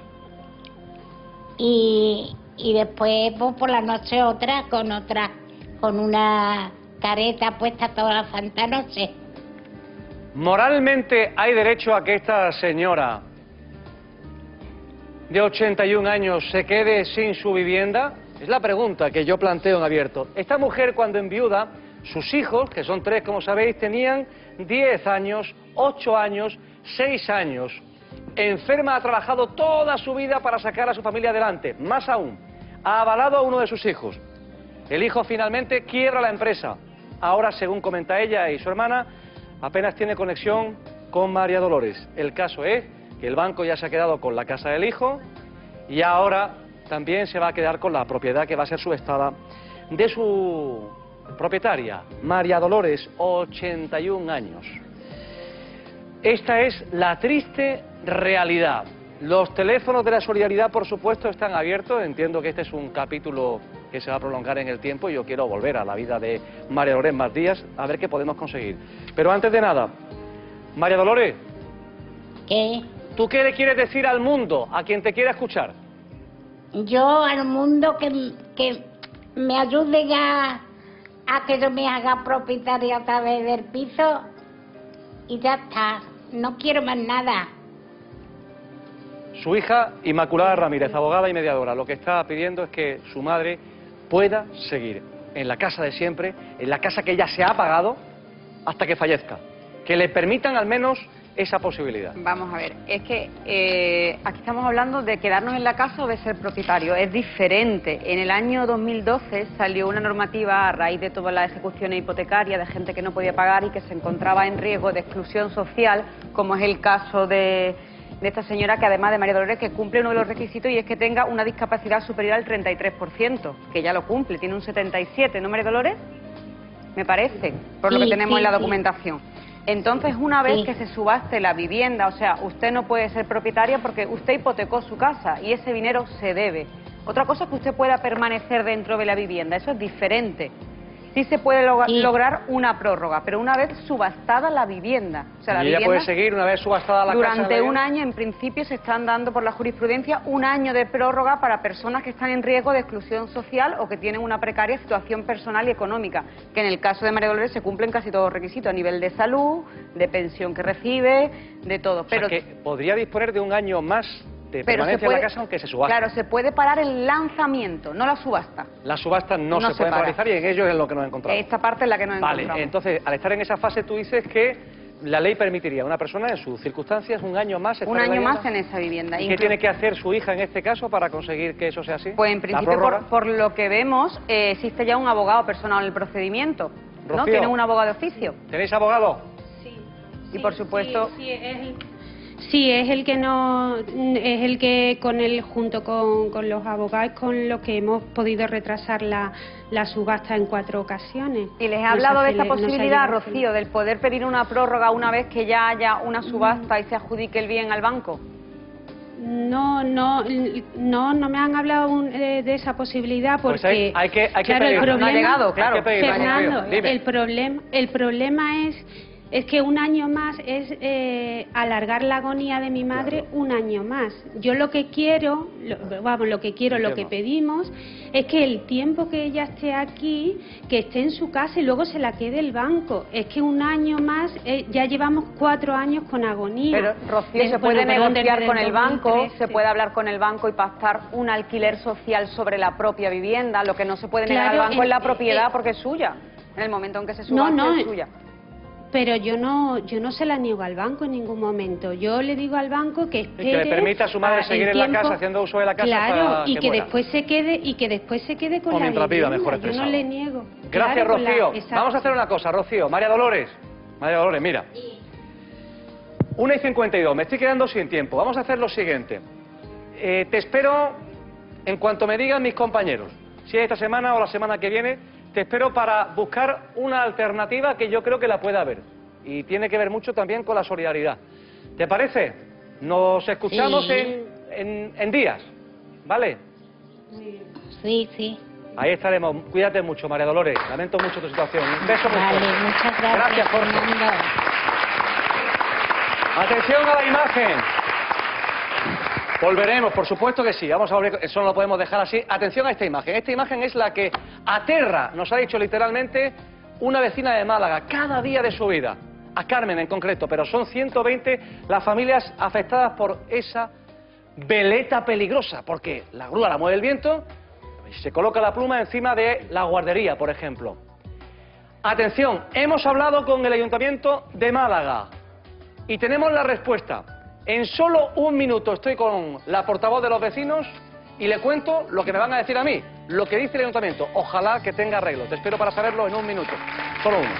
Y después pues, por la noche otra, con una careta puesta toda la santa noche.
¿Moralmente hay derecho a que esta señora de 81 años se quede sin su vivienda? Es la pregunta que yo planteo en abierto. Esta mujer, cuando enviuda, sus hijos, que son 3, como sabéis, tenían 10 años, 8 años, 6 años. Enferma, ha trabajado toda su vida para sacar a su familia adelante. Más aún, ha avalado a uno de sus hijos. El hijo finalmente quiebra la empresa. Ahora, según comenta ella y su hermana, apenas tiene conexión con María Dolores. El caso es que el banco ya se ha quedado con la casa del hijo y ahora también se va a quedar con la propiedad que va a ser subestada de su propietaria, María Dolores, 81 años. Esta es la triste realidad. Los teléfonos de la solidaridad, por supuesto, están abiertos. Entiendo que este es un capítulo que se va a prolongar en el tiempo y yo quiero volver a la vida de María Dolores más días a ver qué podemos conseguir. Pero antes de nada, María Dolores,
¿qué?
¿Tú qué le quieres decir al mundo, a quien te quiera escuchar?
Yo al mundo que me ayude a que yo me haga propietaria otra vez del piso y ya está, no quiero más nada.
Su hija, Inmaculada Ramírez, abogada y mediadora, lo que está pidiendo es que su madre pueda seguir en la casa de siempre, en la casa que ella se ha pagado hasta que fallezca. Que le permitan al menos esa posibilidad.
Vamos a ver, es que aquí estamos hablando de quedarnos en la casa o de ser propietario. Es diferente. En el año 2012 salió una normativa a raíz de todas las ejecuciones hipotecarias de gente que no podía pagar y que se encontraba en riesgo de exclusión social, como es el caso de esta señora, que además de María Dolores, que cumple uno de los requisitos y es que tenga una discapacidad superior al 33%, que ya lo cumple, tiene un 77%, ¿no, María Dolores? Me parece, por lo que tenemos en la documentación. Entonces, una vez que se subaste la vivienda, o sea, usted no puede ser propietaria porque usted hipotecó su casa y ese dinero se debe. Otra cosa es que usted pueda permanecer dentro de la vivienda, eso es diferente. Sí se puede lograr una prórroga, pero una vez subastada la vivienda. O sea, la
ella
vivienda
puede seguir una vez subastada la casa.
Durante un año, en principio, se están dando por la jurisprudencia un año de prórroga para personas que están en riesgo de exclusión social o que tienen una precaria situación personal y económica, que en el caso de María Dolores se cumplen casi todos los requisitos, a nivel de salud, de pensión que recibe, de todo.
Pero que podría disponer de un año más de permanencia en la casa aunque se subasta.
Claro, se puede parar el lanzamiento, no la subasta.
Las subastas no se pueden paralizar y en ello es lo que nos encontramos.
Esta parte es la que nos encontramos.
Vale, entonces, al estar en esa fase, tú dices que la ley permitiría a una persona en sus circunstancias un año más estar
un año más en esa vivienda.
¿Y qué tiene que hacer su hija en este caso para conseguir que eso sea así?
Pues en principio, por lo que vemos, existe ya un abogado personal en el procedimiento, ¿no?
Rocío,
¿Tienen un abogado de oficio?
¿Tenéis abogado?
Sí.
Y por supuesto...
Sí, es el que no, es el que junto con los abogados con los que hemos podido retrasar la subasta en 4 ocasiones.
¿Y les he hablado de esta posibilidad, Rocío, del poder pedir una prórroga una vez que ya haya una subasta y se adjudique el bien al banco?
No me han hablado de esa posibilidad porque
pues hay que
claro, el problema,
no ha llegado, claro.
Hay que pedirlo, Fernando, el problema es que un año más es alargar la agonía de mi madre un año más. Yo lo que quiero, lo que pedimos es que el tiempo que ella esté aquí, que esté en su casa y luego se la quede el banco. Es que un año más, ya llevamos 4 años con agonía.
Pero, Rocío, se puede negociar con el banco, se puede hablar con el banco y pactar un alquiler social sobre la propia vivienda. Lo que no se puede negar al banco es la propiedad porque es suya. En el momento en que se suba, es suya.
Pero yo no se la niego al banco en ningún momento. Yo le digo al banco que espere,
y que le permita a su madre seguir en la casa, haciendo uso de la casa,
claro, y que
muera.
después se quede con la vivienda.
Mejor
yo no le niego.
Gracias,
claro,
Rocío. Vamos a hacer una cosa, Rocío. María Dolores, mira. 1:52, me estoy quedando sin tiempo. Vamos a hacer lo siguiente. Te espero en cuanto me digan mis compañeros. Si es esta semana o la semana que viene, te espero para buscar una alternativa que yo creo que la pueda haber. Y tiene que ver mucho también con la solidaridad. ¿Te parece? Nos escuchamos en días, ¿vale?
Sí.
Ahí estaremos. Cuídate mucho, María Dolores. Lamento mucho tu situación. Un beso muy fuerte.
Vale, muchas gracias.
Gracias, Jorge. Atención a la imagen. Volveremos, por supuesto que sí. Vamos a volver, eso no lo podemos dejar así. Atención a esta imagen. Esta imagen es la que aterra, nos ha dicho literalmente una vecina de Málaga, cada día de su vida. A Carmen en concreto, pero son 120 las familias afectadas por esa veleta peligrosa, porque la grúa la mueve el viento y se coloca la pluma encima de la guardería, por ejemplo. Atención, hemos hablado con el Ayuntamiento de Málaga y tenemos la respuesta. En solo un minuto estoy con la portavoz de los vecinos y le cuento lo que me van a decir a mí, lo que dice el Ayuntamiento. Ojalá que tenga arreglo. Te espero para saberlo en un minuto. Solo uno.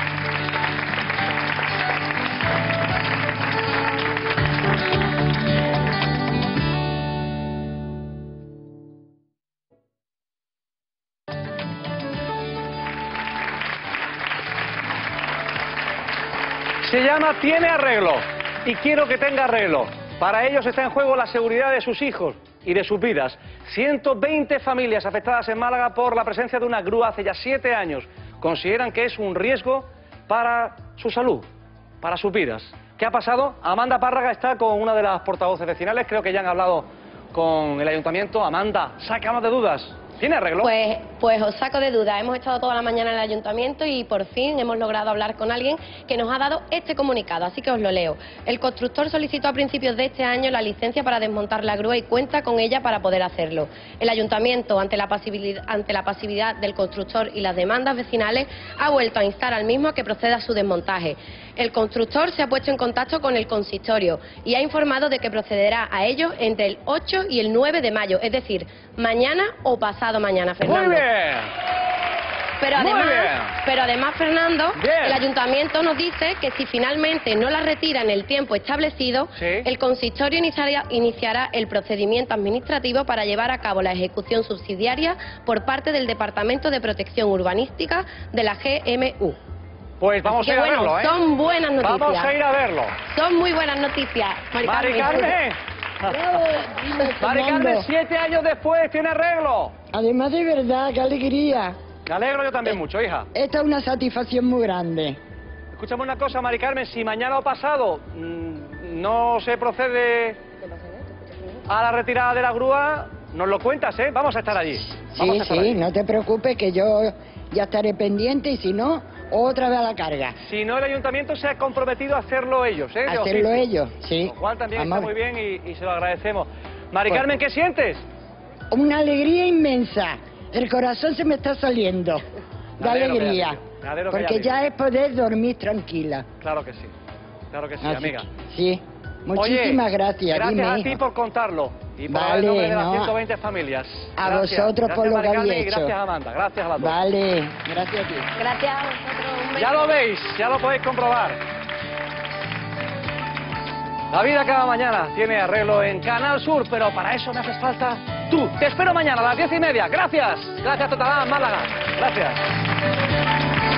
Se llama Tiene Arreglo. Y quiero que tenga arreglo. Para ellos está en juego la seguridad de sus hijos y de sus vidas. 120 familias afectadas en Málaga por la presencia de una grúa hace ya 7 años. Consideran que es un riesgo para su salud, para sus vidas. ¿Qué ha pasado? Amanda Párraga está con una de las portavoces vecinales. Creo que ya han hablado con el Ayuntamiento. Amanda, sácanos de dudas. ¿Tiene arreglo?
Pues os saco de duda. Hemos estado toda la mañana en el ayuntamiento y por fin hemos logrado hablar con alguien que nos ha dado este comunicado, así que os lo leo. El constructor solicitó a principios de este año la licencia para desmontar la grúa y cuenta con ella para poder hacerlo. El ayuntamiento, ante la pasividad del constructor y las demandas vecinales, ha vuelto a instar al mismo a que proceda a su desmontaje. El constructor se ha puesto en contacto con el consistorio y ha informado de que procederá a ello entre el 8 y el 9 de mayo, es decir, mañana o pasado mañana, Fernando.
Muy bien.
Pero además, Fernando, el ayuntamiento nos dice que si finalmente no la retira en el tiempo establecido, el consistorio iniciará el procedimiento administrativo para llevar a cabo la ejecución subsidiaria por parte del Departamento de Protección Urbanística de la GMU.
Pues vamos
Así
a ir
que,
a verlo,
bueno,
¿eh?
son buenas noticias.
Vamos a ir a verlo.
Son muy buenas noticias.
Mari Carmen. Mari Carmen, 7 años después tiene arreglo.
Además, de verdad, qué alegría.
Me alegro yo también mucho, hija.
Esta es una satisfacción muy grande.
Escúchame una cosa, Mari Carmen, si mañana o pasado no se procede a la retirada de la grúa, nos lo cuentas, ¿eh? Vamos a estar allí. Vamos
Sí,
a estar
sí,
allí.
no te preocupes que yo ya estaré pendiente y si no, otra vez a la carga.
Si no, el ayuntamiento se ha comprometido a hacerlo ellos, ¿eh? De
Hacerlo
oficio.
ellos, sí.
Lo cual también
Amor.
está muy bien y se lo agradecemos. Mari
Pues-
Carmen, ¿qué sientes?
Una alegría inmensa. El corazón se me está saliendo de
Me alegro que
alegría.
haya sido. Me alegro que
Porque
haya
ya es poder dormir tranquila.
Claro que sí. Claro que sí,
Así
amiga.
que, sí. Muchísimas gracias.
Gracias
Dime,
a ti
hija.
por contarlo. Y por
Vale,
hablar en nombre de las
no.
120 familias.
A
Gracias.
vosotros por
Gracias,
lo
Mari
que
Carmen,
habéis
y
hecho.
gracias, Amanda. Gracias a las dos.
Vale, gracias a ti.
Gracias a vosotros. Un beso.
Ya lo veis, ya lo podéis comprobar. La vida cada mañana tiene arreglo en Canal Sur, pero para eso me haces falta tú. Te espero mañana a las 10:30. Gracias. Gracias, Totalán, Málaga. Gracias.